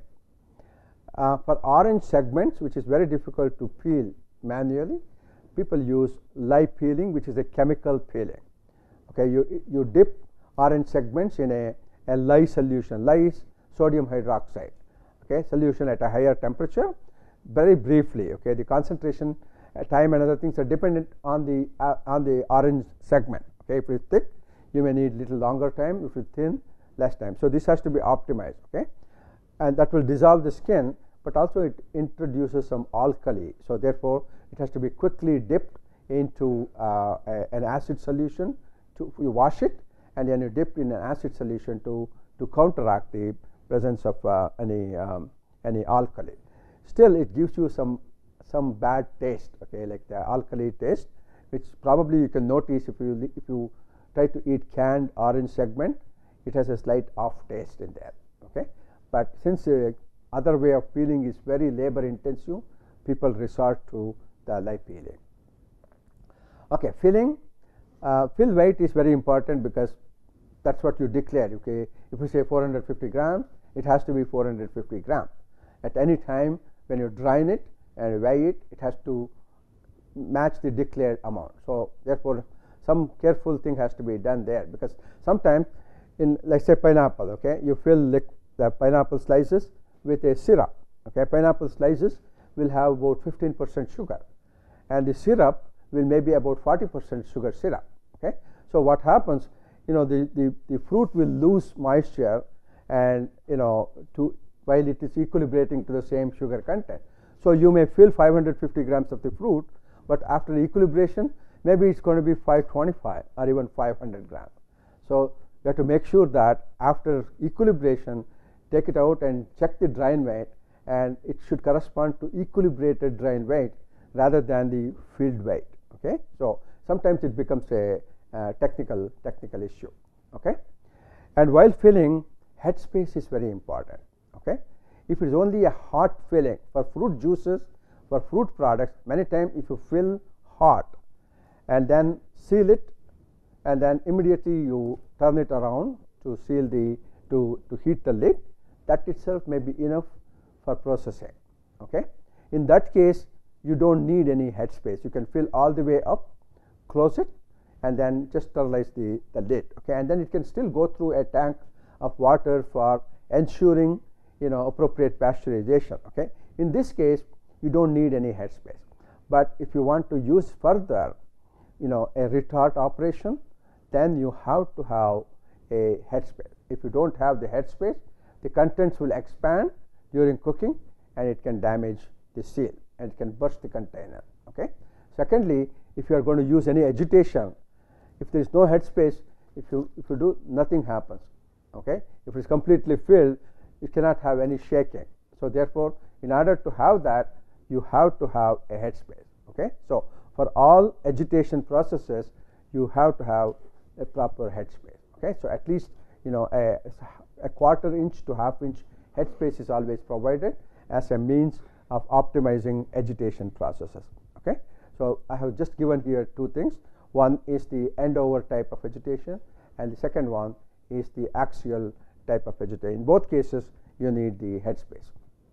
Uh, for orange segments, which is very difficult to peel manually, people use lye peeling, which is a chemical peeling. Okay, you, you dip orange segments in a, a lye solution. Lye is sodium hydroxide, okay, solution at a higher temperature, very briefly. Okay, the concentration, uh, time, and other things are dependent on the uh, on the orange segment. Okay, if it's thick, you may need little longer time. If it's thin, less time. So this has to be optimized. Okay, and that will dissolve the skin, but also it introduces some alkali. So therefore, it has to be quickly dipped into uh, a, an acid solution. To you wash it, and then you dip in an acid solution to to counteract the presence of uh, any um, any alkali. Still, it gives you some some bad taste. Okay, like the alkali taste, which probably you can notice if you if you try to eat canned orange segment. it has a slight off taste in there. Okay, but since uh, other way of peeling is very labor intensive, people resort to the live peeling. Okay, filling, uh, fill weight is very important because that's what you declare. Okay, if you say four hundred fifty grams, it has to be four hundred fifty grams. At any time when you drain it and weigh it, it has to match the declared amount. So therefore, some careful thing has to be done there, because sometimes in, let's say, pineapple, okay, you fill the pineapple slices with a syrup. Okay, pineapple slices will have about fifteen percent sugar, and the syrup will maybe about forty percent sugar syrup. Okay, so what happens, you know, the, the, the fruit will lose moisture, and you know, to while it is equilibrating to the same sugar content. So you may fill five hundred fifty grams of the fruit, but after equilibration, maybe it's going to be five twenty-five or even five hundred grams. So you have to make sure that after equilibration, take it out and check the drain weight, and it should correspond to equilibrated drain weight rather than the filled weight. Okay, so sometimes it becomes a uh, technical technical issue. Okay, and while filling, headspace is very important. Okay, if it is only a hot filling for fruit juices, for fruit products, many times if you fill hot and then seal it, and then immediately you turn it around to seal the to to heat the lid, that itself may be enough for processing. Okay, in that case, you don't need any headspace. You can fill all the way up, close it, and then just sterilize the, the lid. Okay, and then it can still go through a tank of water for ensuring, you know, appropriate pasteurization. Okay, in this case, you don't need any headspace. But if you want to use further, you know, a retort operation, then you have to have a headspace. If you don't have the headspace, the contents will expand during cooking, and it can damage the seal, and it can burst the container. Okay. Secondly, if you are going to use any agitation, if there is no headspace, if you if you do, nothing happens. Okay. If it is completely filled, you cannot have any shaking. So therefore, in order to have that, you have to have a headspace. Okay. So for all agitation processes, you have to have a proper headspace. Okay. So at least, you know, a, a quarter inch to half inch headspace is always provided as a means of optimizing agitation processes. Okay. So I have just given here two things. One is the end over type of agitation, and the second one is the axial type of agitation. In both cases, you need the headspace.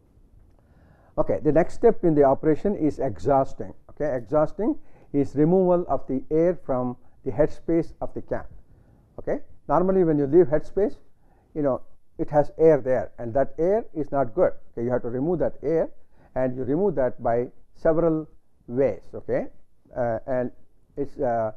Okay, the next step in the operation is exhausting. Okay, exhausting is removal of the air from the headspace of the can. Okay, normally when you leave headspace, you know, it has air there, and that air is not good. Okay, you have to remove that air, and you remove that by several ways. Okay, uh, and it's uh,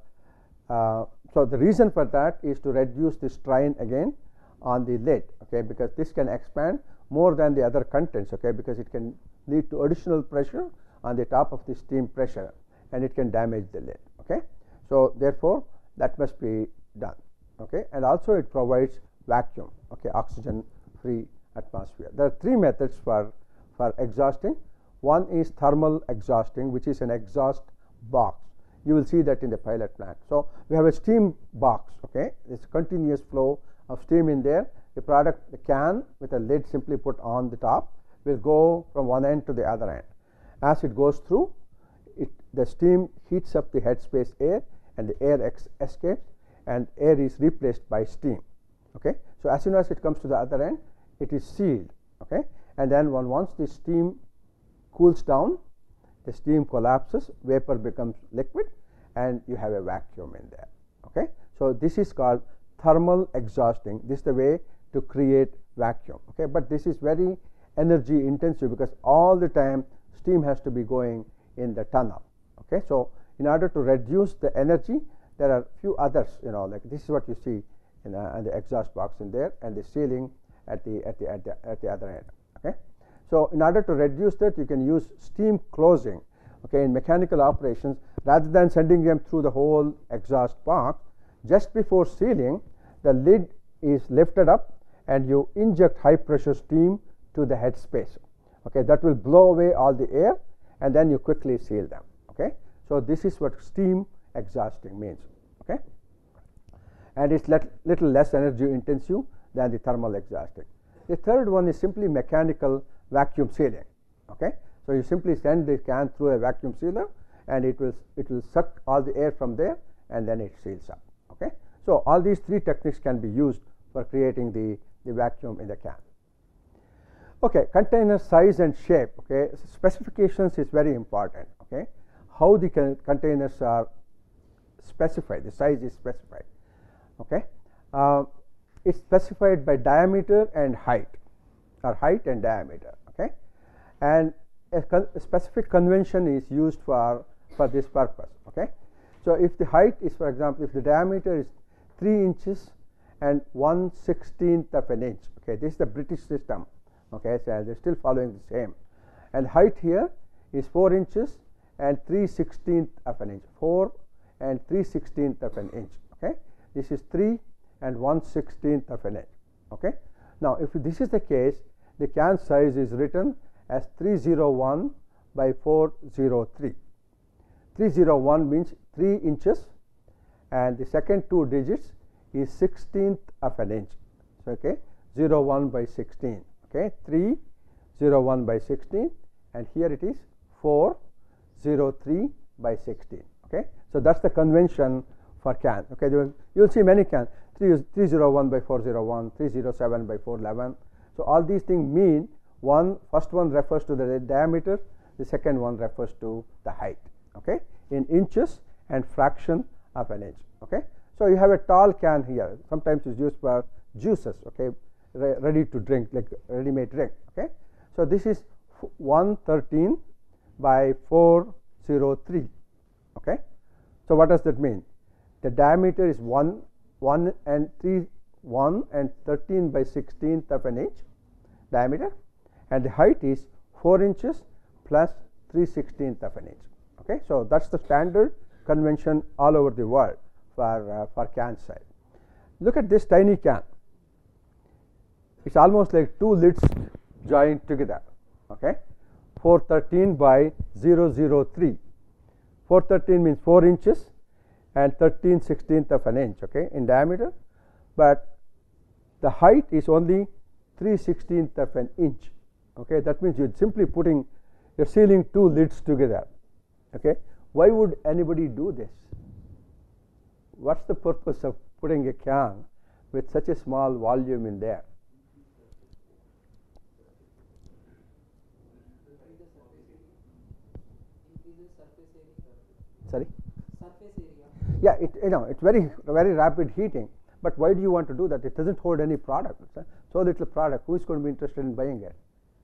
uh, so the reason for that is to reduce the strain again on the lid. Okay, because this can expand more than the other contents. Okay, because it can lead to additional pressure on the top of the steam pressure, and it can damage the lid. Okay, so therefore that must be done. Okay, and also it provides vacuum. Okay, oxygen free atmosphere. There are three methods for for exhausting. One is thermal exhausting, which is an exhaust box. You will see that in the pilot plant. So we have a steam box. Okay, it's a continuous flow of steam in there. The product, the can with a lid simply put on the top, will go from one end to the other end. As it goes through, it, the steam heats up the headspace air, and the air ex escapes, and air is replaced by steam. Okay, so as soon as it comes to the other end, it is sealed. Okay, and then one, once the steam cools down, the steam collapses, vapor becomes liquid, and you have a vacuum in there. Okay, so this is called thermal exhausting. This is the way to create vacuum. Okay, but this is very energy intensive, because all the time steam has to be going in the tunnel. Okay, so in order to reduce the energy, there are few others. You know, like this is what you see in uh, the exhaust box in there, and the sealing at the at the at the, at the other end. Okay, so in order to reduce that, you can use steam closing. Okay, in mechanical operations, rather than sending them through the whole exhaust box, just before sealing, the lid is lifted up, and you inject high pressure steam to the headspace. Okay, that will blow away all the air, and then you quickly seal them. Okay, so this is what steam exhausting means. Okay, and it's let, little less energy intensive than the thermal exhausting. The third one is simply mechanical vacuum sealing. Okay, so you simply send the can through a vacuum sealer, and it will it will suck all the air from there, and then it seals up. Okay, so all these three techniques can be used for creating the the vacuum in the can. Okay, container size and shape. Okay, specifications is very important. Okay, how the con containers are specified, the size is specified. Okay, uh, it's specified by diameter and height, or height and diameter. Okay, and a, con a specific convention is used for for this purpose. Okay, so if the height is, for example, if the diameter is three inches and one sixteenth of an inch. Okay, this is the British system. Okay, so they're still following the same. And height here is four inches and three sixteenth of an inch. Four and three sixteenth of an inch. Okay, this is three and one sixteenth of an inch. Okay, now if this is the case, the can size is written as three oh one by four oh three. three oh one means three inches, and the second two digits is sixteenth of an inch. So, okay, zero one by sixteen. Okay, three oh one by sixteen, and here it is four oh three by sixteen. Okay, so that's the convention for can. Okay, will, you'll see many can three oh one by four oh one, three oh seven by four eleven. So all these things mean one first one refers to the diameter, the second one refers to the height. Okay, in inches and fraction of an inch. Okay, so you have a tall can here. Sometimes it's used for juices. Okay, re ready to drink, like ready-made drink. Okay, so this is one thirteen by four oh three. Okay, so what does that mean? The diameter is one one and three one and thirteen by sixteenth of an inch diameter, and the height is four inches plus three sixteenth of an inch. Okay, so that's the standard convention all over the world for uh, for can size. Look at this tiny can. It's almost like two lids joined together. Okay, four thirteen by zero zero three. four thirteen means four inches and thirteen sixteenth of an inch. Okay, in diameter, but the height is only three sixteenth of an inch. Okay, that means you're simply putting, you're sealing two lids together. Okay, why would anybody do this? What's the purpose of putting a can with such a small volume in there? Sorry? Surface area. Yeah, it, you know, it's very very rapid heating. But why do you want to do that? It doesn't hold any product. It's so little product. Who is going to be interested in buying it?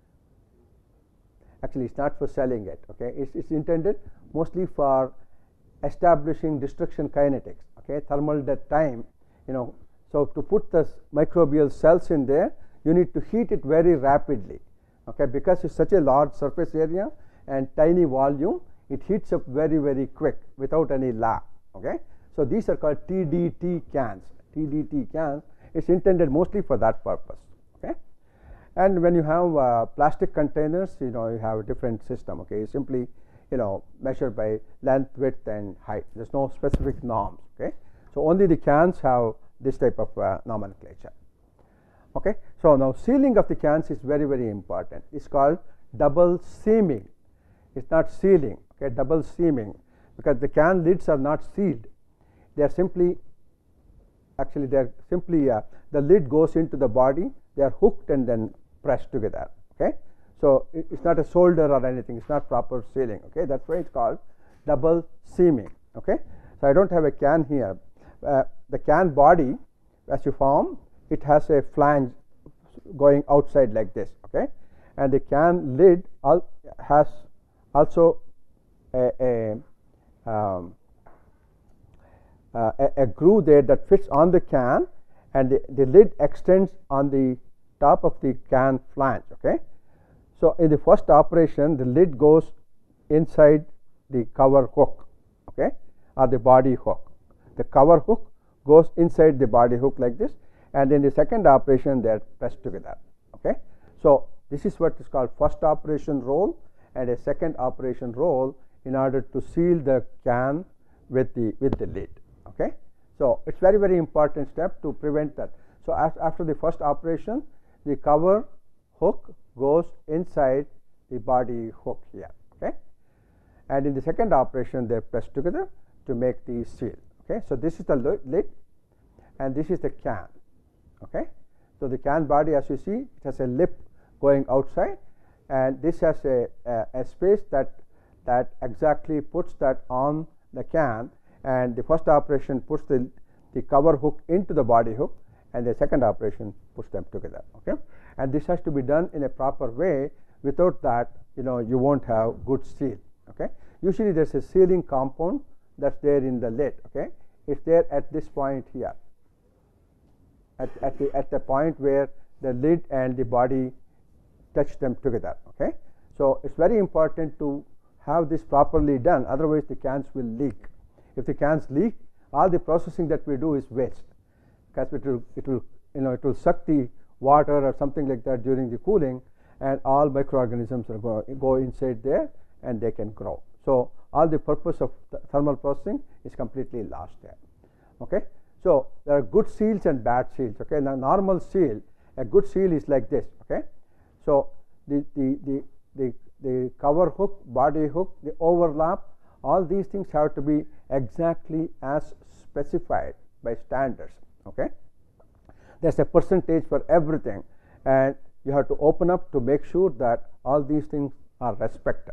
Actually, it's not for selling it. Okay, it's, it's intended mostly for establishing destruction kinetics. Okay, thermal death time. You know, so to put the microbial cells in there, you need to heat it very rapidly. Okay, because it's such a large surface area and tiny volume, it heats up very very quick without any lag. Okay, so these are called T D T cans. T D T cans. It's intended mostly for that purpose. Okay, and when you have uh, plastic containers, you know, you have a different system. Okay, you simply, you know, measure by length, width, and height. There's no specific norms. Okay, so only the cans have this type of uh, nomenclature. Okay, so now sealing of the cans is very very important. It's called double seaming. It's not sealing. Okay, double seaming, because the can lids are not sealed. They are simply, actually they are simply uh, the lid goes into the body. They are hooked and then pressed together. Okay, so it, it's not a solder or anything. It's not proper sealing. Okay, that's why it's called double seaming. Okay, so I don't have a can here. Uh, the can body, as you form, it has a flange going outside like this. Okay, and the can lid al has also a, a, um, uh, a, a groove there that fits on the can, and the, the lid extends on the top of the can flange. Okay, so in the first operation, the lid goes inside the cover hook. Okay, or the body hook. The cover hook goes inside the body hook like this, and in the second operation, they are pressed together. Okay, so this is what is called first operation roll and a second operation roll in order to seal the can with the with the lid. Okay, So it's very, very important step to prevent that. So af after the first operation, the cover hook goes inside the body hook here, okay? And in the second operation, they're pressed together to make the seal, okay? So this is the lid, and this is the can, okay? So the can body, as you see, it has a lip going outside, and this has a, a, a space that that exactly puts that on the can, and the first operation puts the, the cover hook into the body hook, and the second operation puts them together, okay? And this has to be done in a proper way. Without that, you know, you won't have good seal, okay? Usually there's a sealing compound that's there in the lid, okay? It's there at this point here, at, at, the, at the point where the lid and the body touch them together, okay? So it's very important to have this properly done, otherwise the cans will leak. If the cans leak, all the processing that we do is waste, because it will, it will, you know, it will suck the water or something like that during the cooling, and all microorganisms are going to go inside there and they can grow. So all the purpose of the thermal processing is completely lost there, okay? So there are good seals and bad seals, okay? Now normal seal, a good seal is like this, okay? So the, the, the, the the cover hook, body hook, the overlap, all these things have to be exactly as specified by standards, okay? There's a percentage for everything, and you have to open up to make sure that all these things are respected.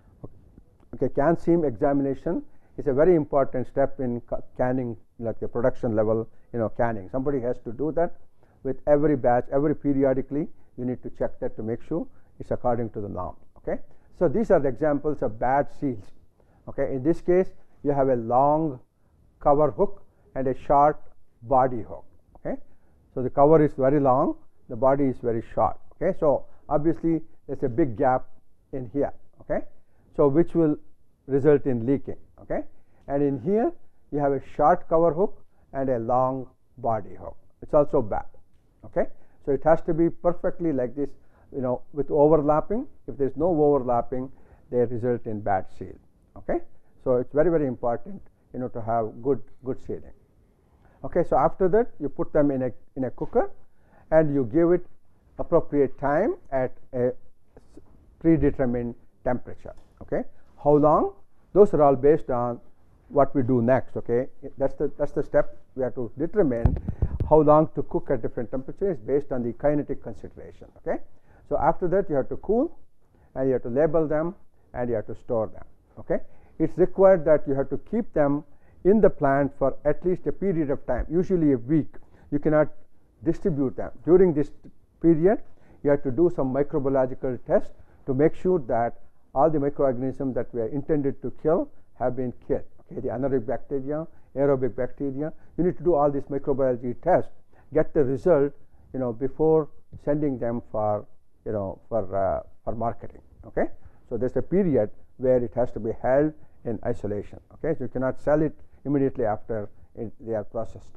Okay, can seam examination is a very important step in canning, like the production level, you know, canning. Somebody has to do that with every batch, every periodically. You need to check that to make sure it's according to the norm. Okay, so these are the examples of bad seals. Okay, in this case, you have a long cover hook and a short body hook. Okay, so the cover is very long, the body is very short. Okay, so obviously there's a big gap in here. Okay, so which will result in leaking. Okay, and in here you have a short cover hook and a long body hook. It's also bad. Okay, so it has to be perfectly like this. You know, with overlapping. If there is no overlapping, they result in bad seal. Okay, so it's very, very important, you know, to have good good sealing. Okay, so after that you put them in a in a cooker, and you give it appropriate time at a predetermined temperature. Okay, how long? Those are all based on what we do next. Okay, that's the that's the step we have to determine how long to cook at different temperatures based on the kinetic consideration. Okay. So after that you have to cool, and you have to label them, and you have to store them. Okay, it's required that you have to keep them in the plant for at least a period of time, usually a week. You cannot distribute them. During this period, you have to do some microbiological tests to make sure that all the microorganisms that we are intended to kill have been killed. Okay, the anaerobic bacteria, aerobic bacteria. You need to do all these microbiology tests, get the result, you know, before sending them for you know, for uh, for marketing. Okay, so there's a period where it has to be held in isolation. Okay, so you cannot sell it immediately after it, they are processed.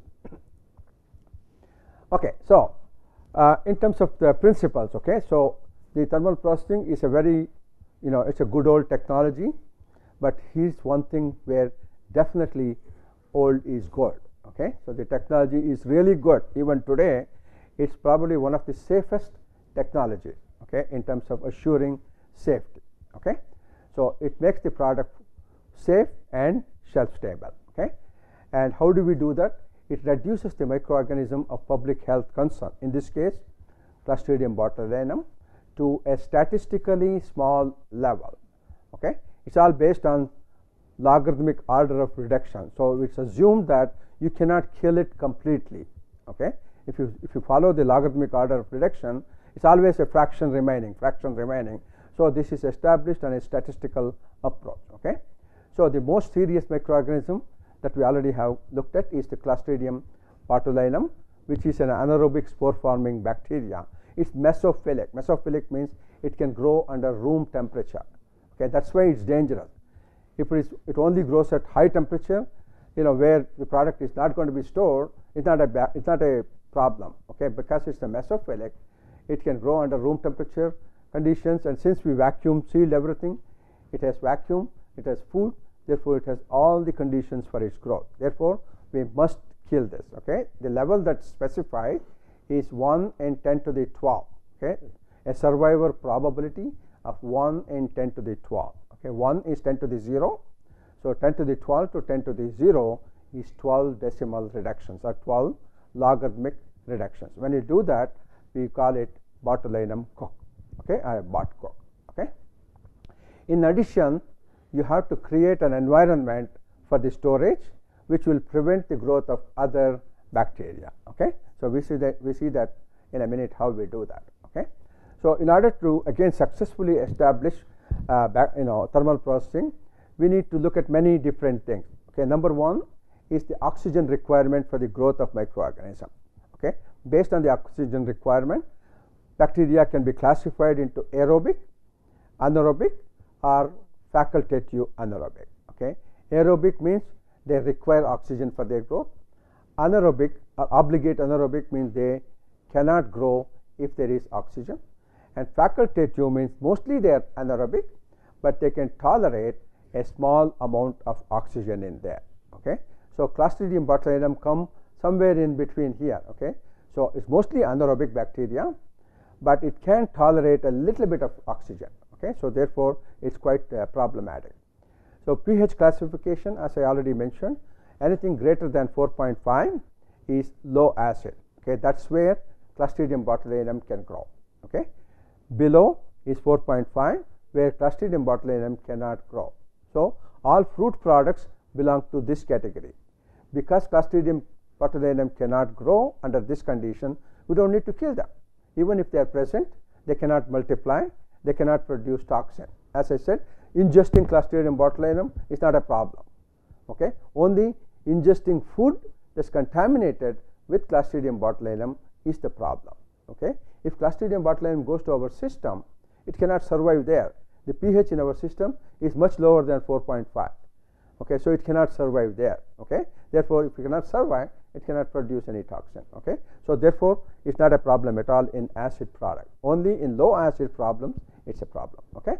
Okay, so uh, in terms of the principles, okay, so the thermal processing is a very, you know, it's a good old technology, but here's one thing where definitely old is good. Okay, so the technology is really good. Even today, it's probably one of the safest technology, okay, in terms of assuring safety. Okay, so it makes the product safe and shelf stable. Okay, and how do we do that? It reduces the microorganism of public health concern, in this case Clostridium botulinum, to a statistically small level. Okay, it's all based on logarithmic order of reduction. So it's assumed that you cannot kill it completely. Okay, if you if you follow the logarithmic order of reduction, it's always a fraction remaining, fraction remaining. So this is established on a statistical approach. Okay, so the most serious microorganism that we already have looked at is the Clostridium botulinum, which is an anaerobic spore-forming bacteria. It's mesophilic. Mesophilic means it can grow under room temperature. Okay, that's why it's dangerous. If it is, it only grows at high temperature, you know, where the product is not going to be stored, it's not a it's not a problem. Okay, because it's a mesophilic, it can grow under room temperature conditions, and since we vacuum sealed everything, it has vacuum, it has food, therefore it has all the conditions for its growth. Therefore, we must kill this. Okay, the level that's specified is one in ten to the twelve. Okay, a survivor probability of one in ten to the twelve. Okay, one is ten to the zero, so ten to the twelve to ten to the zero is twelve decimal reductions or twelve logarithmic reductions. When you do that, we call it botulinum cook. Okay, or bot cook. Okay. In addition, you have to create an environment for the storage which will prevent the growth of other bacteria. Okay, so we see that we see that in a minute how we do that. Okay, so in order to again successfully establish uh, back, you know thermal processing, we need to look at many different things. Okay, number one is the oxygen requirement for the growth of microorganism. Okay, based on the oxygen requirement, bacteria can be classified into aerobic, anaerobic, or facultative anaerobic. Okay, aerobic means they require oxygen for their growth. Anaerobic or obligate anaerobic means they cannot grow if there is oxygen, and facultative means mostly they are anaerobic, but they can tolerate a small amount of oxygen in there. Okay, so Clostridium botulinum come somewhere in between here. Okay, so it's mostly anaerobic bacteria, but it can tolerate a little bit of oxygen. Okay, so therefore it's quite uh, problematic. So pH classification, as I already mentioned, anything greater than four point five is low acid. Okay, that's where Clostridium botulinum can grow. Okay, below is four point five, where Clostridium botulinum cannot grow. So all fruit products belong to this category. Because Clostridium botulinum cannot grow under this condition, we don't need to kill them. Even if they are present, they cannot multiply, they cannot produce toxin. As I said, ingesting Clostridium botulinum is not a problem. Okay, only ingesting food that's contaminated with Clostridium botulinum is the problem. Okay, if Clostridium botulinum goes to our system, it cannot survive there. The pH in our system is much lower than four point five. Okay, so it cannot survive there. Okay, therefore, if it cannot survive, it cannot produce any toxin. Okay, so therefore, it's not a problem at all in acid product. Only in low acid problems, it's a problem. Okay.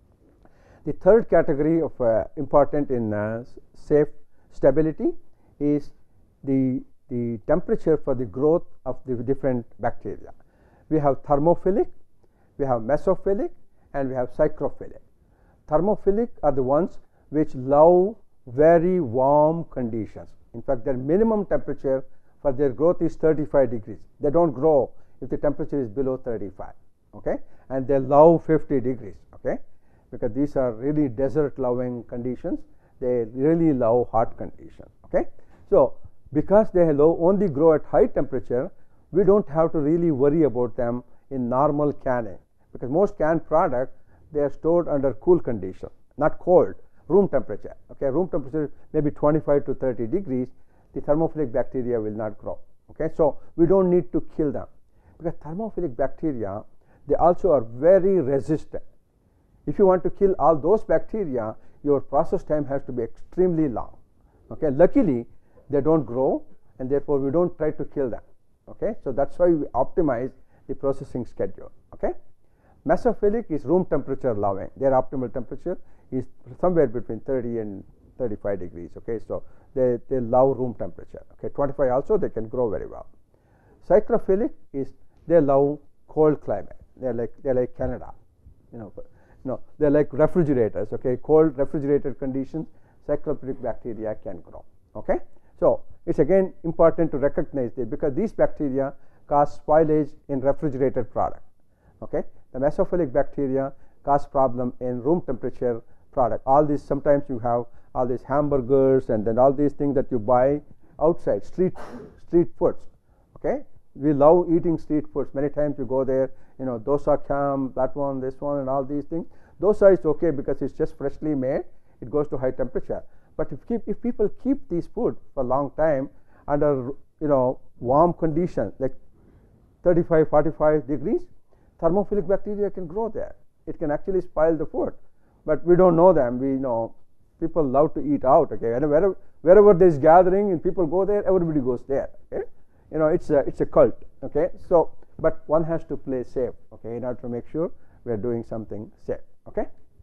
The third category of uh, important in uh, safe stability is the the temperature for the growth of the different bacteria. We have thermophilic, we have mesophilic, and we have psychrophilic. Thermophilic are the ones which love very warm conditions. In fact, their minimum temperature for their growth is thirty-five degrees. They don't grow if the temperature is below thirty-five. Okay, and they love fifty degrees. Okay, because these are really desert loving conditions. They really love hot conditions. Okay, so because they love only grow at high temperature, we don't have to really worry about them in normal canning, because most canned product they are stored under cool conditions, not cold, room temperature. Okay, room temperature maybe twenty-five to thirty degrees. The thermophilic bacteria will not grow. Okay, so we don't need to kill them, because thermophilic bacteria, they also are very resistant. If you want to kill all those bacteria, your process time has to be extremely long. Okay, luckily they don't grow, and therefore we don't try to kill them. Okay, so that's why we optimize the processing schedule. Okay, mesophilic is room temperature loving. Their optimal temperature is somewhere between thirty and thirty-five degrees. Okay, so they, they love room temperature. Okay, twenty-five also they can grow very well. Psychrophilic is they love cold climate. They're like they're like Canada, you know. No, they're like refrigerators. Okay, cold refrigerated conditions, psychrophilic bacteria can grow. Okay, so it's again important to recognize this, because these bacteria cause spoilage in refrigerated product. Okay, the mesophilic bacteria cause problem in room temperature product. All these, sometimes you have all these hamburgers and then all these things that you buy outside, street street foods. Okay, we love eating street foods. Many times you go there, you know, dosa camp, that one, this one, and all these things. Dosa is okay because it's just freshly made. It goes to high temperature. But if keep, if people keep these food for a long time under, you know, warm conditions like thirty-five, forty-five degrees, thermophilic bacteria can grow there. It can actually spoil the food, but we don't know them. We know people love to eat out. Okay, and wherever wherever there is gathering and people go there, everybody goes there. Okay, you know, it's a it's a cult. Okay, so but one has to play safe. Okay, in order to make sure we are doing something safe. Okay,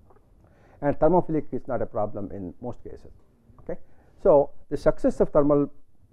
and thermophilic is not a problem in most cases. Okay, so the success of thermal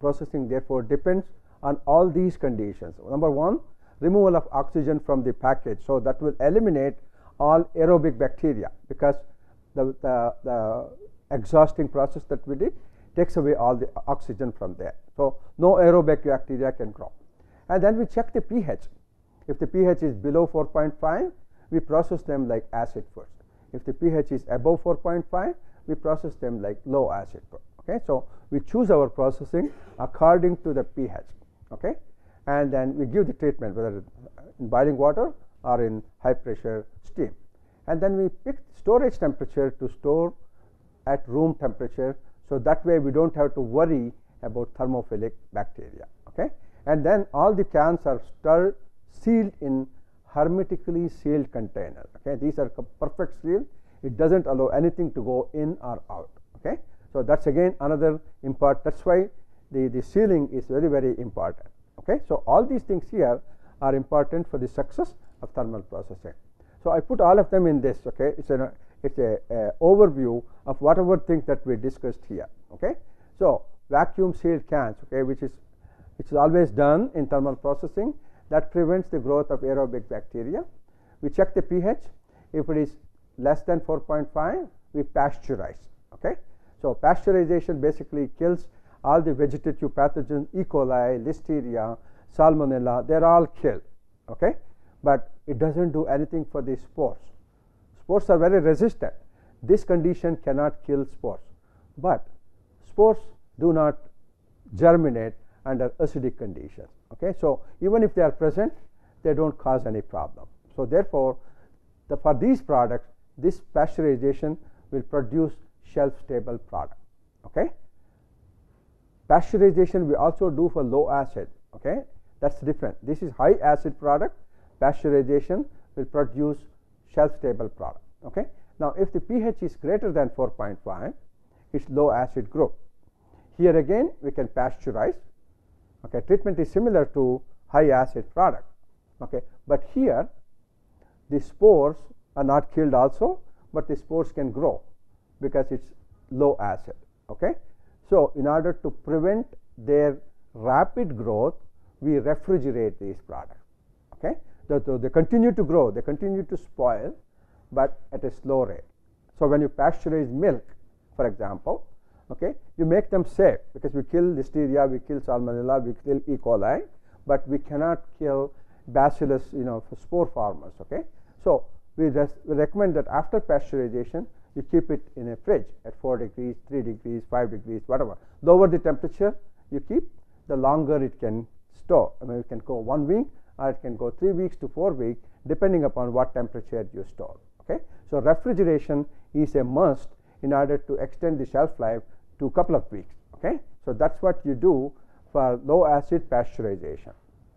processing therefore depends on all these conditions. Number one, removal of oxygen from the package. So that will eliminate all aerobic bacteria, because the, the, the exhausting process that we did takes away all the oxygen from there. So no aerobic bacteria can grow. And then we check the pH. If the pH is below four point five, we process them like acid first. If the pH is above four point five, we process them like low acid first. Okay, so we choose our processing according to the pH. Okay, and then we give the treatment whether in boiling water or in high pressure steam. And then we pick storage temperature to store at room temperature, so that way we don't have to worry about thermophilic bacteria. Okay, and then all the cans are stirred, sealed in hermetically sealed container. Okay, these are perfect seal. It doesn't allow anything to go in or out. Okay, so that's again another important. That's why the the sealing is very very important. Okay, so all these things here are important for the success of thermal processing. So I put all of them in this. Okay, it's a it's a, a overview of whatever things that we discussed here. Okay, so vacuum sealed cans. Okay, which is which is always done in thermal processing. That prevents the growth of aerobic bacteria. We check the pH. If it is less than four point five, we pasteurize. Okay, so pasteurization basically kills all the vegetative pathogens, E. coli, Listeria, Salmonella. They're all killed. Okay, but it doesn't do anything for the spores. Spores are very resistant. This condition cannot kill spores, but spores do not germinate under acidic conditions. Okay, so even if they are present, they don't cause any problem. So therefore, the, for these products, this pasteurization will produce shelf stable product. Okay, pasteurization we also do for low acid. Okay, that's different. This is high acid product. Pasteurization will produce shelf stable product. Okay, now if the pH is greater than four point five, it's low acid group. Here again we can pasteurize. Okay, treatment is similar to high acid product. Okay, but here the spores are not killed also, but the spores can grow because it's low acid. Okay, so in order to prevent their rapid growth, we refrigerate these products. Okay, so, so they continue to grow, they continue to spoil, but at a slow rate. So when you pasteurize milk, for example, okay, you make them safe, because we kill Listeria, we kill Salmonella, we kill E. coli, but we cannot kill Bacillus, you know, for spore formers. Okay, so we, we recommend that after pasteurization, you keep it in a fridge at four degrees, three degrees, five degrees, whatever. Lower the temperature you keep, the longer it can store. I mean, it can go one week, or it can go three weeks to four weeks, depending upon what temperature you store. Okay, so refrigeration is a must in order to extend the shelf life to a couple of weeks. Okay, so that's what you do for low acid pasteurization.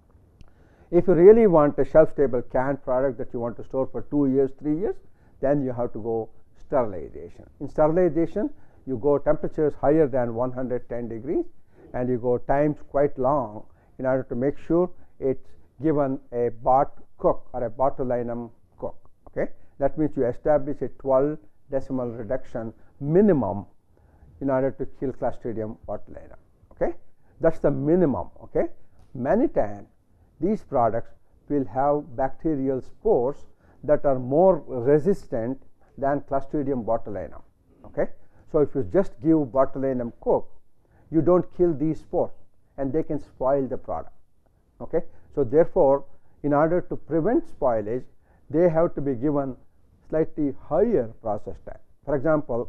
If you really want a shelf stable canned product that you want to store for two years, three years, then you have to go sterilization. In sterilization, you go temperatures higher than one hundred ten degrees, and you go times quite long in order to make sure it's given a bot cook or a botulinum cook. Okay, that means you establish a twelve decimal reduction minimum in order to kill Clostridium botulinum. Okay, that's the minimum. Okay, many times these products will have bacterial spores that are more resistant than Clostridium botulinum. Okay, so if you just give botulinum cook, you don't kill these spores, and they can spoil the product. Okay, so therefore, in order to prevent spoilage, they have to be given slightly higher process time. For example,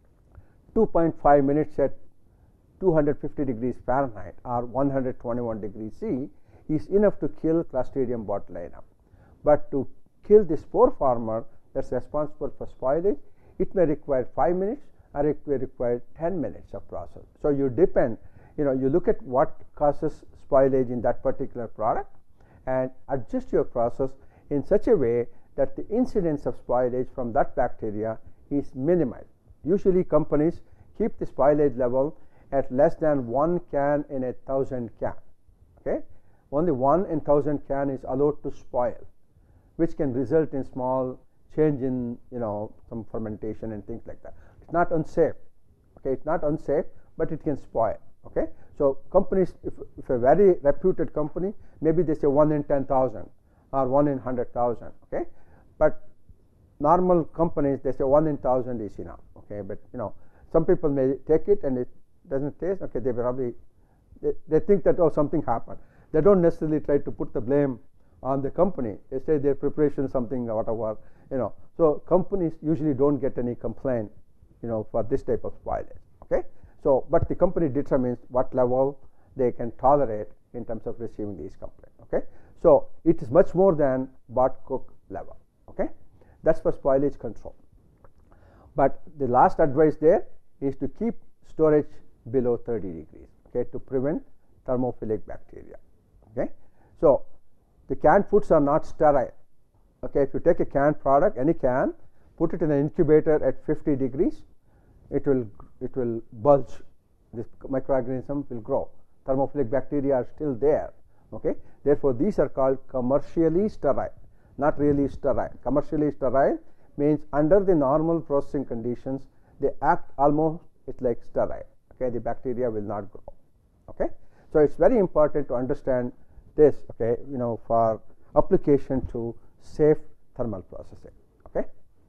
two point five minutes at two hundred fifty degrees Fahrenheit or one hundred twenty-one degrees C is enough to kill Clostridium botulinum. But to kill the spore former that's responsible for spoilage, it may require five minutes or it may require ten minutes of process. So you depend, you know, you look at what causes spoilage in that particular product and adjust your process in such a way that the incidence of spoilage from that bacteria is minimized. Usually companies keep the spoilage level at less than one can in a thousand can. Okay, only one in thousand can is allowed to spoil, which can result in small change in, you know, some fermentation and things like that. It's not unsafe. Okay, it's not unsafe, but it can spoil. Okay, so companies, if, if a very reputed company, maybe they say one in ten thousand or one in hundred thousand. Okay, but normal companies they say one in thousand is enough. Okay, but you know some people may take it and it doesn't taste. Okay, they probably they, they think that oh something happened. They don't necessarily try to put the blame on the company. They say their preparation something or whatever. You know, so companies usually don't get any complaint. You know, for this type of spoilage. Okay, so but the company determines what level they can tolerate in terms of receiving these complaints. Okay, so it is much more than bought cook level. Okay, that's for spoilage control. But the last advice there is to keep storage below thirty degrees. Okay, to prevent thermophilic bacteria. Okay, so the canned foods are not sterile. Okay, if you take a canned product, any can, put it in an incubator at fifty degrees, it will it will bulge. This microorganism will grow. Thermophilic bacteria are still there. Okay, therefore these are called commercially sterile, not really sterile. Commercially sterile means under the normal processing conditions they act almost it's like sterile. Okay, the bacteria will not grow. Okay, so it's very important to understand this. Okay, you know, for application to safe thermal processing. Okay,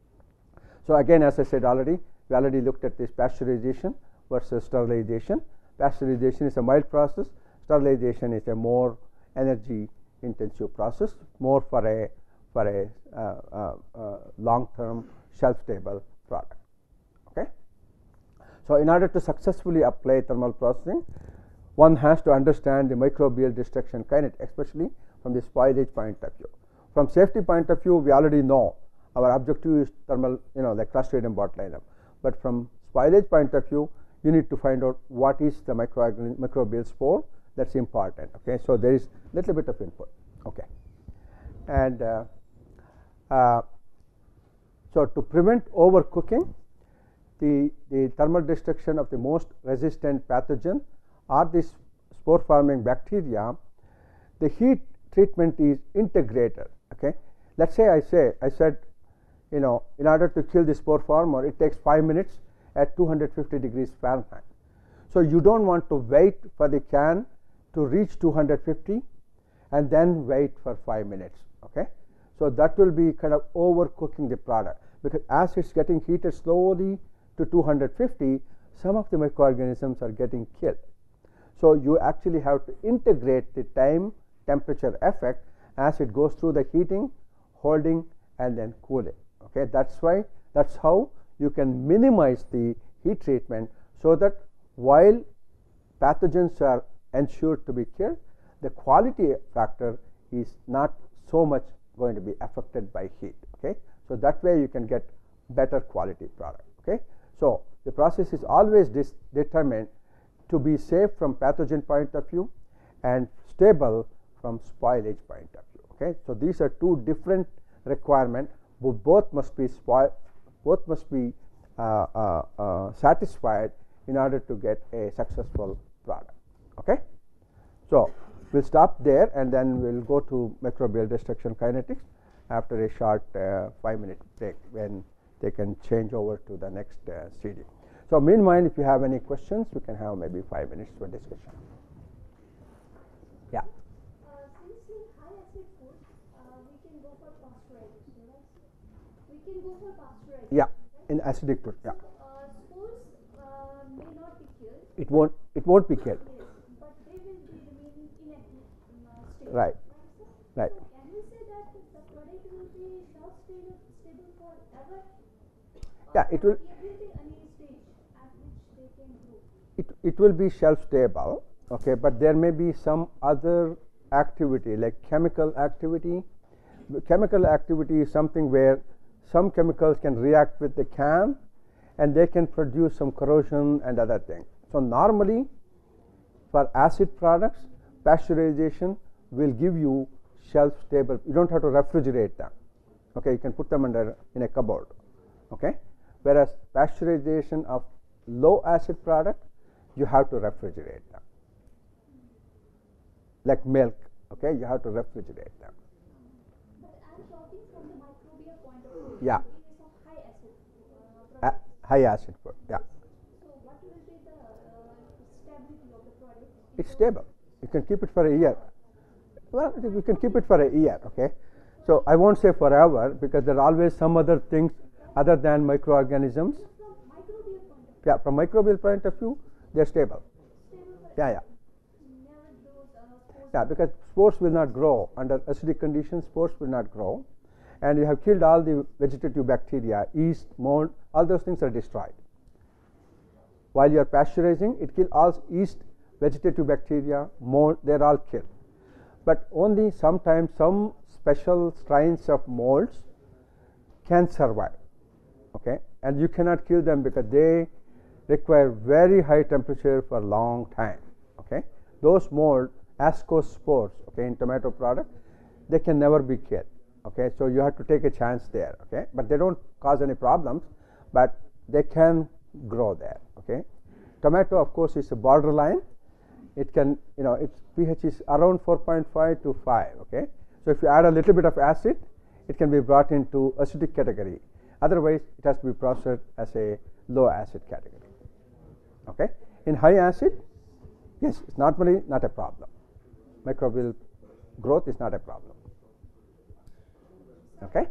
so again, as I said already, we already looked at this pasteurization versus sterilization. Pasteurization is a mild process. Sterilization is a more energy intensive process, more for a for a uh, uh, uh, long term shelf stable product. Okay, so in order to successfully apply thermal processing, one has to understand the microbial destruction kinetics, especially from the spoilage point of view. From safety point of view, we already know our objective is thermal, you know, like Clostridium botulinum. But from spoilage point of view, you need to find out what is the microorganism, microbial spore. That's important. Okay, so there is little bit of input. Okay, and uh, uh, so to prevent overcooking, the the thermal destruction of the most resistant pathogen or this spore forming bacteria, the heat treatment is integrated. Okay, let's say I say I said, you know, in order to kill the spore former, it takes five minutes at two hundred fifty degrees Fahrenheit. So you don't want to wait for the can to reach two hundred fifty and then wait for five minutes. Okay, so that will be kind of overcooking the product, because as it's getting heated slowly to two hundred fifty, some of the microorganisms are getting killed. So you actually have to integrate the time temperature effect as it goes through the heating, holding, and then cooling. Okay, that's why that's how you can minimize the heat treatment, so that while pathogens are ensured to be killed, the quality factor is not so much going to be affected by heat. Okay, so that way you can get better quality product. Okay, so the process is always determined to be safe from pathogen point of view and stable from spoilage point of view. Okay, so these are two different requirements. Both must be spoil, both must be uh, uh, uh, satisfied in order to get a successful product. Okay, so we'll stop there and then we'll go to microbial destruction kinetics after a short uh, five minute break when they can change over to the next uh, C D. So meanwhile, if you have any questions, we can have maybe five minutes for discussion. Yeah. Uh, since in high acid food, uh, we can go for pasteurization, right? We can go for pasteurization. Yeah, right? in acidic food. Yeah. So, uh, spores uh, may not be killed. It won't. It won't be killed. Yes, but they will be remaining inactive uh, state. Right. Right. Right. So can we say that the product will be shelf stable, stable forever? Yeah, it will. There will be any stage at which they can grow. It, it will be shelf stable, okay, but there may be some other activity like chemical activity. Chemical activity is something where some chemicals can react with the can and they can produce some corrosion and other things. So normally for acid products, pasteurization will give you shelf stable. You don't have to refrigerate them. Okay, you can put them under in a cupboard. Okay, whereas pasteurization of low acid product, you have to refrigerate them. Like milk, okay, you have to refrigerate them. But I'm talking from the microbial point of view. Yeah. In case of high acid uh, A products. high acid food, yeah. So what will be the uh, stability of the It's stable. You can keep it for a year. Well, we can keep it for a year, okay? So I won't say forever because there are always some other things other than microorganisms. Yeah, from microbial point of view, they're stable. Yeah, yeah. Yeah, because spores will not grow under acidic conditions. Spores will not grow, and you have killed all the vegetative bacteria, yeast, mold. All those things are destroyed. While you are pasteurizing, it kills all yeast, vegetative bacteria, mold. They're all killed. But only sometimes some special strains of molds can survive, okay? And you cannot kill them because they require very high temperature for a long time, okay? Those mold, ascospores, okay, in tomato product, they can never be killed, okay? So you have to take a chance there, okay? But they don't cause any problems, but they can grow there, okay? Tomato, of course, is a borderline. It can, you know, its pH is around four point five to five, okay? So if you add a little bit of acid, it can be brought into acidic category. Otherwise, it has to be processed as a low acid category, okay? In high acid, yes, it's normally not a problem. Microbial growth is not a problem, okay?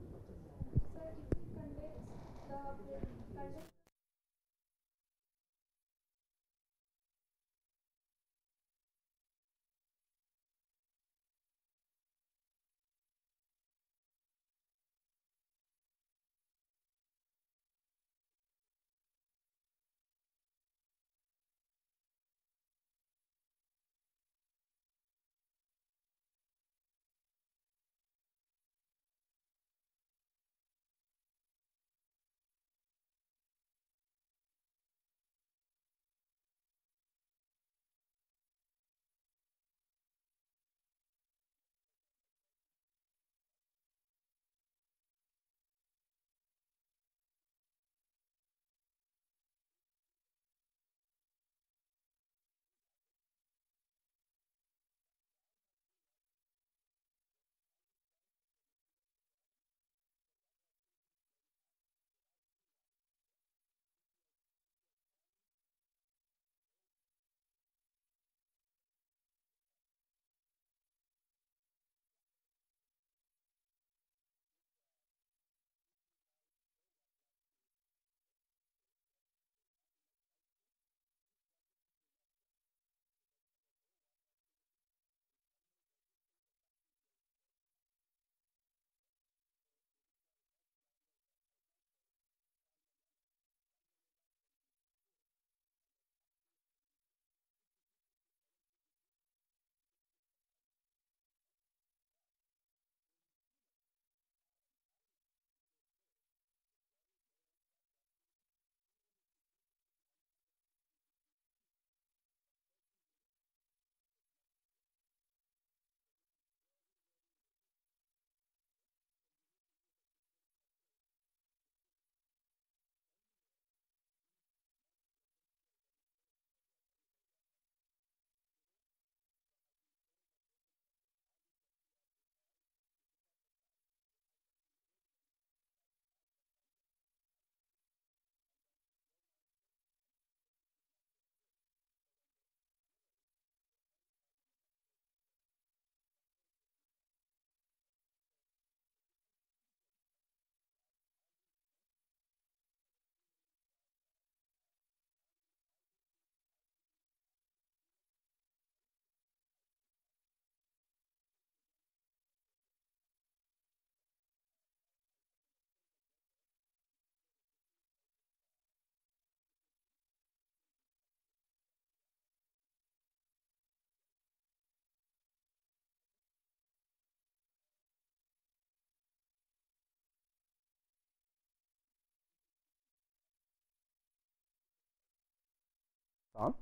on.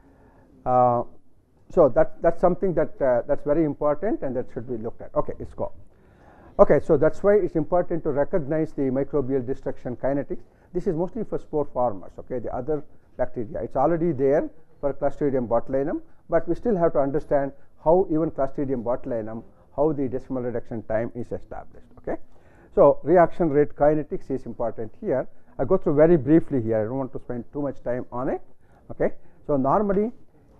Uh, so that that's something that uh, that's very important and that should be looked at. Okay, let's go. Okay, so that's why it's important to recognize the microbial destruction kinetics. This is mostly for spore formers. Okay, the other bacteria, it's already there for Clostridium botulinum, but we still have to understand how even Clostridium botulinum, how the decimal reduction time is established. Okay, so reaction rate kinetics is important here. I go through very briefly here. I don't want to spend too much time on it. Okay, so normally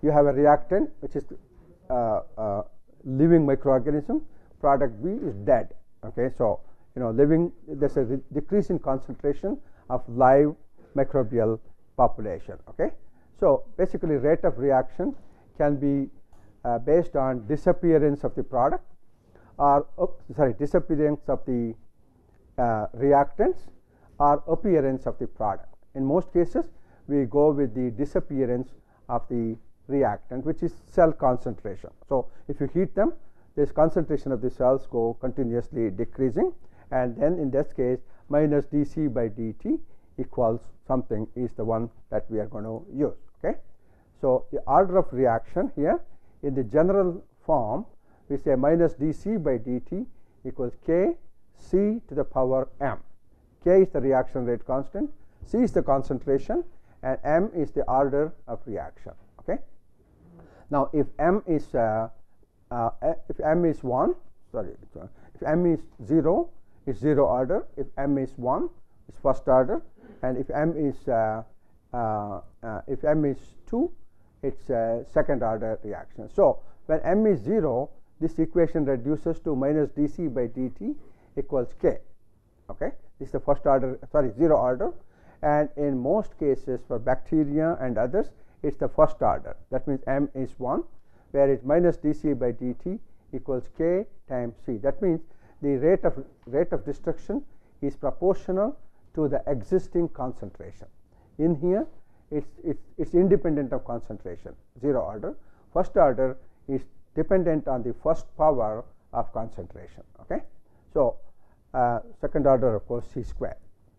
you have a reactant which is uh, uh, living microorganism, product B is dead. Okay, so you know living, there's a decrease in concentration of live microbial population. Okay, so basically rate of reaction can be uh, based on disappearance of the product or uh, sorry disappearance of the uh, reactants or appearance of the product. In most cases we go with the disappearance of the reactant, which is cell concentration. So if you heat them, this concentration of the cells go continuously decreasing, and then in this case minus dC by dt equals something is the one that we are going to use. Okay, so the order of reaction here in the general form we say minus dC by dt equals k C to the power m. K is the reaction rate constant, C is the concentration, and m is the order of reaction. Okay, now if m is uh, uh, if m is one, sorry, if m is zero, it's zero order. If m is one, it's first order, and if m is uh, uh, uh, if m is two, it's a second order reaction. So when m is zero, this equation reduces to minus dC by dt equals k. Okay, this is the first order, sorry, zero order, and in most cases for bacteria and others it's the first order. That means m is one, where it's minus dC by dt equals k times c. That means the rate of rate of destruction is proportional to the existing concentration. In here it's it's, it's independent of concentration, zero order. First order is dependent on the first power of concentration. Okay, so uh, second order of course c square.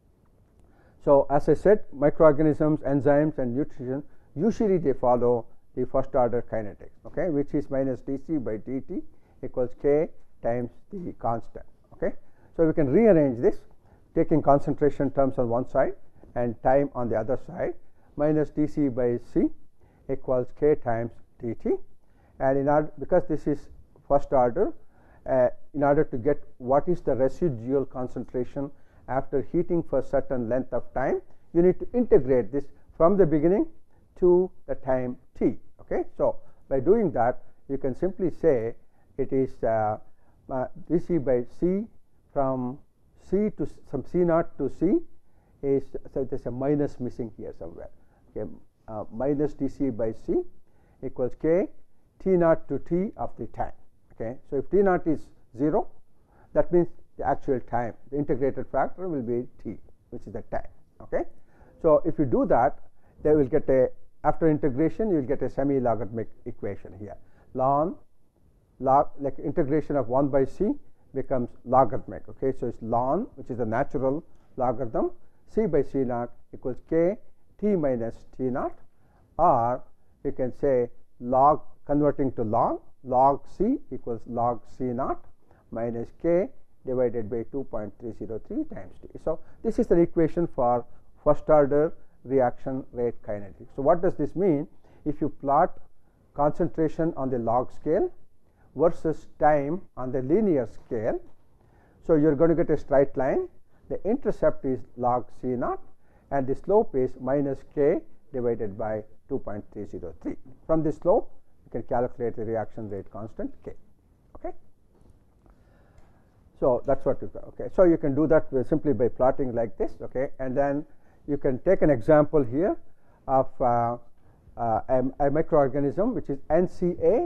So as I said, microorganisms, enzymes, and nutrition usually they follow the first order kinetics. Okay, which is minus dC by dt equals k times the constant. Okay, so we can rearrange this, taking concentration terms on one side and time on the other side. Minus dC by c equals k times dt, and in order, because this is first order, uh, in order to get what is the residual concentration after heating for certain length of time, you need to integrate this from the beginning to the time t. Okay, so by doing that you can simply say it is uh, uh, dC by c from c to some c naught to c is, so there's a minus missing here somewhere. Okay, uh, minus dC by c equals k t naught to t of the time. Okay, so if t naught is zero, that means the actual time, the integrated factor will be t, which is the time. Okay, so if you do that, they will get a, after integration you will get a semi logarithmic equation here. Ln log, like integration of one by c becomes logarithmic. Okay, so it's ln, which is the natural logarithm, c by c naught equals k t minus t naught, or you can say log, converting to log, log c equals log c naught minus k divided by two point three zero three times t. So this is the equation for first order reaction rate kinetics. So what does this mean? If you plot concentration on the log scale versus time on the linear scale, so you're going to get a straight line. The intercept is log c naught and the slope is minus k divided by two point three zero three. From the slope you can calculate the reaction rate constant k. Okay, so that's what you do. Okay, so you can do that simply by plotting like this. Okay, and then you can take an example here of uh, uh, a, a microorganism which is N C A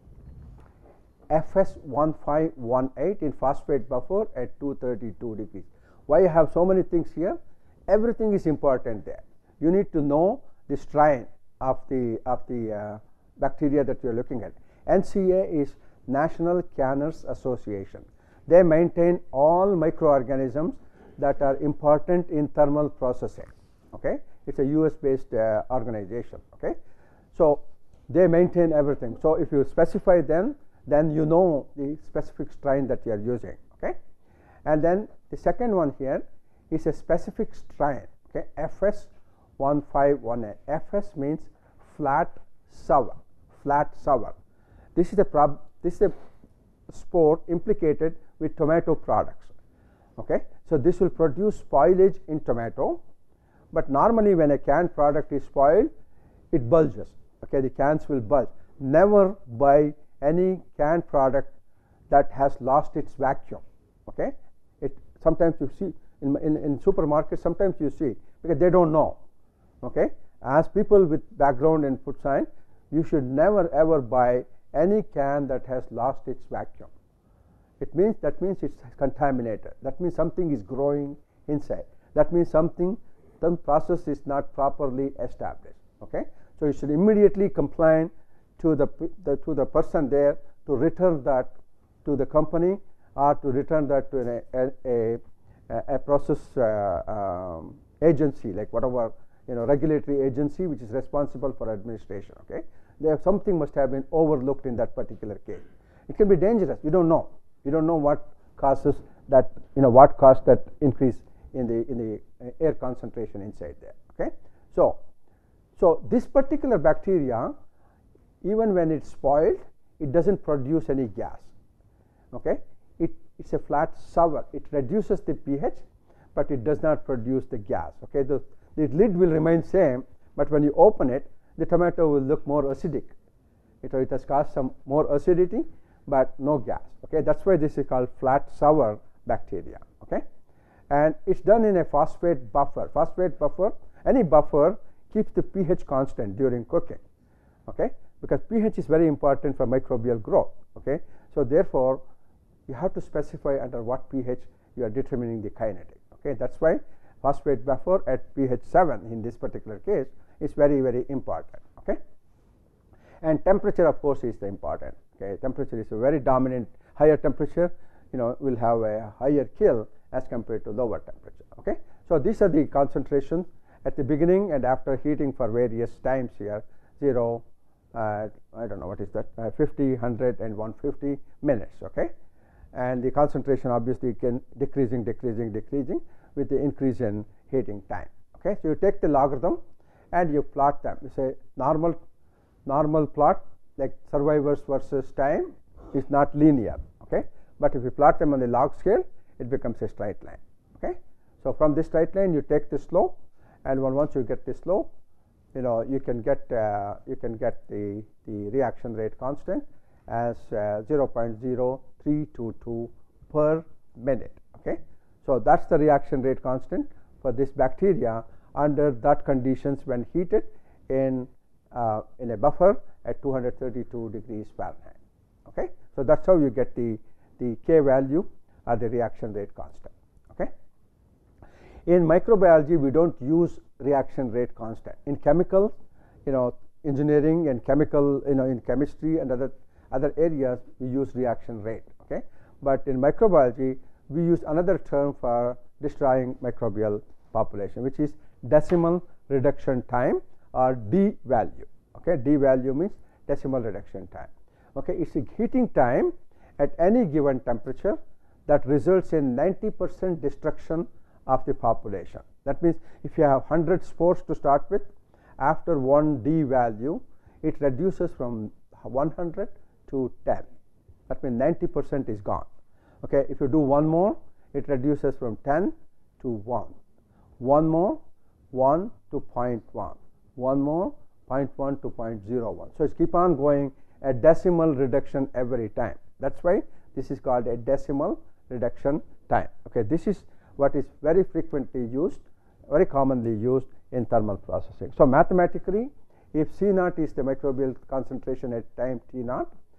F S one five one eight in phosphate buffer at two thirty-two degrees. Why I have so many things here? Everything is important there. You need to know the strain of the of the uh, bacteria that you are looking at. N C A is National Canners Association. They maintain all microorganisms that are important in thermal processing. Okay, it's a U S based uh, organization. Okay, so they maintain everything. So if you specify them, then you know the specific strain that you are using. Okay, and then the second one here is a specific strain. Okay, F S one five one eight. F S means flat sour. Flat sour. This is the prob. This is a spore implicated with tomato products. Okay, so this will produce spoilage in tomato, but normally when a canned product is spoiled, it bulges. Okay, the cans will bulge. Never buy any canned product that has lost its vacuum. Okay, it sometimes you see in, in, in supermarkets, sometimes you see, because they don't know. Okay, as people with background in food science, you should never ever buy any can that has lost its vacuum. It means that means it's contaminated. That means something is growing inside. That means something, some process is not properly established. Okay, so you should immediately complain to the, the to the person there to return that to the company, or to return that to an, a, a, a process uh, um, agency, like whatever, you know, regulatory agency which is responsible for administration. Okay, there something must have been overlooked in that particular case. It can be dangerous. You don't know. You don't know what causes that, you know, what caused that increase in the in the uh, air concentration inside there. Okay, so so this particular bacteria, even when it's spoiled, it doesn't produce any gas. Okay, it it's a flat sour. It reduces the pH, but it does not produce the gas. Okay, the the lid will remain same, but when you open it, the tomato will look more acidic. It, it has caused some more acidity, but no gas. Okay, that's why this is called flat sour bacteria. Okay, and it's done in a phosphate buffer. Phosphate buffer, any buffer keeps the pH constant during cooking. Okay, because pH is very important for microbial growth. Okay, so therefore you have to specify under what pH you are determining the kinetic. Okay, that's why phosphate buffer at pH seven in this particular case is very very important. Okay, and temperature of course is the important. Okay, temperature is a very dominant. Higher temperature, you know, will have a higher kill as compared to lower temperature. Okay, so these are the concentrations at the beginning and after heating for various times here. Zero, uh, I don't know what is that, uh, fifty, one hundred, and one hundred fifty minutes. Okay, and the concentration obviously can decreasing, decreasing, decreasing with the increase in heating time. Okay, so you take the logarithm and you plot them. You say normal normal plot, like survivors versus time, is not linear. Okay, but if you plot them on the log scale, it becomes a straight line. Okay, so from this straight line you take the slope, and when once you get the slope, you know, you can get uh, you can get the the reaction rate constant as uh, zero point zero three two two per minute. Okay, so that's the reaction rate constant for this bacteria under that conditions when heated in uh, in a buffer at two hundred thirty-two degrees Fahrenheit. Okay, so that's how you get the the K value or the reaction rate constant. Okay, in microbiology we don't use reaction rate constant. In chemical, you know, engineering and chemical, you know, in chemistry and other other areas we use reaction rate. Okay, but in microbiology we use another term for destroying microbial population, which is decimal reduction time, or D value. Okay, D value means decimal reduction time. Okay, it's a heating time at any given temperature that results in ninety percent destruction of the population. That means if you have one hundred spores to start with, after one D value, it reduces from one hundred to ten. That means ninety percent is gone. Okay, if you do one more, it reduces from ten to one. One more, one to zero point one. One more, zero point one to zero point zero one. So it's keep on going a decimal reduction every time. That's why this is called a decimal reduction time. Okay, this is what is very frequently used, very commonly used in thermal processing. So mathematically, if C naught is the microbial concentration at time T naught,